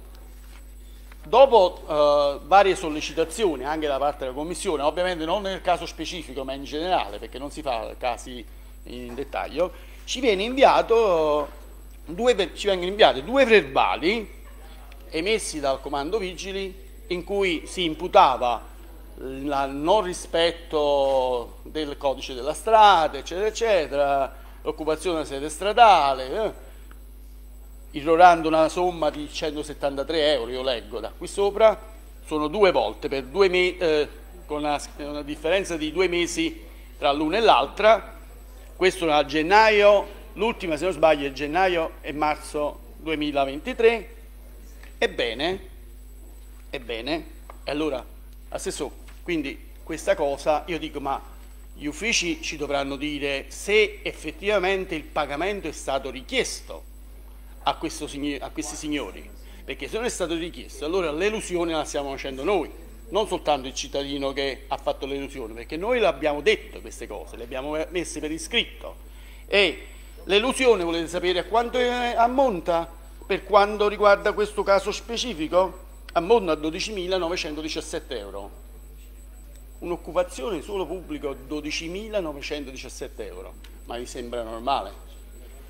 S3: Dopo eh, varie sollecitazioni anche da parte della Commissione, ovviamente non nel caso specifico ma in generale, perché non si fa casi in dettaglio, ci, viene inviato, due, ci vengono inviati due verbali emessi dal Comando Vigili in cui si imputava il non rispetto del codice della strada, eccetera, eccetera, l'occupazione della sede stradale, eh, irrorando una somma di centosettantatré euro, io leggo da qui sopra, sono due volte, per due me- eh, con una, una differenza di due mesi tra l'una e l'altra. Questo a gennaio, l'ultima se non sbaglio è gennaio e marzo duemilaventitré. Ebbene, ebbene, e allora, assessore, quindi questa cosa, io dico, ma gli uffici ci dovranno dire se effettivamente il pagamento è stato richiesto A, questo, a questi signori, perché se non è stato richiesto allora l'elusione la stiamo facendo noi, non soltanto il cittadino che ha fatto l'elusione, perché noi le abbiamo detto queste cose, le abbiamo messe per iscritto. E l'elusione, volete sapere a quanto ammonta per quanto riguarda questo caso specifico? Ammonta a dodicimilanovecentodiciassette euro. Un'occupazione solo pubblico dodicimilanovecentodiciassette euro, ma vi sembra normale?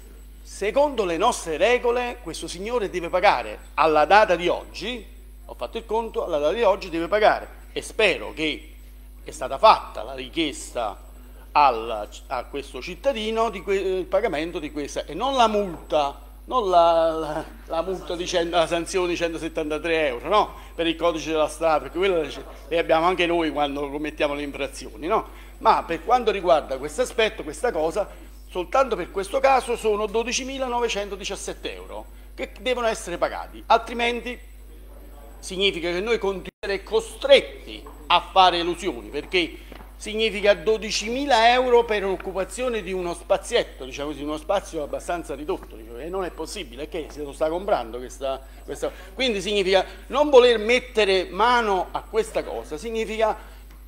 S3: secondo le nostre regole questo signore deve pagare alla data di oggi, ho fatto il conto, alla data di oggi deve pagare, e spero che è stata fatta la richiesta al, a questo cittadino di que, il pagamento di questa, e non la multa, non la, la, la multa di cento, la sanzione di centosettantatré euro, no? Per il codice della strada, perché quello le abbiamo anche noi quando commettiamo le infrazioni, no? Ma per quanto riguarda questo aspetto, questa cosa, soltanto per questo caso sono dodicimilanovecentodiciassette euro che devono essere pagati, altrimenti significa che noi continueremo costretti a fare elusioni, perché significa dodicimila euro per l'occupazione di uno spazietto, diciamo così, uno spazio abbastanza ridotto, diciamo, e non è possibile, che se lo sta comprando questa, questa... Quindi significa non voler mettere mano a questa cosa, significa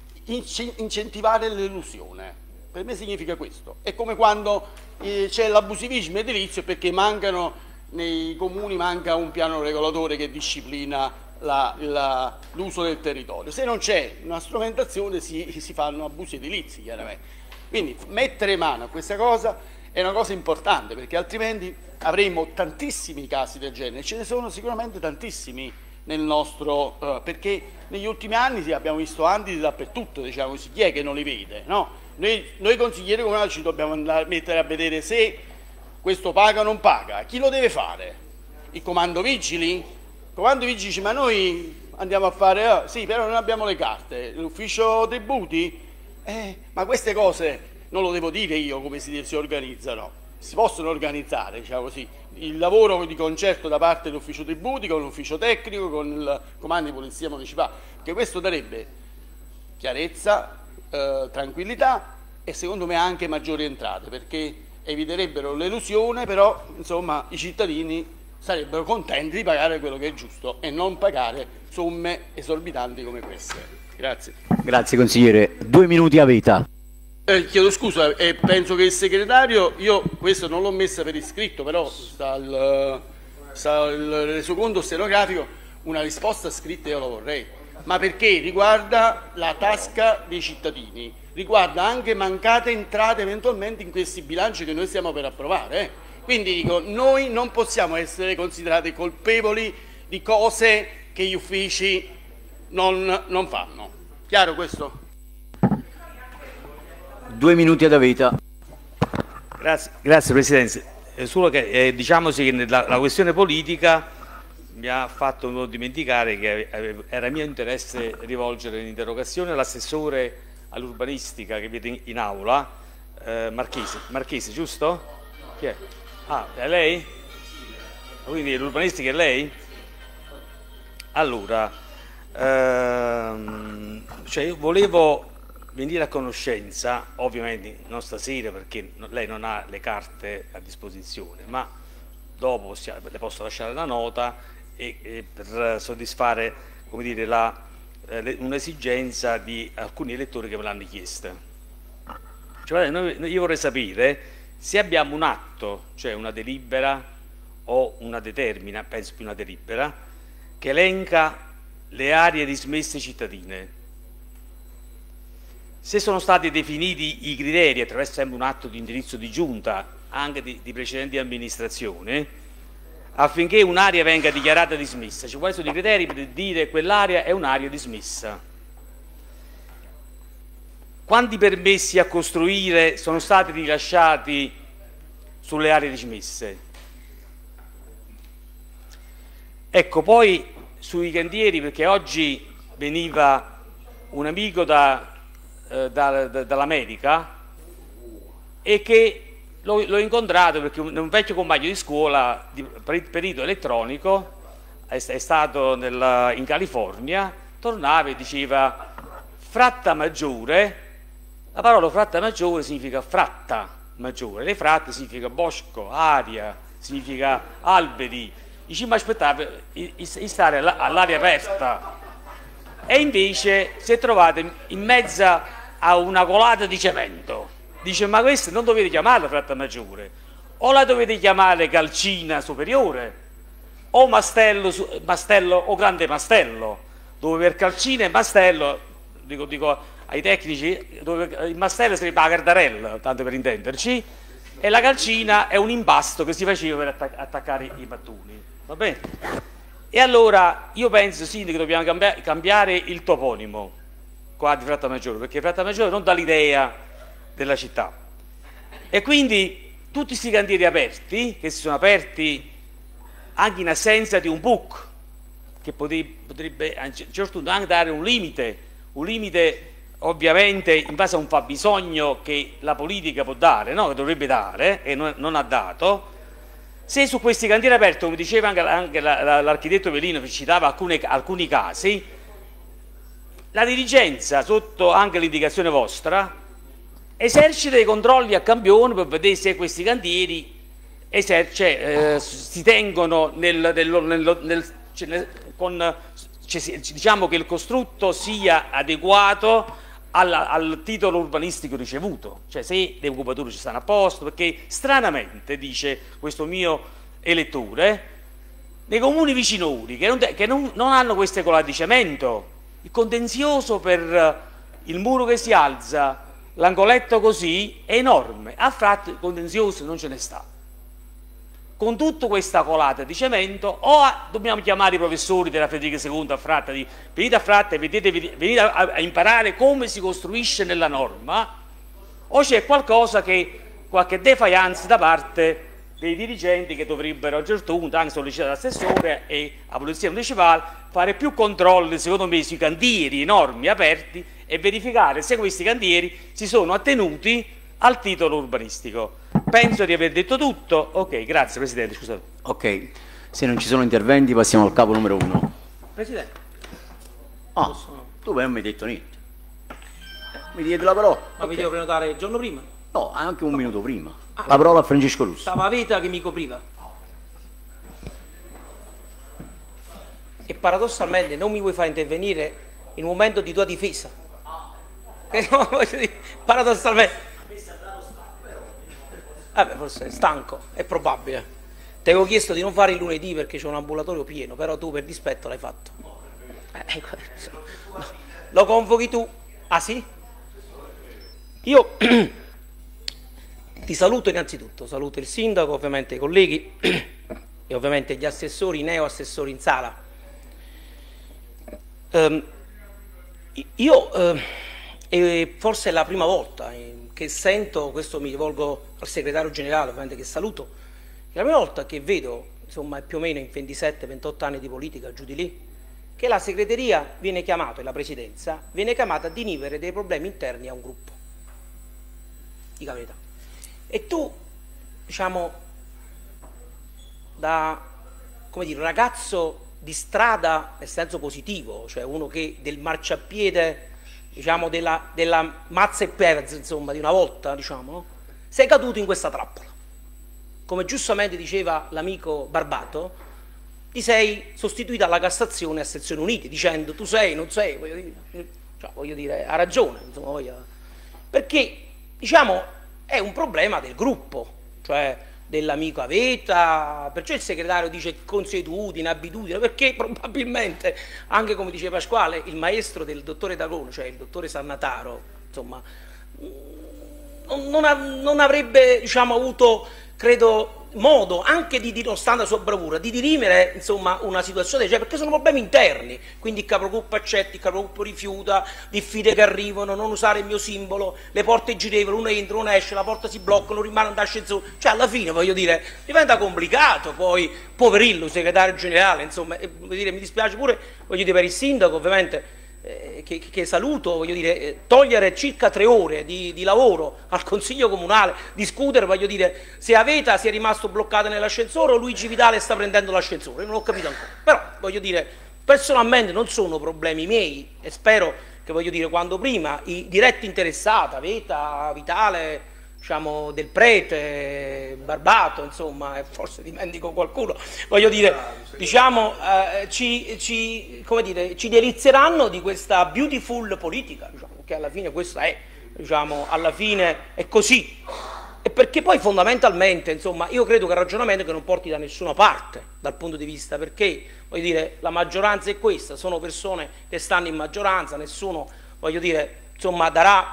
S3: incentivare l'elusione. Per me significa questo. È come quando eh, c'è l'abusivismo edilizio perché mancano, nei comuni manca un piano regolatore che disciplina l'uso del territorio. Se non c'è una strumentazione si, si fanno abusi edilizi, chiaramente. Quindi mettere mano a questa cosa è una cosa importante, perché altrimenti avremo tantissimi casi del genere, ce ne sono sicuramente tantissimi nel nostro, uh, perché negli ultimi anni abbiamo visto anditi dappertutto, diciamo così, chi è che non li vede, no? Noi, noi consiglieri comunali ci dobbiamo andare a mettere a vedere se questo paga o non paga, chi lo deve fare? Il comando vigili? Comando vigili dice, ma noi andiamo a fare, ah, sì, però non abbiamo le carte, l'ufficio tributi? Eh, ma queste cose non lo devo dire io come si, si organizzano, si possono organizzare, diciamo così, il lavoro di concerto da parte dell'ufficio tributi con l'ufficio tecnico, con il comando di polizia municipale, che questo darebbe chiarezza, eh, tranquillità e secondo me anche maggiori entrate, perché eviterebbero l'elusione, però insomma i cittadini sarebbero contenti di pagare quello che è giusto e non pagare somme esorbitanti come queste. Grazie.
S2: Grazie consigliere. Due minuti a vita.
S3: Eh, chiedo scusa, eh, penso che il segretario, io questo non l'ho messa per iscritto, però sta il, sta il resoconto stenografico, una risposta scritta io la vorrei, ma perché riguarda la tasca dei cittadini, riguarda anche mancate entrate eventualmente in questi bilanci che noi stiamo per approvare. Eh. Quindi dico, noi non possiamo essere considerati colpevoli di cose che gli uffici non, non fanno. Chiaro questo?
S2: Due minuti ad vita.
S4: Grazie, grazie Presidente. Eh, solo che eh, diciamo che la, la questione politica mi ha fatto non dimenticare che era mio interesse rivolgere l'interrogazione all'assessore all'urbanistica che vede in, in aula, eh, Marchese. Marchese, giusto? Chi è? Ah, è lei? Quindi l'urbanistica è lei? Allora, ehm, cioè io volevo venire a conoscenza, ovviamente non stasera perché lei non ha le carte a disposizione, ma dopo le posso lasciare la nota e, e per soddisfare, come dire, la, eh, un'esigenza di alcuni elettori che me l'hanno chiesta. Cioè, noi, io vorrei sapere se abbiamo un atto, cioè una delibera o una determina, penso più una delibera, che elenca le aree dismesse cittadine. Se sono stati definiti i criteri attraverso sempre un atto di indirizzo di giunta, anche di, di precedenti amministrazioni, affinché un'area venga dichiarata dismessa, cioè quali sono i criteri per dire che quell'area è un'area dismessa? Quanti permessi a costruire sono stati rilasciati sulle aree dismesse? Ecco, poi sui cantieri, perché oggi veniva un amico da, eh, da, da, dall'America e che l'ho incontrato perché un, un vecchio compagno di scuola di perito elettronico è, è stato nel, in California, tornava e diceva fratta maggiore. La parola fratta maggiore significa fratta maggiore, le fratte significa bosco, aria, significa alberi. Dice, ma aspettava di stare all'aria aperta e invece si è trovato in mezzo a una colata di cemento. Dice, ma questa non dovete chiamarla fratta maggiore, o la dovete chiamare calcina superiore o mastello, mastello o grande mastello, dove per calcina e mastello, dico, dico ai tecnici, dove il mastello sarebbe la cardarella, tanto per intenderci, e la calcina è un impasto che si faceva per attac attaccare i mattoni, va bene? E allora io penso, Sindaco, che dobbiamo cambia cambiare il toponimo qua di Frattamaggiore, perché Frattamaggiore non dà l'idea della città. E quindi tutti questi cantieri aperti, che si sono aperti anche in assenza di un P U C, che potrebbe, potrebbe a un certo punto anche dare un limite, un limite ovviamente in base a un fabbisogno che la politica può dare, no? Che dovrebbe dare e non, non ha dato. Se su questi cantieri aperti, come diceva anche, anche l'architetto Pelino, che citava alcune, alcuni casi, la dirigenza, sotto anche l'indicazione vostra, esercita dei controlli a campione per vedere se questi cantieri cioè, eh, si tengono nel, nel, nel, nel, cioè, nel, con, cioè, diciamo che il costrutto sia adeguato al, al titolo urbanistico ricevuto, cioè se le occupature ci stanno a posto, perché stranamente, dice questo mio elettore, nei comuni vicinori che non, che non, non hanno queste colate di cemento, il contenzioso per il muro che si alza, l'angoletto così, è enorme. A Fratta il contenzioso non ce ne sta. Con tutta questa colata di cemento, o a, dobbiamo chiamare i professori della Federica seconda a Fratta, di, venite a Fratta e vedete, venite a, a imparare come si costruisce nella norma, o c'è qualcosa che, qualche defiance da parte dei dirigenti che dovrebbero a un certo punto, anche sollecitare l'assessore e la polizia municipale, fare più controlli, secondo me, sui cantieri enormi aperti e verificare se questi cantieri si sono attenuti al titolo urbanistico. Penso di aver detto tutto. Ok, grazie Presidente, scusate.
S2: Ok, se non ci sono interventi passiamo al capo numero uno.
S9: Presidente.
S2: Ah, tu non mi hai detto niente. Mi diedi la parola.
S9: Ma okay. Mi devo prenotare il giorno prima?
S2: No, anche un minuto prima. Ah, la parola a Francesco Russo.
S9: Stava Veta che mi copriva. E paradossalmente non mi vuoi far intervenire in un momento di tua difesa. Che no, voglio dire, paradossalmente. Vabbè, forse è stanco, è probabile. Ti avevo chiesto di non fare il lunedì perché c'è un ambulatorio pieno, però tu per dispetto l'hai fatto. Eh, no. Lo convochi tu? Ah sì? Io ti saluto innanzitutto, saluto il sindaco, ovviamente i colleghi e ovviamente gli assessori, i neo-assessori in sala. Um, io, uh, e forse è la prima volta che sento, questo mi rivolgo al segretario generale, ovviamente che saluto, è la prima volta che vedo, insomma più o meno in ventisette ventotto anni di politica, giù di lì, che la segreteria viene chiamata, e la presidenza, viene chiamata a dinivere dei problemi interni a un gruppo. Dica la verità. E tu, diciamo, da, come dire, ragazzo di strada nel senso positivo, cioè uno che del marciapiede, diciamo, della, della Mazza e Perez, insomma, di una volta, diciamo, sei caduto in questa trappola. Come giustamente diceva l'amico Barbato, ti sei sostituito alla Cassazione a sezioni unite, dicendo tu sei, non sei, voglio dire, cioè, voglio dire ha ragione, insomma, voglio, perché, diciamo, è un problema del gruppo, cioè dell'amico Aveta, perciò il segretario dice consuetudine, abitudine, perché probabilmente, anche come dice Pasquale, il maestro del dottore Dagone, cioè il dottore Sannataro, insomma, non, ha, non avrebbe, diciamo, avuto, credo, modo anche di, di non stando alla sua bravura, di dirimere, insomma, una situazione, cioè, perché sono problemi interni, quindi il caprogruppo accetta, il caprogruppo rifiuta, diffide che arrivano, non usare il mio simbolo, le porte girevoli, uno entra, uno esce, la porta si blocca, non rimane all'ascensore, cioè alla fine, voglio dire, diventa complicato, poi, poverillo, segretario generale, insomma, e, voglio dire, mi dispiace pure, voglio dire, per il sindaco, ovviamente, eh, che, che saluto, voglio dire, eh, togliere circa tre ore di, di lavoro al Consiglio Comunale, discutere, voglio dire, se Aveta si è rimasto bloccato nell'ascensore o Luigi Vitale sta prendendo l'ascensore, non ho capito ancora, però, voglio dire, personalmente non sono problemi miei e spero che, voglio dire, quando prima i diretti interessati, Aveta, Vitale, diciamo, Del Prete, Barbato, insomma, e forse dimentico qualcuno, voglio dire, diciamo, eh, ci, ci, come dire, ci delizieranno di questa beautiful politica, diciamo, che alla fine questa è, diciamo, alla fine è così, e perché poi fondamentalmente, insomma, io credo che il ragionamento che non porti da nessuna parte, dal punto di vista, perché, voglio dire, la maggioranza è questa, sono persone che stanno in maggioranza, nessuno, voglio dire, insomma, darà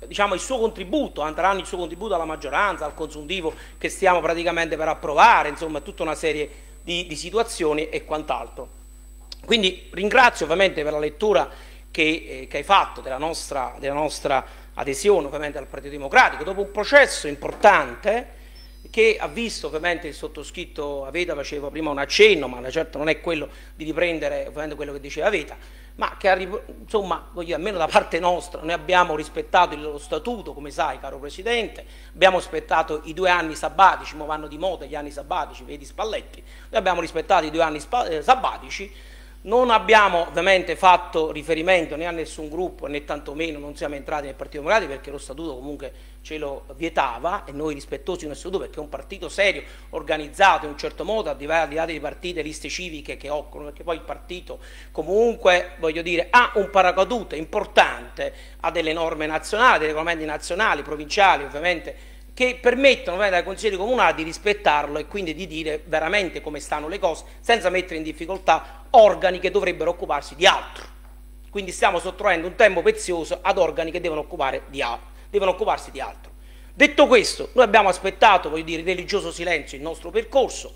S14: diciamo, il suo contributo, daranno il suo contributo alla maggioranza, al consuntivo che stiamo praticamente per approvare, insomma tutta una serie di, di situazioni e quant'altro. Quindi ringrazio ovviamente per la lettura che, eh, che hai fatto della nostra, della nostra adesione ovviamente al Partito Democratico, dopo un processo importante che ha visto ovviamente il sottoscritto Aveta, faceva prima un accenno, ma certo non è quello di riprendere ovviamente quello che diceva Aveta, ma che insomma, voglio dire, almeno da parte nostra noi abbiamo rispettato il loro statuto, come sai caro Presidente, abbiamo rispettato i due anni sabbatici, ma vanno di moda gli anni sabbatici, vedi Spalletti, noi abbiamo rispettato i due anni sabbatici, non abbiamo ovviamente fatto riferimento né a nessun gruppo né tantomeno non siamo entrati nel Partito Democratico perché lo statuto comunque ce lo vietava e noi rispettosi del statuto perché è un partito serio, organizzato in un certo modo, al di là dei partiti e liste civiche che occorrono, perché poi il partito comunque, voglio dire, ha un paracadute importante, ha delle norme nazionali, dei regolamenti nazionali, provinciali ovviamente, che permettono ai consiglieri comunali di rispettarlo e quindi di dire veramente come stanno le cose senza mettere in difficoltà organi che dovrebbero occuparsi di altro. Quindi stiamo sottraendo un tempo prezioso ad organi che devono, occupare di altro, devono occuparsi di altro. Detto questo, noi abbiamo aspettato, voglio dire, religioso silenzio il nostro percorso,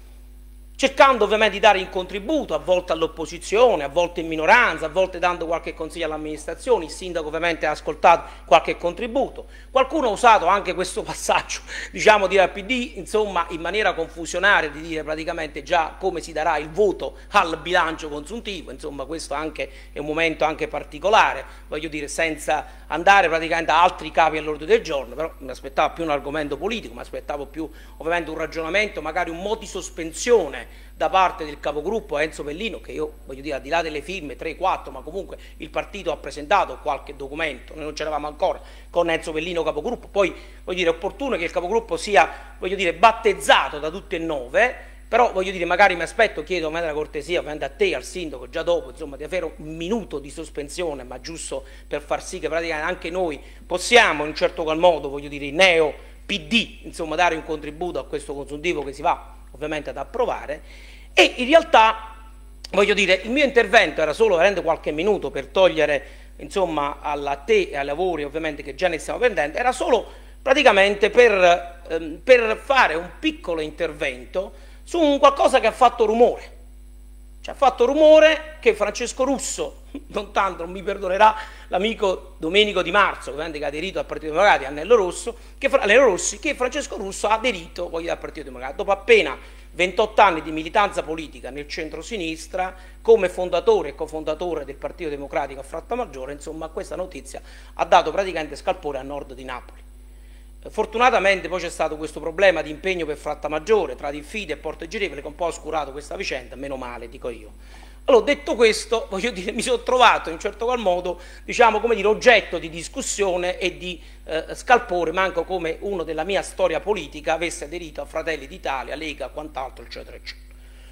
S14: cercando ovviamente di dare un contributo, a volte all'opposizione, a volte in minoranza, a volte dando qualche consiglio all'amministrazione, il sindaco ovviamente ha ascoltato qualche contributo, qualcuno ha usato anche questo passaggio, diciamo, di P D, insomma, in maniera confusionaria, di dire praticamente già come si darà il voto al bilancio consuntivo, insomma, questo anche è un momento anche particolare, voglio dire, senza andare praticamente a altri capi all'ordine del giorno, però mi aspettavo più un argomento politico, mi aspettavo più ovviamente un ragionamento, magari un modo di sospensione da parte del capogruppo Enzo Pellino, che io voglio dire al di là delle firme tre quattro, ma comunque il partito ha presentato qualche documento, noi non c'eravamo ancora con Enzo Pellino capogruppo, poi voglio dire è opportuno che il capogruppo sia, voglio dire, battezzato da tutte e nove, però voglio dire magari mi aspetto, chiedo ovviamente la cortesia ovviamente a te, al sindaco, già dopo insomma di avere un minuto di sospensione, ma giusto per far sì che praticamente anche noi possiamo in un certo qual modo, voglio dire, neo P D, insomma dare un contributo a questo consuntivo che si va ovviamente ad approvare. E in realtà, voglio dire, il mio intervento era solo veramente qualche minuto per togliere, insomma, alla te e ai lavori ovviamente che già ne stiamo prendendo, era solo praticamente per, ehm, per fare un piccolo intervento su un qualcosa che ha fatto rumore. Cioè, ha fatto rumore che Francesco Russo, non tanto, non mi perdonerà l'amico Domenico Di Marzo, che ha aderito al Partito Democratico, Anello Rosso, che, Anello Rossi, che Francesco Russo ha aderito voglio, al Partito Democratico, dopo appena ventotto anni di militanza politica nel centro-sinistra, come fondatore e cofondatore del Partito Democratico a Frattamaggiore, insomma questa notizia ha dato praticamente scalpore a nord di Napoli. Fortunatamente poi c'è stato questo problema di impegno per Frattamaggiore tra Diffide e Porto Girevole che un po' ha oscurato questa vicenda, meno male dico io. Allora, detto questo, voglio dire, mi sono trovato in un certo qual modo, diciamo, come dire, oggetto di discussione e di eh, scalpore, manco come uno della mia storia politica avesse aderito a Fratelli d'Italia, Lega, quant'altro, eccetera, eccetera.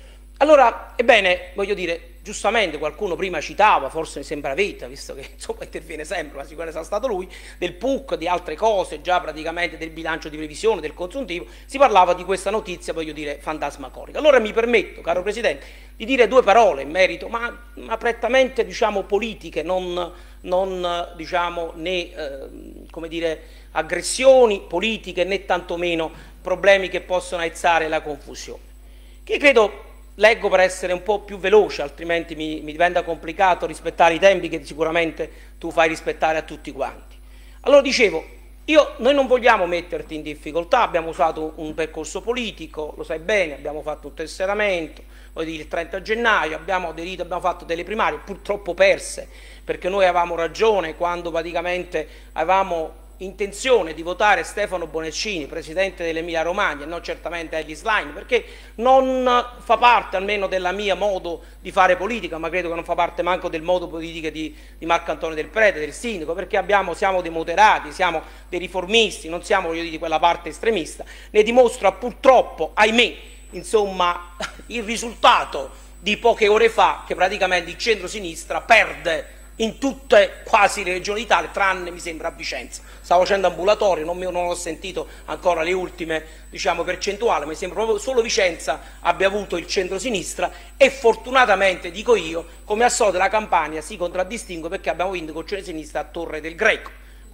S14: Allora, ebbene, voglio dire, giustamente qualcuno prima citava, forse mi sembra Vetta, visto che insomma interviene sempre, ma sicuramente sarà stato lui, del P U C, di altre cose, già praticamente del bilancio di previsione, del consuntivo, si parlava di questa notizia, voglio dire, fantasmagorica. Allora mi permetto, caro Presidente, di dire due parole in merito, ma, ma prettamente, diciamo, politiche, non, non diciamo, né, eh, come dire, aggressioni politiche, né tantomeno problemi che possono aizzare la confusione. Che credo... Leggo per essere un po' più veloce, altrimenti mi, mi diventa complicato rispettare i tempi che sicuramente tu fai rispettare a tutti quanti. Allora dicevo, io, noi non vogliamo metterti in difficoltà, abbiamo usato un percorso politico, lo sai bene, abbiamo fatto un tesseramento, voglio dire, il trenta gennaio, abbiamo aderito, abbiamo fatto delle primarie, purtroppo perse, perché noi avevamo ragione quando praticamente avevamo intenzione di votare Stefano Boneccini, presidente dell'Emilia Romagna, e non certamente Elly Schlein, perché non fa parte almeno della mia modo di fare politica, ma credo che non fa parte manco del modo politico di, di Marco Antonio Del Prete, del sindaco, perché abbiamo, siamo dei moderati, siamo dei riformisti, non siamo, voglio dire, di quella parte estremista. Ne dimostra purtroppo, ahimè, insomma, il risultato di poche ore fa, che praticamente il centro-sinistra perde in tutte quasi le regioni d'Italia, tranne mi sembra a Vicenza. Stavo facendo ambulatorio, non, mi, non ho sentito ancora le ultime, diciamo, percentuali, mi sembra proprio solo Vicenza abbia avuto il centro-sinistra e fortunatamente, dico io, come al solito la Campania si contraddistingue perché abbiamo vinto col centro-sinistra a Torre del Greco.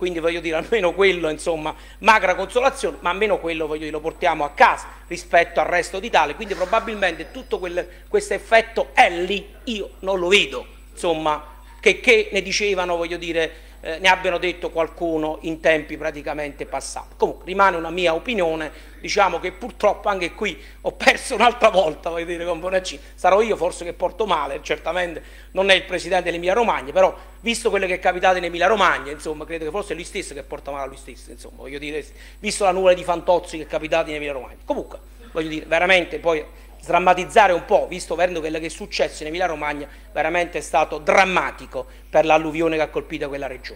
S14: quindi voglio dire almeno quello, insomma, magra consolazione, ma almeno quello voglio dire, lo portiamo a casa rispetto al resto d'Italia, quindi probabilmente tutto questo effetto Elli io non lo vedo, insomma, che, che ne dicevano, voglio dire, eh, ne abbiano detto qualcuno in tempi praticamente passati. Comunque rimane una mia opinione, diciamo che purtroppo anche qui ho perso un'altra volta, voglio dire, con Bonaccini, sarò io forse che porto male, certamente non è il presidente dell'Emilia Romagna, però visto quello che è capitato in Emilia Romagna, insomma, credo che forse è lui stesso che porta male a lui stesso, insomma, voglio dire, visto la nuvola di Fantozzi che è capitata in Emilia Romagna. Comunque, voglio dire, veramente poi sdrammatizzare un po', visto quello che è successo in Emilia Romagna, veramente è stato drammatico per l'alluvione che ha colpito quella regione.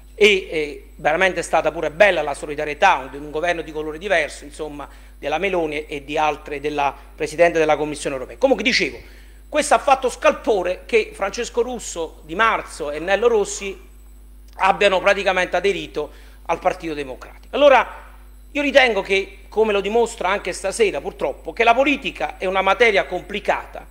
S14: E eh, veramente è stata pure bella la solidarietà di un, un governo di colore diverso, insomma, della Meloni e di altre, della Presidente della Commissione Europea. Comunque dicevo, questo ha fatto scalpore che Francesco Russo, Di Marzo e Nello Rossi abbiano praticamente aderito al Partito Democratico. Allora, io ritengo che, come lo dimostra anche stasera purtroppo, che la politica è una materia complicata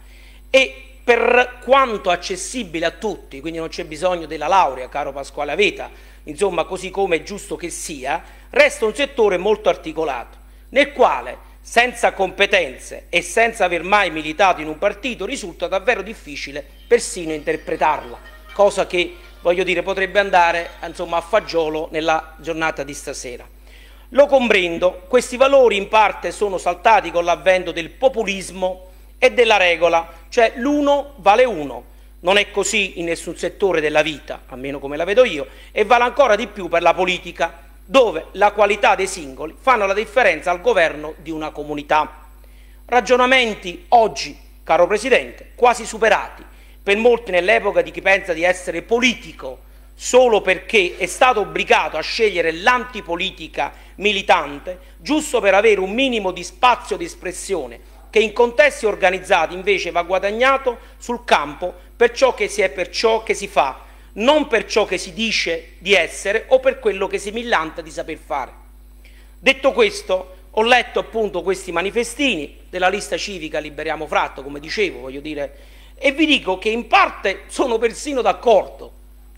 S14: e per quanto accessibile a tutti, quindi non c'è bisogno della laurea, caro Pasquale Aveta, insomma così come è giusto che sia, resta un settore molto articolato, nel quale senza competenze e senza aver mai militato in un partito risulta davvero difficile persino interpretarla, cosa che, voglio dire, potrebbe andare insomma, a fagiolo nella giornata di stasera. Lo comprendo, questi valori in parte sono saltati con l'avvento del populismo e della regola, cioè l'uno vale uno. Non è così in nessun settore della vita, almeno come la vedo io, e vale ancora di più per la politica, dove la qualità dei singoli fanno la differenza al governo di una comunità. Ragionamenti oggi, caro Presidente, quasi superati, per molti nell'epoca di chi pensa di essere politico solo perché è stato obbligato a scegliere l'antipolitica militante, giusto per avere un minimo di spazio di espressione, che in contesti organizzati invece va guadagnato sul campo per ciò che si è, per ciò che si fa, non per ciò che si dice di essere o per quello che si millanta di saper fare. Detto questo, ho letto appunto questi manifestini della lista civica Liberiamo Fratto, come dicevo, voglio dire, e vi dico che in parte sono persino d'accordo.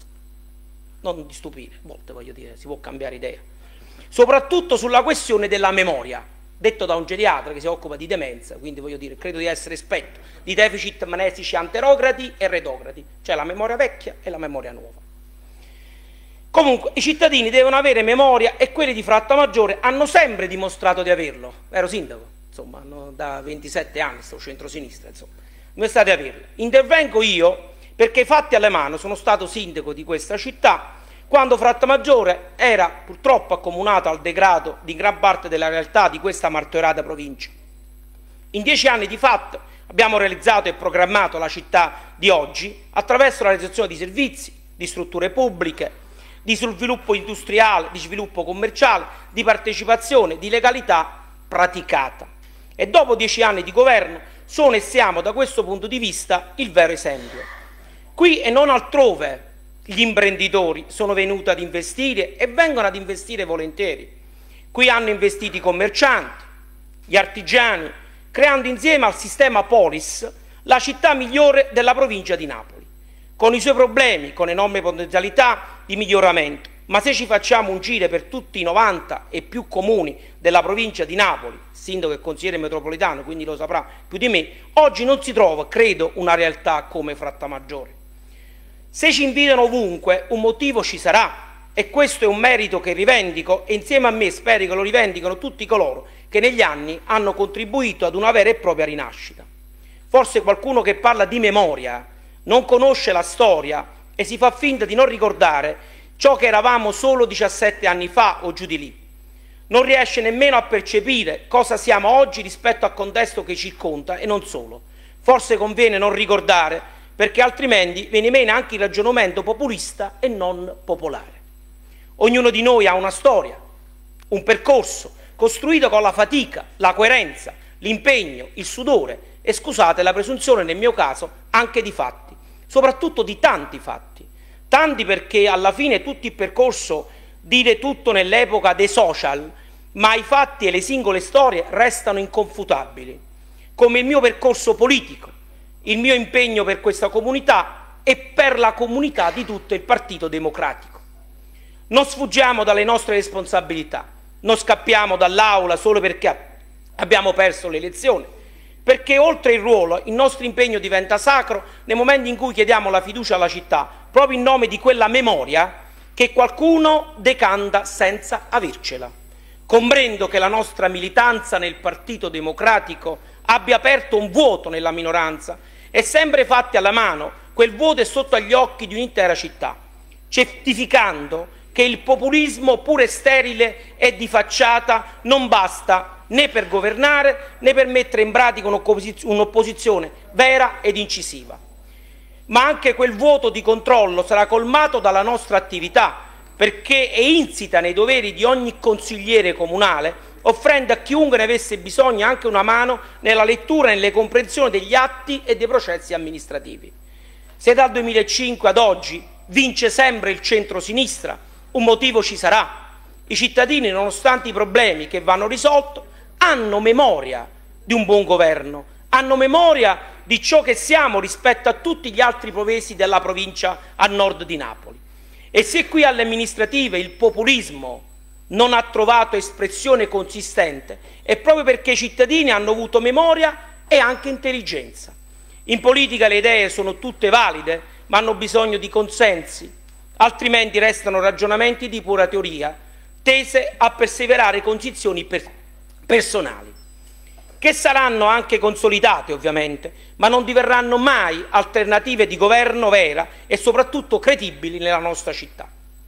S14: Non di stupire, a volte voglio dire, si può cambiare idea. Soprattutto sulla questione della memoria, detto da un geriatra che si occupa di demenza, quindi voglio dire, credo di essere esperto di deficit mnesici anterogradi e retrogradi, cioè la memoria vecchia e la memoria nuova. Comunque, i cittadini devono avere memoria e quelli di Frattamaggiore hanno sempre dimostrato di averlo. Ero sindaco, insomma, hanno da ventisette anni, sto centro-sinistra, insomma, dimostrate di averlo. Intervengo io perché fatti alle mani sono stato sindaco di questa città quando Frattamaggiore era purtroppo accomunato al degrado di gran parte della realtà di questa martoriata provincia. In dieci anni di fatto abbiamo realizzato e programmato la città di oggi attraverso la realizzazione di servizi, di strutture pubbliche, di sviluppo industriale, di sviluppo commerciale, di partecipazione, di legalità praticata. E dopo dieci anni di governo sono e siamo da questo punto di vista il vero esempio. Qui e non altrove gli imprenditori sono venuti ad investire e vengono ad investire volentieri. Qui hanno investito i commercianti, gli artigiani, creando insieme al sistema Polis la città migliore della provincia di Napoli, con i suoi problemi, con enorme potenzialità di miglioramento. Ma se ci facciamo un giro per tutti i novanta e più comuni della provincia di Napoli, sindaco e consigliere metropolitano, quindi lo saprà più di me, oggi non si trova, credo, una realtà come Frattamaggiore. Se ci invitano ovunque, un motivo ci sarà, e questo è un merito che rivendico e insieme a me spero che lo rivendicano tutti coloro che negli anni hanno contribuito ad una vera e propria rinascita. Forse qualcuno che parla di memoria non conosce la storia e si fa finta di non ricordare ciò che eravamo solo diciassette anni fa o giù di lì. Non riesce nemmeno a percepire cosa siamo oggi rispetto al contesto che circonda e non solo. Forse conviene non ricordare perché altrimenti viene meno anche il ragionamento populista e non popolare. Ognuno di noi ha una storia, un percorso costruito con la fatica, la coerenza, l'impegno, il sudore e, scusate la presunzione nel mio caso, anche di fatti, soprattutto di tanti fatti. Tanti perché alla fine tutto il percorso, dire tutto nell'epoca dei social, ma i fatti e le singole storie restano inconfutabili, come il mio percorso politico, il mio impegno per questa comunità e per la comunità di tutto il Partito Democratico. Non sfuggiamo dalle nostre responsabilità, non scappiamo dall'Aula solo perché abbiamo perso le elezioni, perché oltre il ruolo il nostro impegno diventa sacro nei momenti in cui chiediamo la fiducia alla città, proprio in nome di quella memoria che qualcuno decanta senza avercela. Comprendo che la nostra militanza nel Partito Democratico abbia aperto un vuoto nella minoranza e sempre fatti alla mano, quel vuoto è sotto agli occhi di un'intera città, certificando che il populismo pure sterile e di facciata non basta né per governare né per mettere in pratica un'opposizione vera ed incisiva. Ma anche quel vuoto di controllo sarà colmato dalla nostra attività, perché è insita nei doveri di ogni consigliere comunale, offrendo a chiunque ne avesse bisogno anche una mano nella lettura e nelle comprensioni degli atti e dei processi amministrativi. Se dal duemilacinque ad oggi vince sempre il centro-sinistra, un motivo ci sarà. I cittadini, nonostante i problemi che vanno risolti, hanno memoria di un buon governo, hanno memoria di ciò che siamo rispetto a tutti gli altri paesi della provincia a nord di Napoli. E se qui alle amministrative il populismo non ha trovato espressione consistente, è proprio perché i cittadini hanno avuto memoria e anche intelligenza. In politica le idee sono tutte valide, ma hanno bisogno di consensi, altrimenti restano ragionamenti di pura teoria, tese a perseverare condizioni per personali, che saranno anche consolidate ovviamente, ma non diverranno mai alternative di governo vera e soprattutto credibili nella nostra città.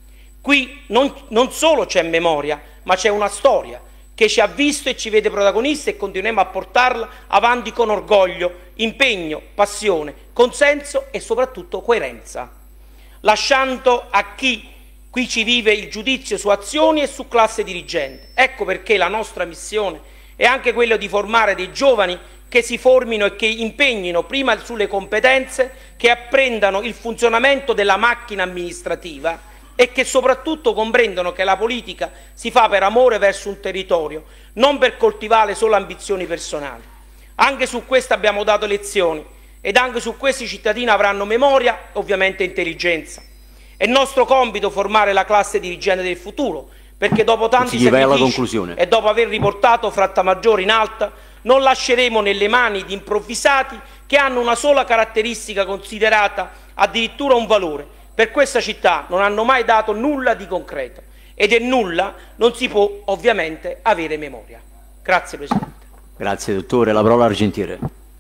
S14: Qui non, non solo c'è memoria, ma c'è una storia che ci ha visto e ci vede protagonisti e continuiamo a portarla avanti con orgoglio, impegno, passione, consenso e soprattutto coerenza, lasciando a chi qui ci vive il giudizio su azioni e su classe dirigente. Ecco perché la nostra missione è anche quella di formare dei giovani che si formino e che impegnino prima sulle competenze, che apprendano il funzionamento della macchina amministrativa e che soprattutto comprendano che la politica si fa per amore verso un territorio, non per coltivare solo ambizioni personali. Anche su questo abbiamo dato lezioni ed anche su questo i cittadini avranno memoria e ovviamente intelligenza. È nostro compito formare la classe dirigente del futuro, perché dopo tanti sacrifici e dopo aver riportato Frattamaggiore in alta, non lasceremo nelle mani di improvvisati che hanno una sola caratteristica considerata addirittura un valore. Per questa città non hanno mai dato nulla di concreto e del nulla non si può ovviamente avere memoria. Grazie Presidente.
S2: Grazie dottore, la parola Argentiere.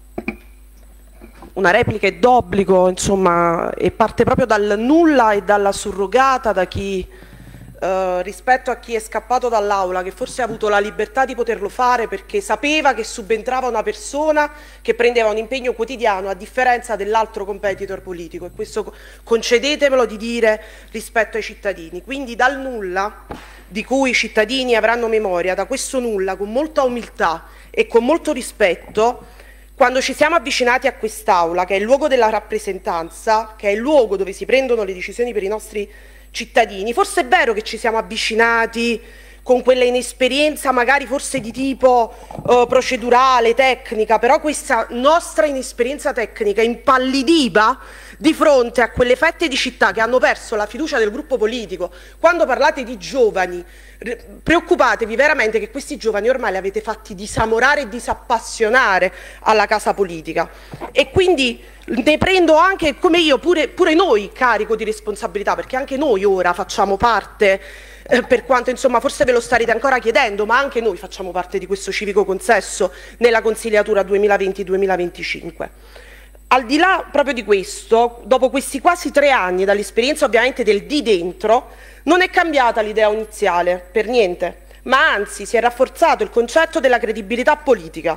S13: Una replica è d'obbligo, insomma, e parte proprio dal nulla e dalla surrogata da chi, eh, rispetto a chi è scappato dall'aula, che forse ha avuto la libertà di poterlo fare perché sapeva che subentrava una persona che prendeva un impegno quotidiano a differenza dell'altro competitor politico, e questo concedetemelo di dire rispetto ai cittadini. Quindi dal nulla, di cui i cittadini avranno memoria, da questo nulla, con molta umiltà e con molto rispetto, quando ci siamo avvicinati a quest'Aula, che è il luogo della rappresentanza, che è il luogo dove si prendono le decisioni per i nostri cittadini, forse è vero che ci siamo avvicinati con quella inesperienza magari forse di tipo eh, procedurale, tecnica, però questa nostra inesperienza tecnica impallidiva di fronte a quelle fette di città che hanno perso la fiducia del gruppo politico. Quando parlate di giovani, preoccupatevi veramente che questi giovani ormai li avete fatti disamorare e disappassionare alla casa politica, e quindi ne prendo anche, come io, pure, pure noi carico di responsabilità, perché anche noi ora facciamo parte, eh, per quanto insomma forse ve lo starete ancora chiedendo, ma anche noi facciamo parte di questo civico consesso nella consigliatura duemilaventi duemilaventicinque. Al di là proprio di questo, dopo questi quasi tre anni dall'esperienza ovviamente del di dentro, non è cambiata l'idea iniziale, per niente, ma anzi si è rafforzato il concetto della credibilità politica,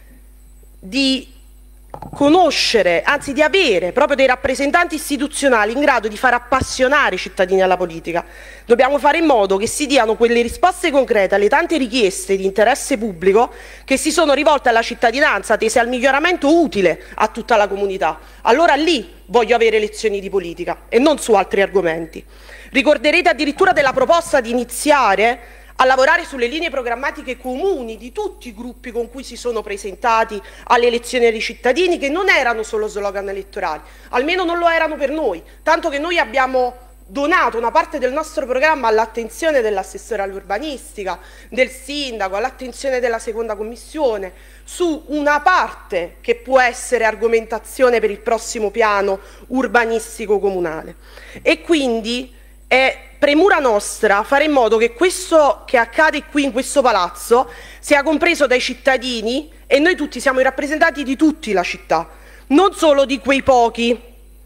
S13: di conoscere, anzi di avere proprio dei rappresentanti istituzionali in grado di far appassionare i cittadini alla politica. Dobbiamo fare in modo che si diano quelle risposte concrete alle tante richieste di interesse pubblico che si sono rivolte alla cittadinanza, tese al miglioramento utile a tutta la comunità. Allora lì voglio avere lezioni di politica e non su altri argomenti. Ricorderete addirittura della proposta di iniziare a lavorare sulle linee programmatiche comuni di tutti i gruppi con cui si sono presentati alle elezioni dei cittadini, che non erano solo slogan elettorali, almeno non lo erano per noi, tanto che noi abbiamo donato una parte del nostro programma all'attenzione dell'assessore all'urbanistica, del sindaco, all'attenzione della seconda commissione, su una parte che può essere argomentazione per il prossimo piano urbanistico comunale. E quindi è premura nostra fare in modo che questo che accade qui in questo palazzo sia compreso dai cittadini, e noi tutti siamo i rappresentanti di tutti la città, non solo di quei pochi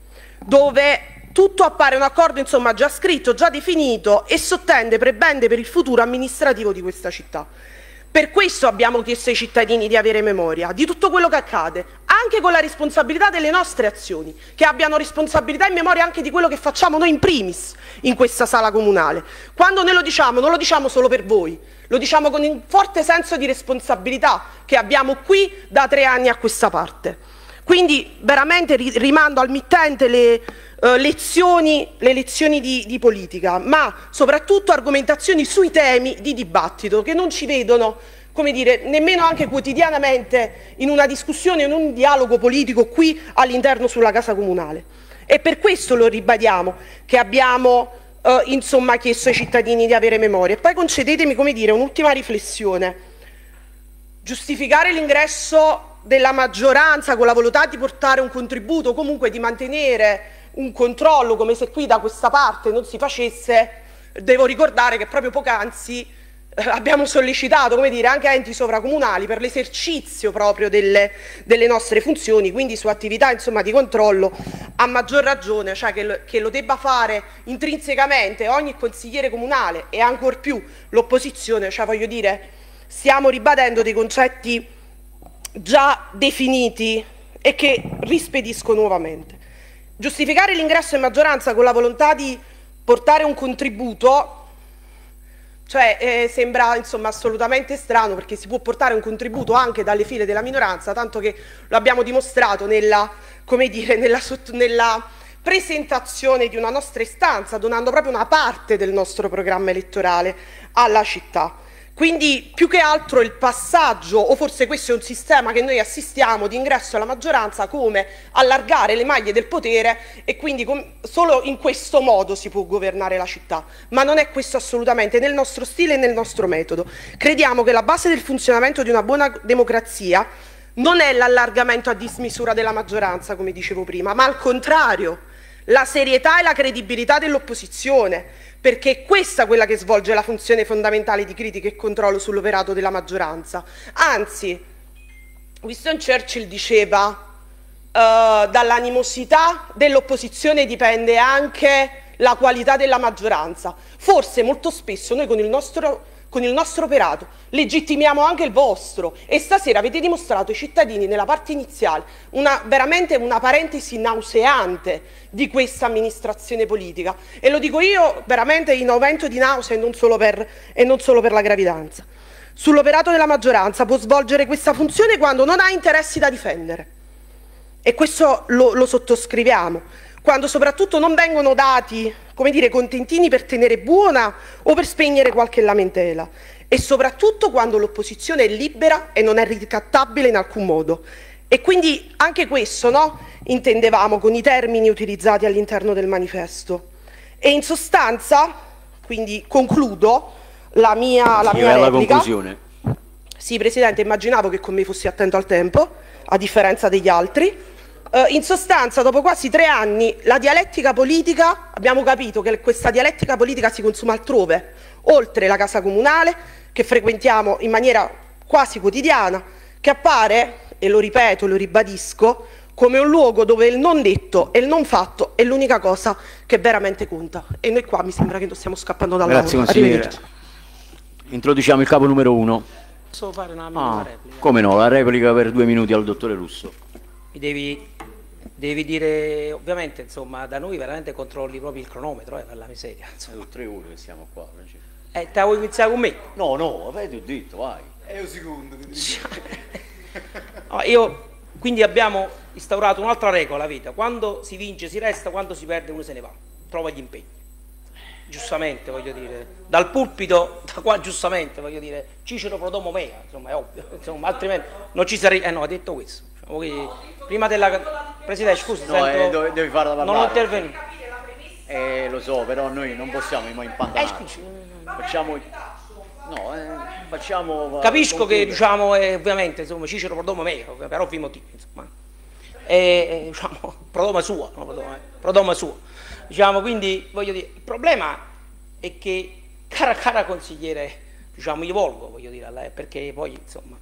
S13: dove tutto appare un accordo insomma già scritto, già definito e sottende prebende per il futuro amministrativo di questa città. Per questo abbiamo chiesto ai cittadini di avere memoria di tutto quello che accade, anche con la responsabilità delle nostre azioni, che abbiano responsabilità e memoria anche di quello che facciamo noi in primis in questa sala comunale. Quando noi lo diciamo, non lo diciamo solo per voi, lo diciamo con un forte senso di responsabilità che abbiamo qui da tre anni a questa parte. Quindi veramente rimando al mittente le Uh, lezioni, le lezioni di, di politica, ma soprattutto argomentazioni sui temi di dibattito che non ci vedono, come dire, nemmeno anche quotidianamente in una discussione, in un dialogo politico qui all'interno sulla Casa Comunale. E per questo lo ribadiamo, che abbiamo uh, insomma chiesto ai cittadini di avere memoria. E poi concedetemi, come dire, un'ultima riflessione. Giustificare l'ingresso della maggioranza con la volontà di portare un contributo, comunque di mantenere un controllo, come se qui da questa parte non si facesse, devo ricordare che proprio poc'anzi eh, abbiamo sollecitato, come dire, anche enti sovracomunali per l'esercizio proprio delle, delle nostre funzioni, quindi su attività insomma di controllo, a maggior ragione, cioè che lo, che lo debba fare intrinsecamente ogni consigliere comunale e ancor più l'opposizione, cioè voglio dire, stiamo ribadendo dei concetti già definiti e che rispedisco nuovamente. Giustificare l'ingresso in maggioranza con la volontà di portare un contributo, cioè eh, sembra insomma assolutamente strano, perché si può portare un contributo anche dalle file della minoranza, tanto che lo abbiamo dimostrato nella, come dire, nella, nella presentazione di una nostra istanza, donando proprio una parte del nostro programma elettorale alla città. Quindi più che altro il passaggio, o forse questo è un sistema che noi assistiamo di ingresso alla maggioranza, come allargare le maglie del potere, e quindi solo in questo modo si può governare la città, ma non è questo assolutamente nel nostro stile e nel nostro metodo. Crediamo che la base del funzionamento di una buona democrazia non è l'allargamento a dismisura della maggioranza, come dicevo prima, ma al contrario, la serietà e la credibilità dell'opposizione, perché è questa quella che svolge la funzione fondamentale di critica e controllo sull'operato della maggioranza. Anzi, Winston Churchill diceva uh, dall'animosità dell'opposizione dipende anche la qualità della maggioranza. Forse molto spesso noi con il nostro con il nostro operato legittimiamo anche il vostro, e stasera avete dimostrato ai cittadini nella parte iniziale una, veramente una parentesi nauseante di questa amministrazione politica, e lo dico io veramente in aumento di nausea e non solo per, e non solo per la gravidanza. Sull'operato della maggioranza può svolgere questa funzione quando non ha interessi da difendere, e questo lo, lo sottoscriviamo, quando soprattutto non vengono dati, come dire, contentini per tenere buona o per spegnere qualche lamentela, e soprattutto quando l'opposizione è libera e non è ricattabile in alcun modo. E quindi anche questo, no, intendevamo con i termini utilizzati all'interno del manifesto. E in sostanza, quindi concludo la mia, la mia replica.
S2: Conclusione.
S13: Sì, Presidente, immaginavo che con me fossi attento al tempo, a differenza degli altri. Uh, in sostanza, dopo quasi tre anni, la dialettica politica, abbiamo capito che questa dialettica politica si consuma altrove, oltre la Casa Comunale, che frequentiamo in maniera quasi quotidiana, che appare, e lo ripeto, lo ribadisco, come un luogo dove il non detto e il non fatto è l'unica cosa che veramente conta. E noi qua mi sembra che non stiamo scappando dalla
S2: Grazie, consigliere. Introduciamo il capo numero uno.
S14: Posso fare una,
S2: ah,
S14: una replica?
S2: Come no, la replica per due minuti al dottore Russo.
S14: Mi devi, devi dire, ovviamente, insomma, da noi veramente controlli proprio il cronometro, eh, per la miseria. Sono
S2: tre ore che siamo qua, Francesco.
S14: Eh, te vuoi iniziare con me?
S2: No, no, avete detto, vai.
S14: È un secondo. No, io, quindi abbiamo instaurato un'altra regola, vita. Quando si vince si resta, quando si perde uno se ne va. Trova gli impegni. Giustamente, voglio dire, dal pulpito, da qua giustamente, voglio dire, Cicero Prodomo mea, insomma, è ovvio, insomma, altrimenti non ci sarebbe, eh no, ha detto questo. Diciamo che prima della, Presidente, scusi,
S2: no,
S14: sento,
S2: eh, devi farla parlare.
S14: non ho intervenuto.
S2: Eh, lo so, però noi non possiamo impantanare. Facciamo... No, eh, facciamo...
S14: Capisco
S2: concludere.
S14: che, diciamo, eh, ovviamente, insomma, Cicero prodoma me, per ovvi motivi, insomma. E, eh, diciamo, prodoma sua, no, prodoma, prodoma sua. Diciamo, quindi, voglio dire, il problema è che, cara, cara consigliere, diciamo, io volgo, voglio dire, a lei, perché poi, insomma,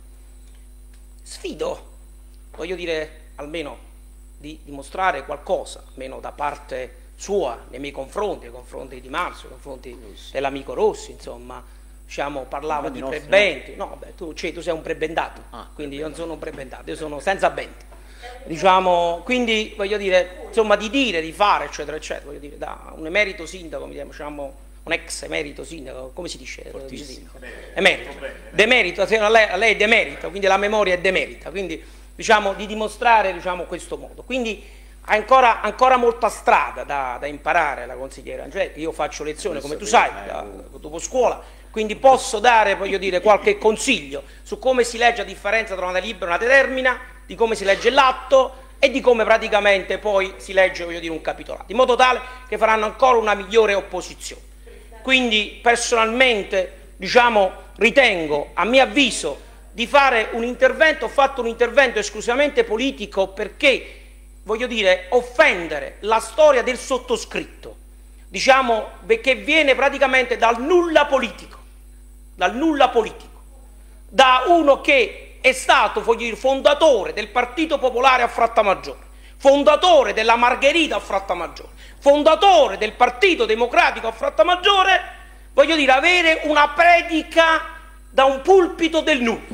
S14: sfido, voglio dire, almeno di dimostrare qualcosa, almeno da parte sua, nei miei confronti, nei confronti di Marzo, nei confronti dell'amico Rossi, insomma, diciamo, parlava
S2: No,
S14: di
S2: di nostri,
S14: prebenti, no, beh, tu, cioè, tu sei un prebendato, quindi io non sono un prebendato, io sono senza bente. Diciamo, quindi voglio dire, insomma, di dire, di fare, eccetera, eccetera, voglio dire, da un emerito sindaco, diciamo, un ex emerito sindaco, come si dice? Fortissimo. Emerito. Demerito, lei, lei è demerito, quindi la memoria è demerita, quindi diciamo di dimostrare, diciamo, questo modo. Quindi ha ancora, ancora molta strada da, da imparare la consigliera Angelica. Io faccio lezione, come tu sai, da, dopo scuola, quindi posso dare, voglio dire, qualche consiglio su come si legge a differenza tra una delibera e una determina, di come si legge l'atto e di come praticamente poi si legge, voglio dire, un capitolato, in modo tale che faranno ancora una migliore opposizione. Quindi personalmente, diciamo, ritengo, a mio avviso, di fare un intervento, ho fatto un intervento esclusivamente politico perché, voglio dire, offendere la storia del sottoscritto, diciamo, che viene praticamente dal nulla politico, dal nulla politico, da uno che è stato, voglio dire, fondatore del Partito Popolare a Frattamaggiore, fondatore della Margherita a Frattamaggiore, fondatore del Partito Democratico a Frattamaggiore, voglio dire, avere una predica da un pulpito del nulla.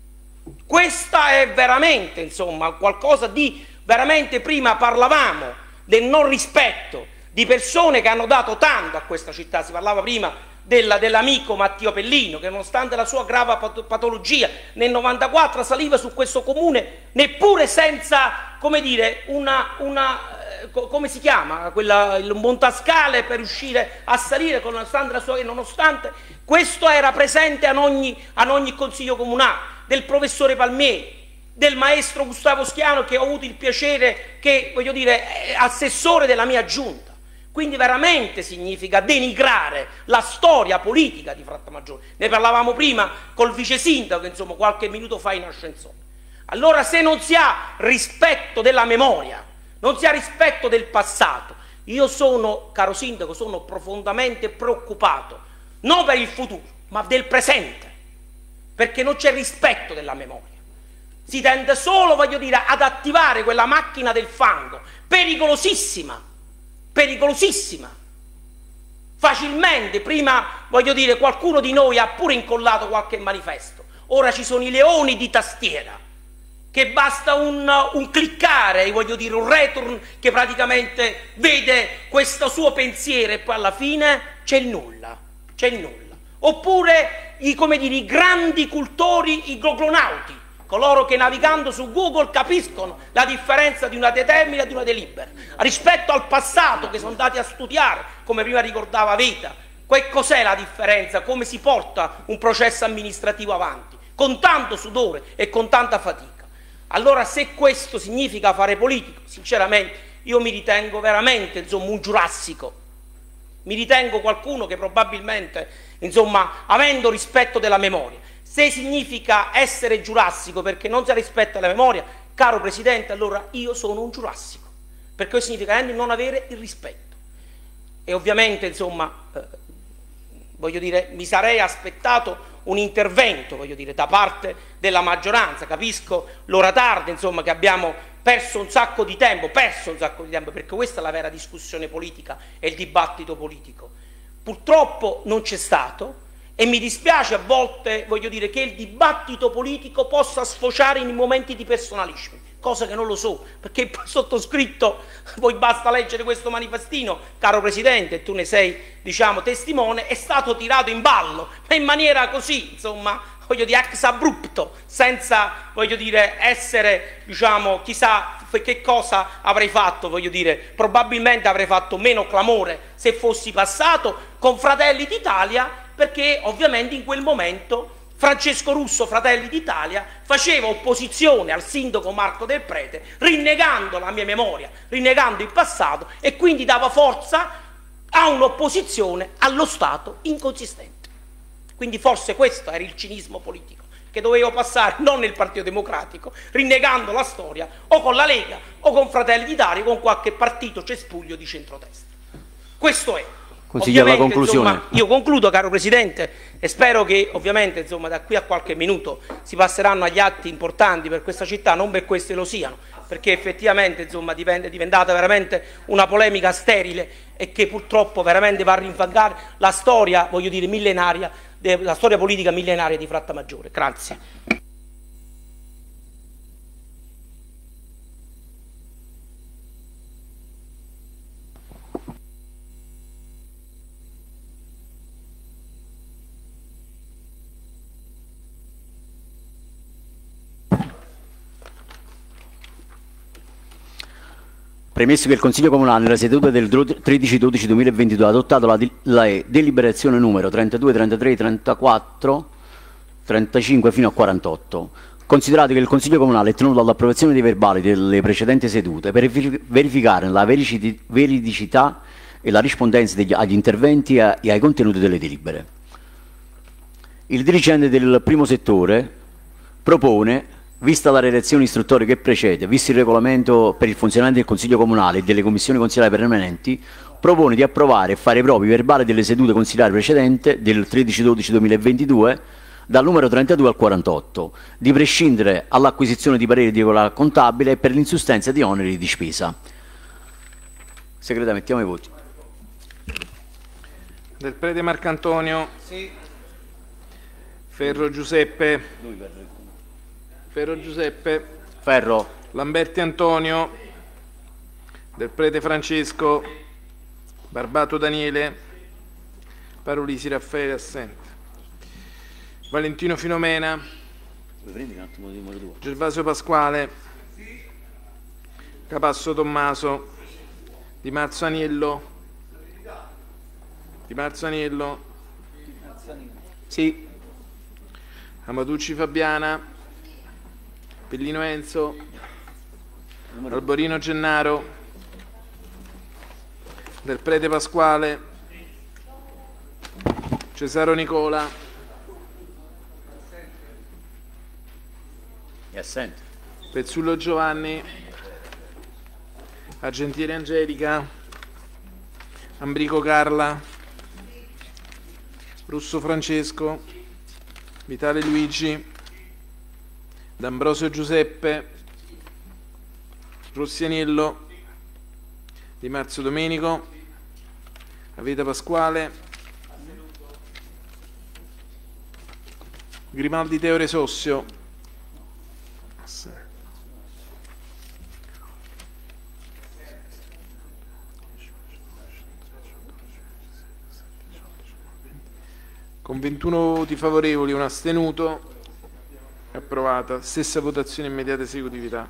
S14: Questa è veramente, insomma, qualcosa di veramente, prima parlavamo del non rispetto di persone che hanno dato tanto a questa città, si parlava prima della, dell'amico Matteo Pellino, che nonostante la sua grave pat- patologia nel novantaquattro saliva su questo comune neppure senza, come dire, una, una eh, co- come si chiama, quella, il montascale per riuscire a salire, nonostante la sua, nonostante questo era presente ad ogni, ad ogni consiglio comunale, del professore Palmieri, del maestro Gustavo Schiano, che ho avuto il piacere che, voglio dire, è assessore della mia giunta. Quindi veramente significa denigrare la storia politica di Frattamaggiore. Ne parlavamo prima col vice sindaco, insomma, qualche minuto fa in ascensore. Allora, se non si ha rispetto della memoria, non si ha rispetto del passato, io sono, caro sindaco, sono profondamente preoccupato, non per il futuro, ma del presente, perché non c'è rispetto della memoria. Si tende solo, voglio dire, ad attivare quella macchina del fango, pericolosissima, pericolosissima. Facilmente, prima, voglio dire, qualcuno di noi ha pure incollato qualche manifesto, ora ci sono i leoni di tastiera, che basta un, un cliccare, voglio dire, un return che praticamente vede questo suo pensiero e poi alla fine c'è il nulla, c'è il nulla. Oppure i, come dire, i grandi cultori, i goglonauti, coloro che navigando su Google capiscono la differenza di una determina e di una delibera rispetto al passato, che sono andati a studiare, come prima ricordava Veta, che cos'è la differenza, come si porta un processo amministrativo avanti, con tanto sudore e con tanta fatica. Allora, se questo significa fare politica, sinceramente io mi ritengo veramente, insomma, un giurassico, mi ritengo qualcuno che probabilmente, insomma, avendo rispetto della memoria, se significa essere giurassico perché non si rispetta la memoria, caro Presidente, allora io sono un giurassico, perché questo significa non avere il rispetto. E ovviamente, insomma, eh, voglio dire, mi sarei aspettato un intervento, voglio dire, da parte della maggioranza. Capisco l'ora tarda, insomma, che abbiamo perso un sacco di tempo, perso un sacco di tempo, perché questa è la vera discussione politica e il dibattito politico. Purtroppo non c'è stato. E mi dispiace a volte, voglio dire, che il dibattito politico possa sfociare in momenti di personalismi, cosa che non lo so, perché il sottoscritto, poi basta leggere questo manifestino, caro Presidente, tu ne sei, diciamo, testimone, è stato tirato in ballo, ma in maniera così, insomma, voglio dire, ex abrupto, senza, voglio dire, essere, diciamo, chissà che cosa avrei fatto, voglio dire, probabilmente avrei fatto meno clamore se fossi passato con Fratelli d'Italia, perché ovviamente in quel momento Francesco Russo, Fratelli d'Italia, faceva opposizione al sindaco Marco Del Prete, rinnegando la mia memoria, rinnegando il passato, e quindi dava forza a un'opposizione allo Stato inconsistente. Quindi forse questo era il cinismo politico che doveva passare non nel Partito Democratico, rinnegando la storia o con la Lega o con Fratelli d'Italia o con qualche partito cespuglio di centrodestra. Questo è.
S2: Consigliere, la
S14: Ovviamente,
S2: conclusione.
S14: insomma, io concludo, caro Presidente, e spero che ovviamente insomma, da qui a qualche minuto si passeranno agli atti importanti per questa città, non per queste lo siano, perché effettivamente insomma, diventa, è diventata veramente una polemica sterile e che purtroppo veramente va a rinfangare la storia, voglio dire, millenaria, la storia politica millenaria di Frattamaggiore. Grazie.
S2: Premesso che il Consiglio Comunale nella seduta del tredici dodici duemilaventidue ha adottato la, la deliberazione numero trentadue, trentatré, trentaquattro, trentacinque fino a quarantotto, considerato che il Consiglio Comunale è tenuto all'approvazione dei verbali delle precedenti sedute per verificare la veridicità e la rispondenza degli, agli interventi e ai contenuti delle delibere. Il dirigente del primo settore propone, vista la relazione istruttoria che precede, visto il regolamento per il funzionamento del Consiglio Comunale e delle commissioni consigliari permanenti, propone di approvare e fare propri i verbali delle sedute consigliari precedenti del tredici dodici duemilaventidue dal numero trentadue al quarantotto, di prescindere all'acquisizione di pareri di regola contabile per l'insustenza di oneri di spesa. Segretario, mettiamo i voti.
S1: Del Prete Marcantonio.
S11: Sì.
S1: Ferro Giuseppe. Ferro Giuseppe.
S2: Ferro.
S1: Lamberti Antonio. Del Prete Francesco. Barbato Daniele. Parolisi Raffaele assente. Valentino Filomena. Gervasio Pasquale. Capasso Tommaso. Di Marzo Aniello. Di Marzo Aniello. Sì. Amatucci Fabiana. Pellino Enzo, Alborino Gennaro, Del Prete Pasquale, Cesaro Nicola,
S2: è assente.
S1: Pezzullo Giovanni, Argentieri Angelica, Ambrico Carla, Russo Francesco, Vitale Luigi, D'Ambrosio Giuseppe, Rossianiello, Di Marzio Domenico, Aveta Pasquale, Grimaldi Teore Sossio, con ventuno voti favorevoli, un astenuto. Approvata. Stessa votazione, immediata esecutività.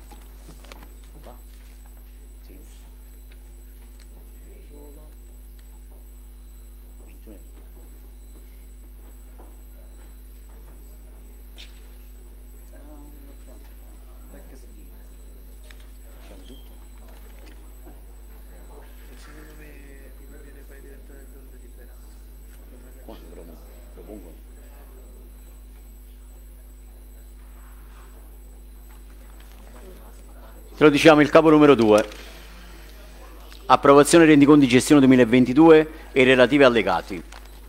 S2: Te lo diciamo il capo numero due. Approvazione dei rendiconti di gestione duemilaventidue e i relativi allegati.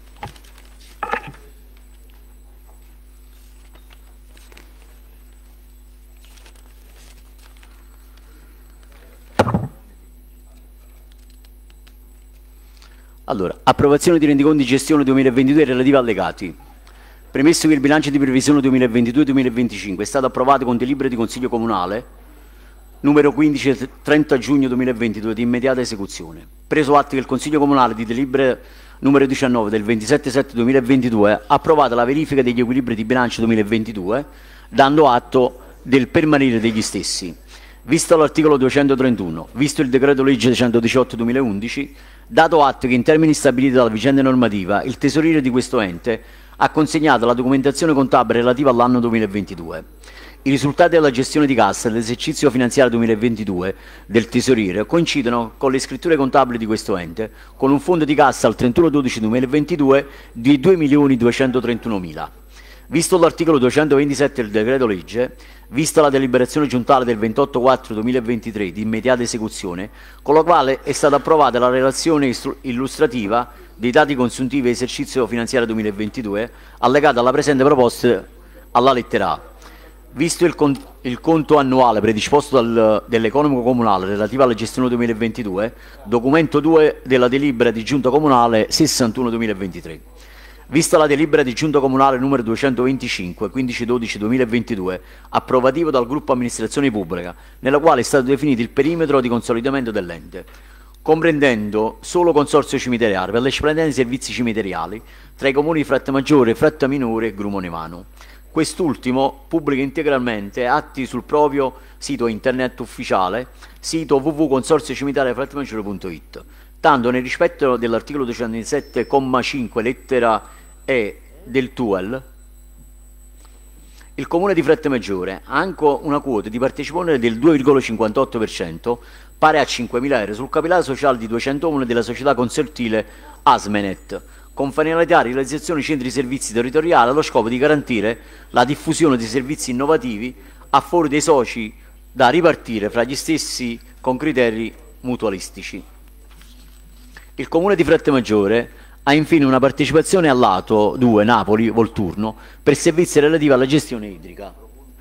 S2: Allora, approvazione di rendiconti di gestione duemilaventidue e relativi allegati. Premesso che il bilancio di previsione duemilaventidue duemilaventicinque è stato approvato con delibera di Consiglio Comunale numero quindici trenta giugno duemilaventidue di immediata esecuzione. Preso atto che il Consiglio Comunale di delibera numero diciannove del ventisette sette duemilaventidue ha approvato la verifica degli equilibri di bilancio duemilaventidue, dando atto del permanere degli stessi. Visto l'articolo duecentotrentuno, visto il decreto legge centodiciotto duemilaundici, dato atto che in termini stabiliti dalla vigente normativa, il tesoriere di questo ente ha consegnato la documentazione contabile relativa all'anno duemilaventidue. I risultati della gestione di cassa dell'esercizio finanziario duemilaventidue del tesoriere coincidono con le scritture contabili di questo ente, con un fondo di cassa al trentuno dicembre duemilaventidue di due milioni duecentotrentuno mila. Visto l'articolo duecentoventisette del decreto legge, vista la deliberazione giuntale del ventotto quattro duemilaventitré di immediata esecuzione, con la quale è stata approvata la relazione illustrativa dei dati consuntivi esercizio finanziario duemilaventidue, allegata alla presente proposta alla lettera A. Visto il, con il conto annuale predisposto dal, dall'economico comunale relativo alla gestione duemilaventidue, documento due della delibera di giunta comunale sessantuno duemilaventitré. Vista la delibera di giunta comunale numero duecentoventicinque, quindici dodici duemilaventidue, approvativo dal gruppo amministrazione pubblica, nella quale è stato definito il perimetro di consolidamento dell'ente, comprendendo solo consorzio cimiteriale per l'espletamento dei servizi cimiteriali tra i comuni di Frattamaggiore, Frattaminore e Grumonevano. Quest'ultimo pubblica integralmente atti sul proprio sito internet ufficiale, sito w w w punto consorzio cimitale frattamaggiore punto it, tanto nel rispetto dell'articolo duecentoventisette comma cinque lettera E del T U E L, il Comune di Frattamaggiore ha anche una quota di partecipazione del due virgola cinquantotto per cento, pari a cinquemila euro, sul capitale sociale di duecento uno della società consortile Asmenet, con finalità di realizzazione di centri di servizi territoriali allo scopo di garantire la diffusione di servizi innovativi a favore dei soci da ripartire fra gli stessi con criteri mutualistici. Il Comune di Frattamaggiore ha infine una partecipazione al lato due Napoli Volturno per servizi relativi alla gestione idrica.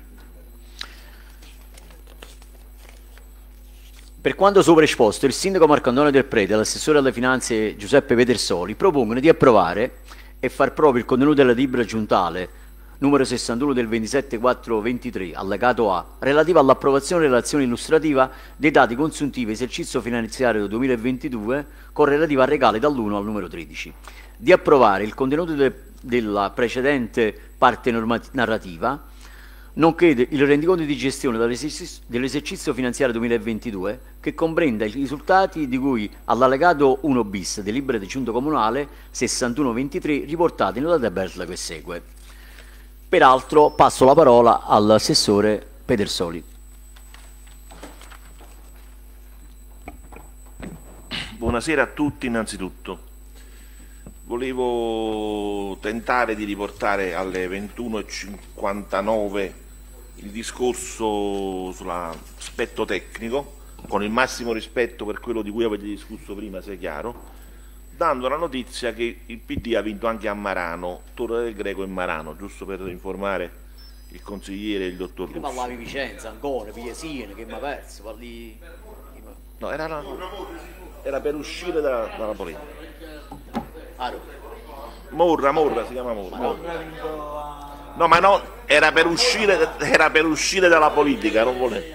S2: Per quanto sopra esposto, il sindaco Marcantonio Del Prete e l'assessore alle finanze Giuseppe Pedersoli propongono di approvare e far proprio il contenuto della delibera giuntale numero sessantuno del ventisette quattro ventitré, allegato A, relativo all'approvazione della relazione illustrativa dei dati consuntivi esercizio finanziario duemilaventidue con relativa a regali dall'uno al numero tredici. Di approvare il contenuto de della precedente parte narrativa, nonché il rendiconto di gestione dell'esercizio finanziario duemilaventidue che comprenda i risultati di cui all'allegato uno bis delibera di giunta comunale sessantuno ventitré riportati nella tabella che segue. Peraltro passo la parola all'assessore Pedersoli.
S15: Buonasera a tutti innanzitutto. Volevo tentare di riportare alle ventuno e cinquantanove il discorso sull'aspetto tecnico, con il massimo rispetto per quello di cui avete discusso prima, sia chiaro, dando la notizia che il P D ha vinto anche a Marano, Torre del Greco e Marano, giusto per informare il consigliere e il dottor Russo.
S2: Parlavi Vicenza, Ancona, Piesine, che mi ha perso, parli...
S15: No, era, la... era per uscire dalla, dalla politica. Morra, Morra, si chiama Morra. Morra. No, ma no, era per uscire, era per uscire dalla politica, non volevo.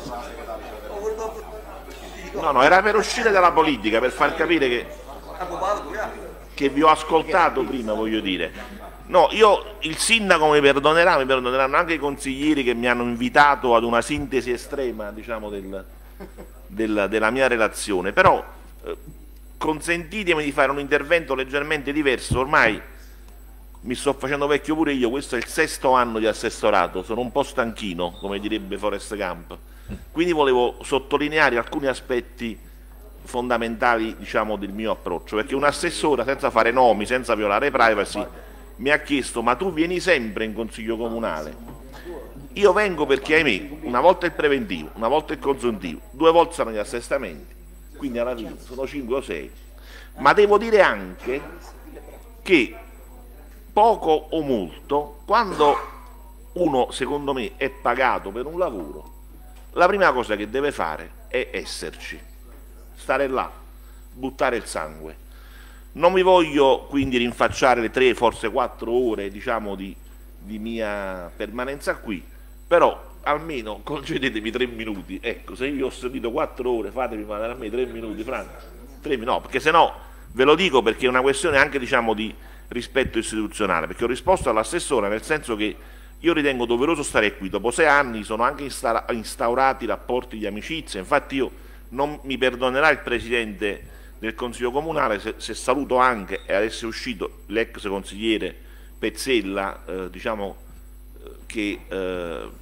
S15: No, no, era per uscire dalla politica, per far capire che... che vi ho ascoltato prima, voglio dire. No, io, il sindaco mi perdonerà, mi perdoneranno anche i consiglieri che mi hanno invitato ad una sintesi estrema, diciamo, del, del, della mia relazione, però eh, consentitemi di fare un intervento leggermente diverso. Ormai mi sto facendo vecchio pure io, questo è il sesto anno di assessorato, sono un po' stanchino, come direbbe Forrest Gump, quindi volevo sottolineare alcuni aspetti fondamentali, diciamo, del mio approccio, perché un assessore, senza fare nomi, senza violare privacy, mi ha chiesto: ma tu vieni sempre in consiglio comunale? Io vengo perché, ahimè, una volta il preventivo, una volta il consuntivo, due volte sono gli assestamenti, quindi alla fine sono cinque o sei, ma devo dire anche che poco o molto, quando uno, secondo me, è pagato per un lavoro, la prima cosa che deve fare è esserci, stare là, buttare il sangue. Non mi voglio quindi rinfacciare le tre, forse quattro ore, diciamo, di, di mia permanenza qui, però almeno concedetemi tre minuti. Ecco, se io ho sentito quattro ore, fatemi mandare a me tre minuti, Franco. Tre, no, perché se no, ve lo dico perché è una questione anche, diciamo, di rispetto istituzionale, perché ho risposto all'assessore nel senso che io ritengo doveroso stare qui. Dopo sei anni sono anche instaurati rapporti di amicizia, infatti io non mi perdonerà il Presidente del Consiglio Comunale se, se saluto anche, e adesso è uscito l'ex consigliere Pezzella, eh, diciamo, eh, che eh,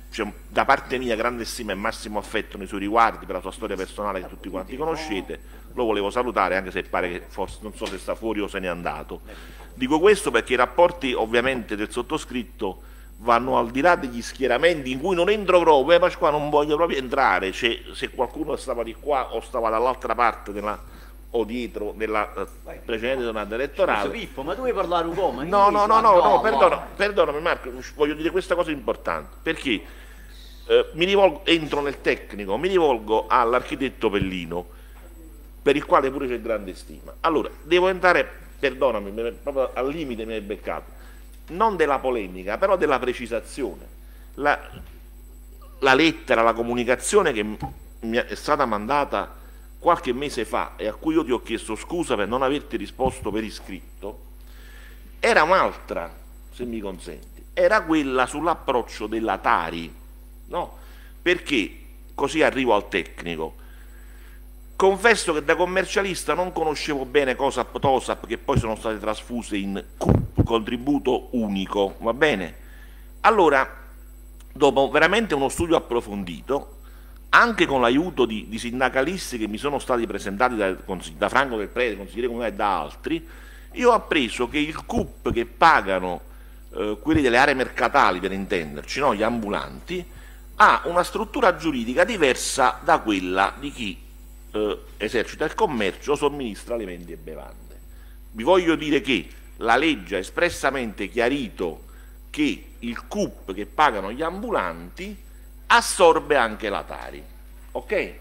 S15: c'è da parte mia grande stima e massimo affetto nei suoi riguardi per la sua storia personale che tutti quanti conoscete, lo volevo salutare anche se pare che forse non so se sta fuori o se n'è andato. Dico questo perché i rapporti ovviamente del sottoscritto vanno al di là degli schieramenti in cui non entro proprio, eh, Pasquale, non voglio proprio entrare, cioè, se qualcuno stava di qua o stava dall'altra parte della o dietro nella uh, precedente tornata elettorale.
S2: Scusa, Pippo, ma tu vuoi parlare un po'?
S15: No, no, no, no, no, perdona, perdonami Marco, voglio dire questa cosa importante, perché eh, mi rivolgo, entro nel tecnico, mi rivolgo all'architetto Pellino, per il quale pure c'è grande stima. Allora, devo entrare, perdonami, proprio al limite mi hai beccato, non della polemica, però della precisazione. La, la lettera, la comunicazione che mi è stata mandata qualche mese fa e a cui io ti ho chiesto scusa per non averti risposto per iscritto, era un'altra, se mi consenti, era quella sull'approccio della Tari, no? Perché, così arrivo al tecnico, confesso che da commercialista non conoscevo bene COSAP, TOSAP, che poi sono state trasfuse in C U P, contributo unico, va bene? Allora, dopo veramente uno studio approfondito, anche con l'aiuto di, di sindacalisti che mi sono stati presentati da, da Franco del Prete, consigliere comunale e da altri, io ho appreso che il C U P che pagano eh, quelli delle aree mercatali, per intenderci, no? Gli ambulanti, ha una struttura giuridica diversa da quella di chi eh, esercita il commercio o somministra alimenti e bevande. Vi voglio dire che la legge ha espressamente chiarito che il C U P che pagano gli ambulanti assorbe anche la Tari, ok?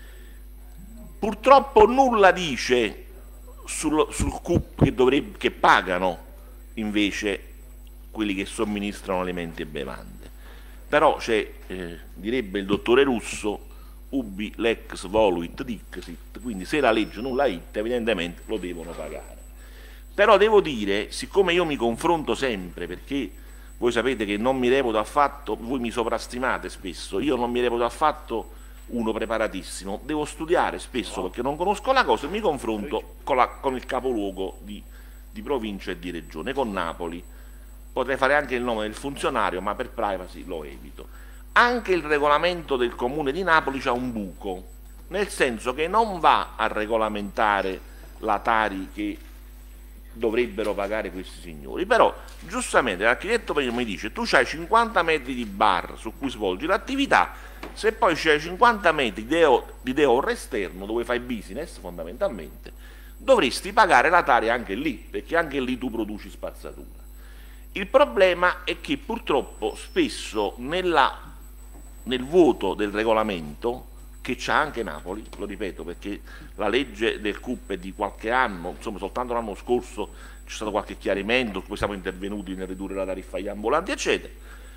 S15: Purtroppo nulla dice sul, sul C U P che, dovrebbe, che pagano invece quelli che somministrano alimenti e bevande, però c'è, eh, direbbe il dottore Russo, ubi lex voluit dixit, quindi se la legge non la it evidentemente lo devono pagare. Però devo dire, siccome io mi confronto sempre, perché voi sapete che non mi reputo affatto, voi mi sovrastimate spesso, io non mi reputo affatto uno preparatissimo, devo studiare spesso perché non conosco la cosa e mi confronto con, la, con il capoluogo di, di provincia e di regione, con Napoli. Potrei fare anche il nome del funzionario, ma per privacy lo evito. Anche il regolamento del comune di Napoli c'ha un buco, nel senso che non va a regolamentare la Tari che dovrebbero pagare questi signori, però giustamente l'architetto mi dice tu c'hai cinquanta metri di bar su cui svolgi l'attività, se poi c'hai cinquanta metri di deor esterno dove fai business fondamentalmente, dovresti pagare la Tari anche lì, perché anche lì tu produci spazzatura. Il problema è che purtroppo spesso nella, nel vuoto del regolamento, che c'ha anche Napoli, lo ripeto perché la legge del C U P è di qualche anno, insomma soltanto l'anno scorso c'è stato qualche chiarimento, poi siamo intervenuti nel ridurre la tariffa agli ambulanti eccetera,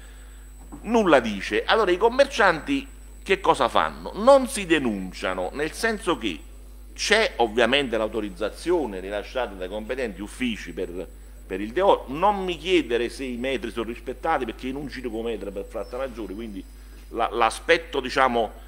S15: nulla dice. Allora i commercianti che cosa fanno? Non si denunciano, nel senso che c'è ovviamente l'autorizzazione rilasciata dai competenti uffici per, per il deor, non mi chiedere se i metri sono rispettati perché in un civicometro per fratta maggiore, quindi la, l'aspetto diciamo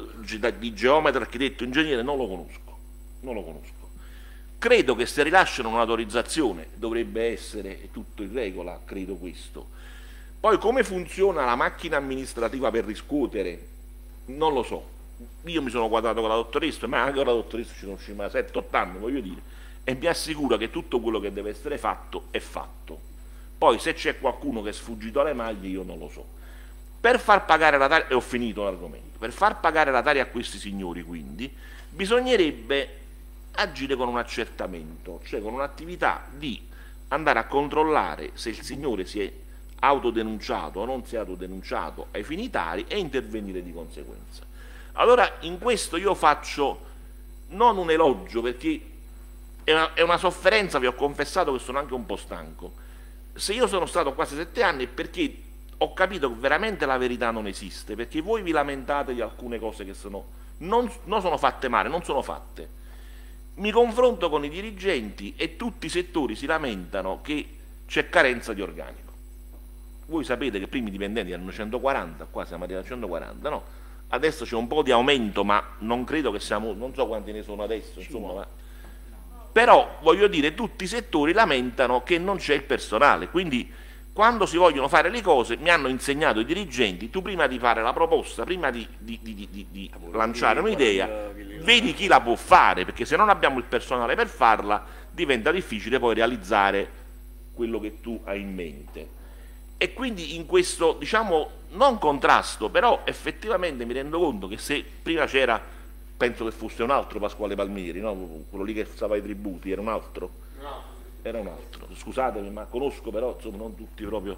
S15: di geometra, architetto, ingegnere non lo conosco, non lo conosco. Credo che se rilasciano un'autorizzazione dovrebbe essere tutto in regola, credo questo. Poi come funziona la macchina amministrativa per riscuotere non lo so. Io mi sono quadrato con la dottoressa, ma anche con la dottoressa ci sono usciti sette otto anni, voglio dire, e mi assicura che tutto quello che deve essere fatto è fatto. Poi se c'è qualcuno che è sfuggito alle maglie io non lo so. Per far pagare la Tari, e ho finito l'argomento, per far pagare la Tari a questi signori quindi bisognerebbe agire con un accertamento, cioè con un'attività di andare a controllare se il signore si è autodenunciato o non si è autodenunciato ai fini Tari e intervenire di conseguenza. Allora in questo io faccio non un elogio perché è una, è una sofferenza, vi ho confessato che sono anche un po' stanco. Se io sono stato quasi sette anni è perché ho capito che veramente la verità non esiste, perché voi vi lamentate di alcune cose che sono, non, non sono fatte male, non sono fatte. Mi confronto con i dirigenti e tutti i settori si lamentano che c'è carenza di organico. Voi sapete che prima i dipendenti erano centoquaranta, qua siamo arrivati a centoquaranta, no? Adesso c'è un po' di aumento, ma non credo che siamo, non so quanti ne sono adesso, insomma, ma... però voglio dire, tutti i settori lamentano che non c'è il personale, quindi quando si vogliono fare le cose, mi hanno insegnato i dirigenti, tu prima di fare la proposta, prima di, di, di, di, di lanciare un'idea, vedi chi la può fare, perché se non abbiamo il personale per farla diventa difficile poi realizzare quello che tu hai in mente. E quindi in questo, diciamo, non contrasto, però effettivamente mi rendo conto che se prima c'era, penso che fosse un altro Pasquale Palmieri, no? Quello lì che stava ai tributi, era un altro? No. Era un altro, scusatemi, ma conosco però insomma non tutti proprio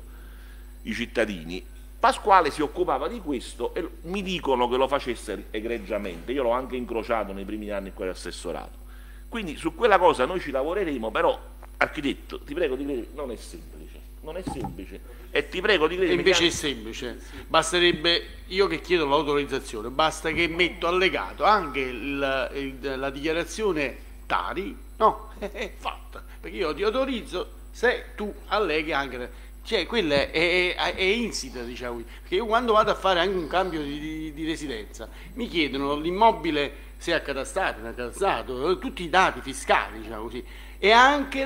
S15: i cittadini. Pasquale si occupava di questo e mi dicono che lo facesse egregiamente, io l'ho anche incrociato nei primi anni in quell'assessorato. Quindi su quella cosa noi ci lavoreremo, però architetto, ti prego di credere, non è semplice, non è semplice e ti prego di credere.
S3: E invece è semplice, basterebbe, io che chiedo l'autorizzazione, basta che metto allegato anche il, il, la dichiarazione Tari, no, è fatta, perché io ti autorizzo se tu alleghi anche, cioè quella è, è, è insita, diciamo, perché io quando vado a fare anche un cambio di, di, di residenza mi chiedono l'immobile se è accatastato, non è accatastato, tutti i dati fiscali, diciamo così, e anche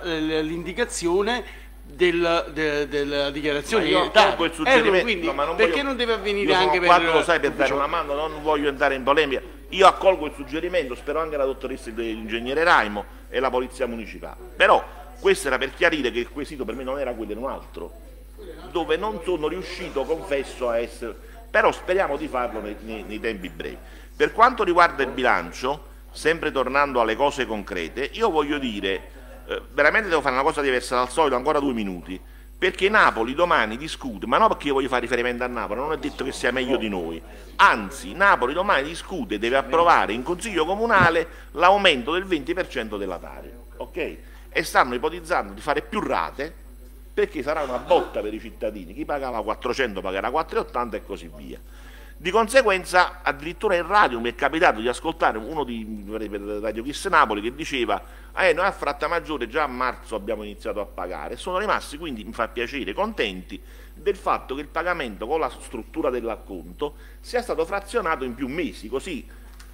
S3: l'indicazione del, de, della dichiarazione.
S15: Ma io colgo il suggerimento,
S3: eh, quindi,
S15: no, ma non
S3: perché
S15: voglio,
S3: non deve avvenire
S15: io sono
S3: anche
S15: qua,
S3: per
S15: lo sai, per dare una mano, non voglio andare in polemica. Io accolgo il suggerimento, spero anche la dottoressa dell'ingegnere Raimo e la polizia municipale, però questo era per chiarire che il quesito per me non era quello, era un altro, dove non sono riuscito, confesso, a essere, però speriamo di farlo nei, nei, nei tempi brevi. Per quanto riguarda il bilancio, sempre tornando alle cose concrete, io voglio dire, eh, veramente devo fare una cosa diversa dal solito, ancora due minuti, perché Napoli domani discute, ma non perché io voglio fare riferimento a Napoli, non è detto che sia meglio di noi, anzi Napoli domani discute e deve approvare in Consiglio Comunale l'aumento del venti per cento della Tari, ok? E stanno ipotizzando di fare più rate perché sarà una botta per i cittadini, chi pagava quattrocento pagherà quattrocentottanta e così via. Di conseguenza addirittura in radio mi è capitato di ascoltare uno di Radio Kiss Napoli che diceva eh, noi a Frattamaggiore già a marzo abbiamo iniziato a pagare, sono rimasti quindi, mi fa piacere, contenti del fatto che il pagamento con la struttura dell'acconto sia stato frazionato in più mesi, così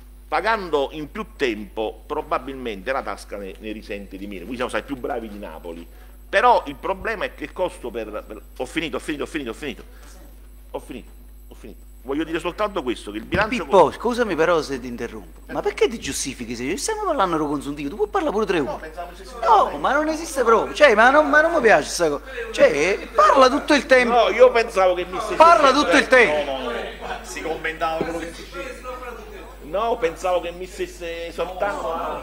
S15: pagando in più tempo probabilmente la tasca ne, ne risente di meno, quindi siamo stati più bravi di Napoli, però il problema è che il costo per, per... ho finito, ho finito, ho finito, ho finito, ho finito, ho finito. Voglio dire soltanto questo, che il bilancio...
S7: Pippo, scusami però se ti interrompo, ma perché ti giustifichi? Se stiamo parlando di consuntivo, tu puoi parlare pure tre ore. No, no, ma non esiste proprio, cioè, ma non, ma non mi piace questa cosa. Cioè, parla tutto il tempo.
S15: No, io pensavo che mi stesse...
S7: Parla tutto il tempo.
S15: No, no, no. Si commentava quello che si diceva. No, pensavo che mi stesse esortando a...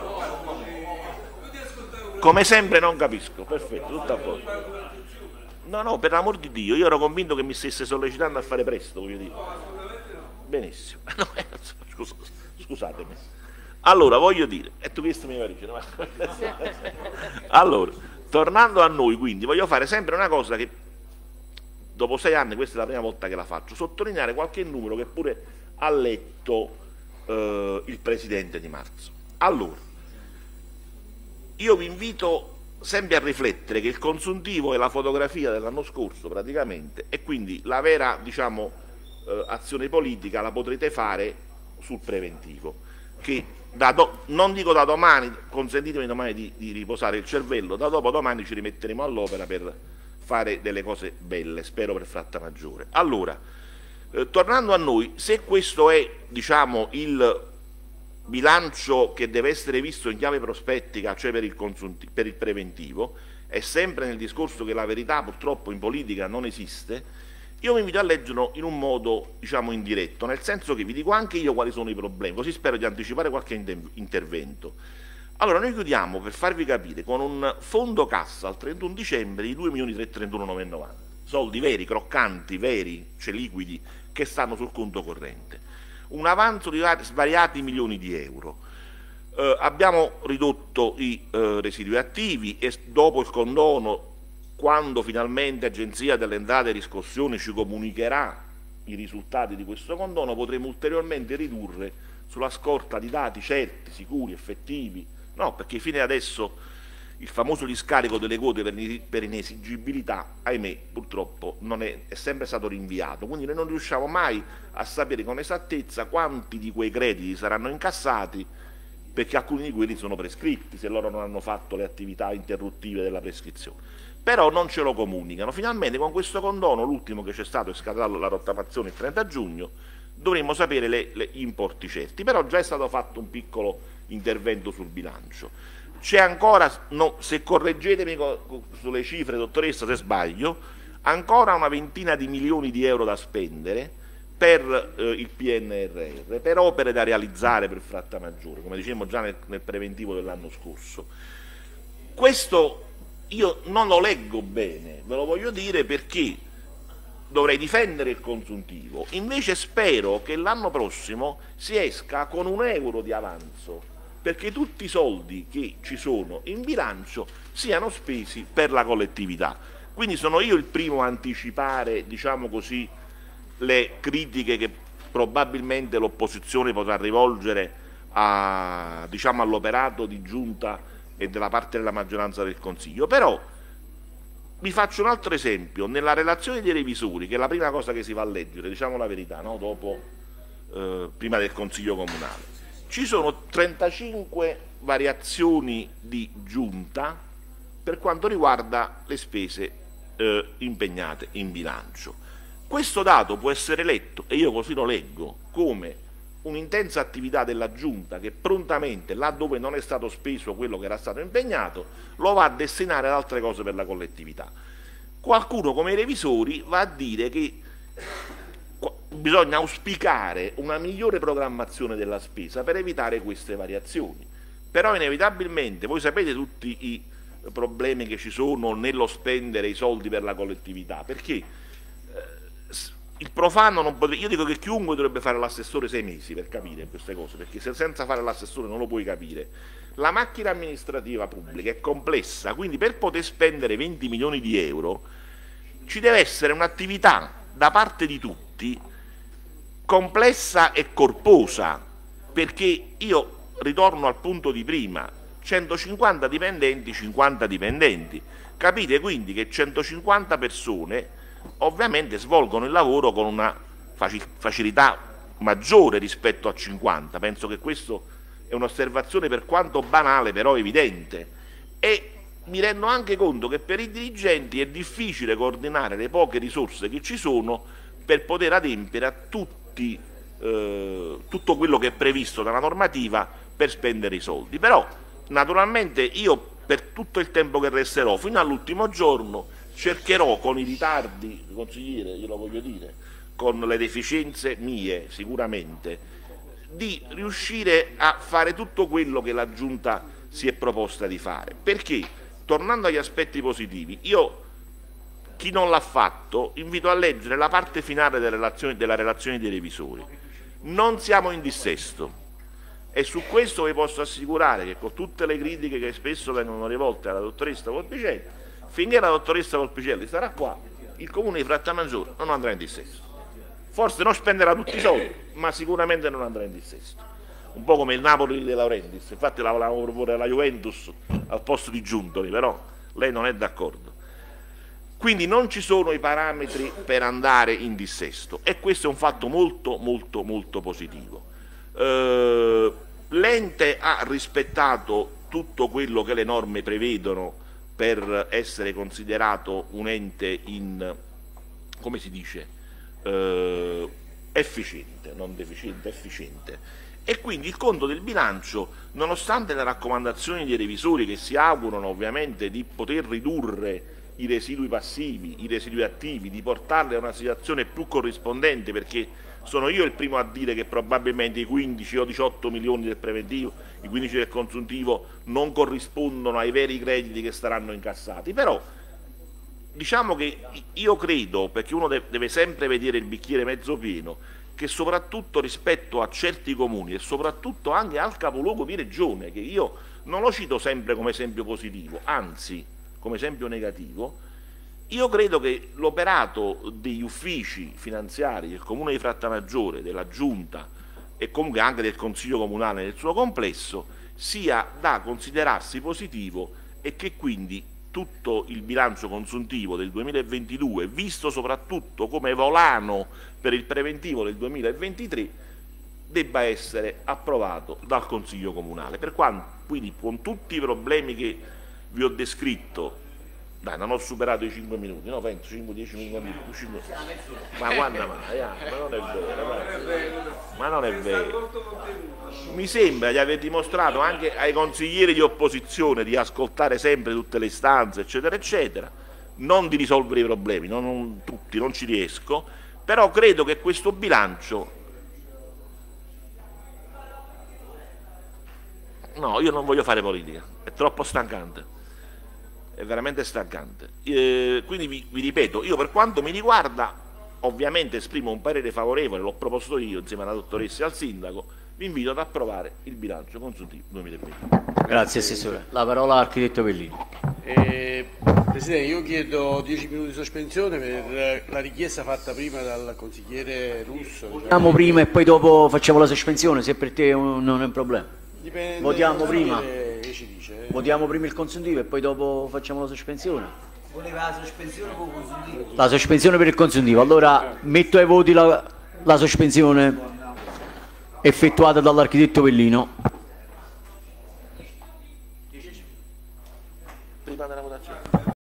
S15: Come sempre non capisco, perfetto, tutto a posto. No, no, per l'amor di Dio, io ero convinto che mi stesse sollecitando a fare presto, voglio dire. Benissimo. No, scusa, scusatemi. Allora, voglio dire, e tu questo mi pare, no? Allora, tornando a noi, quindi, voglio fare sempre una cosa che, dopo sei anni, questa è la prima volta che la faccio, sottolineare qualche numero che pure ha letto eh, il Presidente di marzo. Allora, io vi invito sempre a riflettere che il consuntivo è la fotografia dell'anno scorso praticamente e quindi la vera, diciamo, eh, azione politica la potrete fare sul preventivo, che da do, non dico da domani, consentitemi domani di, di riposare il cervello, da dopo domani ci rimetteremo all'opera per fare delle cose belle, spero per Frattamaggiore. Allora, eh, tornando a noi, se questo è, diciamo, il bilancio che deve essere visto in chiave prospettica, cioè per il, per il preventivo, è sempre nel discorso che la verità purtroppo in politica non esiste, io vi invito a leggerlo in un modo, diciamo, indiretto, nel senso che vi dico anche io quali sono i problemi, così spero di anticipare qualche intervento. Allora, noi chiudiamo, per farvi capire, con un fondo cassa al trentuno dicembre di due milioni trecentotrentuno mila novecentonovanta, soldi veri, croccanti, veri, cioè liquidi, che stanno sul conto corrente. Un avanzo di svariati milioni di euro. Eh, abbiamo ridotto i eh, residui attivi e dopo il condono, quando finalmente Agenzia delle Entrate e Riscossione ci comunicherà i risultati di questo condono, potremo ulteriormente ridurre sulla scorta di dati certi, sicuri, effettivi, no, perché fino adesso il famoso discarico delle quote per, per inesigibilità, ahimè, purtroppo non è, è sempre stato rinviato, quindi noi non riusciamo mai a sapere con esattezza quanti di quei crediti saranno incassati perché alcuni di quelli sono prescritti se loro non hanno fatto le attività interruttive della prescrizione. Però non ce lo comunicano. Finalmente con questo condono, l'ultimo che c'è stato, è scattato la rottamazione il trenta giugno, dovremmo sapere le, le, gli importi certi, però già è stato fatto un piccolo intervento sul bilancio. C'è ancora, no, se correggetemi sulle cifre, dottoressa, se sbaglio, ancora una ventina di milioni di euro da spendere per eh, il P N R R, per opere da realizzare per Frattamaggiore, come dicevamo già nel, nel preventivo dell'anno scorso. Questo io non lo leggo bene, ve lo voglio dire, perché dovrei difendere il consuntivo, invece spero che l'anno prossimo si esca con un euro di avanzo, perché tutti i soldi che ci sono in bilancio siano spesi per la collettività. Quindi sono io il primo a anticipare, diciamo così, le critiche che probabilmente l'opposizione potrà rivolgere a, diciamo, all'operato di giunta e della parte della maggioranza del Consiglio. Però vi faccio un altro esempio: nella relazione dei revisori, che è la prima cosa che si va a leggere, diciamo la verità, no? Dopo, eh, prima del Consiglio Comunale, ci sono trentacinque variazioni di giunta per quanto riguarda le spese eh, impegnate in bilancio. Questo dato può essere letto, e io così lo leggo, come un'intensa attività della Giunta che prontamente, laddove non è stato speso quello che era stato impegnato, lo va a destinare ad altre cose per la collettività. Qualcuno, come i revisori, va a dire che bisogna auspicare una migliore programmazione della spesa per evitare queste variazioni. Però inevitabilmente, voi sapete tutti i problemi che ci sono nello spendere i soldi per la collettività, perché il profano non potrebbe, io dico che chiunque dovrebbe fare l'assessore sei mesi per capire queste cose, perché se senza fare l'assessore non lo puoi capire. La macchina amministrativa pubblica è complessa, quindi per poter spendere venti milioni di euro ci deve essere un'attività da parte di tutti complessa e corposa, perché io ritorno al punto di prima: centocinquanta dipendenti, cinquanta dipendenti, capite quindi che centocinquanta persone ovviamente svolgono il lavoro con una facilità maggiore rispetto a cinquanta. Penso che questa è un'osservazione per quanto banale però evidente, e mi rendo anche conto che per i dirigenti è difficile coordinare le poche risorse che ci sono per poter adempiere a tutti, eh, tutto quello che è previsto dalla normativa per spendere i soldi. Però naturalmente io, per tutto il tempo che resterò fino all'ultimo giorno, cercherò, con i ritardi, consigliere, glielo voglio dire, con le deficienze mie sicuramente, di riuscire a fare tutto quello che la Giunta si è proposta di fare. Perché, tornando agli aspetti positivi, io, chi non l'ha fatto, invito a leggere la parte finale della relazione, della relazione dei revisori. Non siamo in dissesto, e su questo vi posso assicurare che, con tutte le critiche che spesso vengono rivolte alla dottoressa Colpicelli, finché la dottoressa Colpicelli sarà qua, il comune di Frattamaggiore non andrà in dissesto. Forse non spenderà tutti i soldi, ma sicuramente non andrà in dissesto. Un po' come il Napoli di De Laurentiis, infatti la volevamo proporre la Juventus al posto di Giuntoli, però lei non è d'accordo. Quindi non ci sono i parametri per andare in dissesto, e questo è un fatto molto molto molto positivo. Eh, l'ente ha rispettato tutto quello che le norme prevedono per essere considerato un ente in, come si dice, eh, efficiente, non deficiente, efficiente. E quindi il conto del bilancio, nonostante le raccomandazioni dei revisori, che si augurano ovviamente di poter ridurre i residui passivi, i residui attivi, di portarli a una situazione più corrispondente, perché sono io il primo a dire che probabilmente i quindici o diciotto milioni del preventivo, i quindici del consuntivo, non corrispondono ai veri crediti che saranno incassati. Però diciamo che io credo, perché uno deve sempre vedere il bicchiere mezzo pieno, che soprattutto rispetto a certi comuni e soprattutto anche al capoluogo di regione, che io non lo cito sempre come esempio positivo, anzi come esempio negativo, io credo che l'operato degli uffici finanziari del Comune di Frattamaggiore, della Giunta e comunque anche del Consiglio Comunale nel suo complesso sia da considerarsi positivo, e che quindi tutto il bilancio consuntivo del duemilaventidue, visto soprattutto come volano per il preventivo del duemilaventitré, debba essere approvato dal Consiglio Comunale. Per quanto, quindi, con tutti i problemi che vi ho descritto, dai, non ho superato i cinque minuti, no, penso cinque dieci minuti, cinque... ma quando mai? Ah, ma non è vero, ma... ma non è vero. Mi sembra di aver dimostrato anche ai consiglieri di opposizione di ascoltare sempre tutte le istanze, eccetera, eccetera, non di risolvere i problemi, non, non tutti, non ci riesco, però credo che questo bilancio, no, io non voglio fare politica, è troppo stancante. È veramente stancante. Eh, quindi vi, vi ripeto, io per quanto mi riguarda, ovviamente esprimo un parere favorevole, l'ho proposto io insieme alla dottoressa e al sindaco, vi invito ad approvare il bilancio consuntivo duemilaventi.
S2: Grazie Assessore. La parola all'architetto Pellini.
S3: Eh, Presidente, io chiedo dieci minuti di sospensione per la richiesta fatta prima dal consigliere Russo.
S2: Votiamo prima e poi dopo facciamo la sospensione, se per te non è un problema.
S3: Dipende,
S2: Votiamo prima.
S3: Che ci dice, eh.
S2: Votiamo prima il consuntivo e poi dopo facciamo la sospensione.
S7: Voleva la sospensione con consuntivo.
S2: La sospensione per il consuntivo. Allora metto ai voti la, la sospensione effettuata dall'architetto Pellino.
S15: Prima della votazione.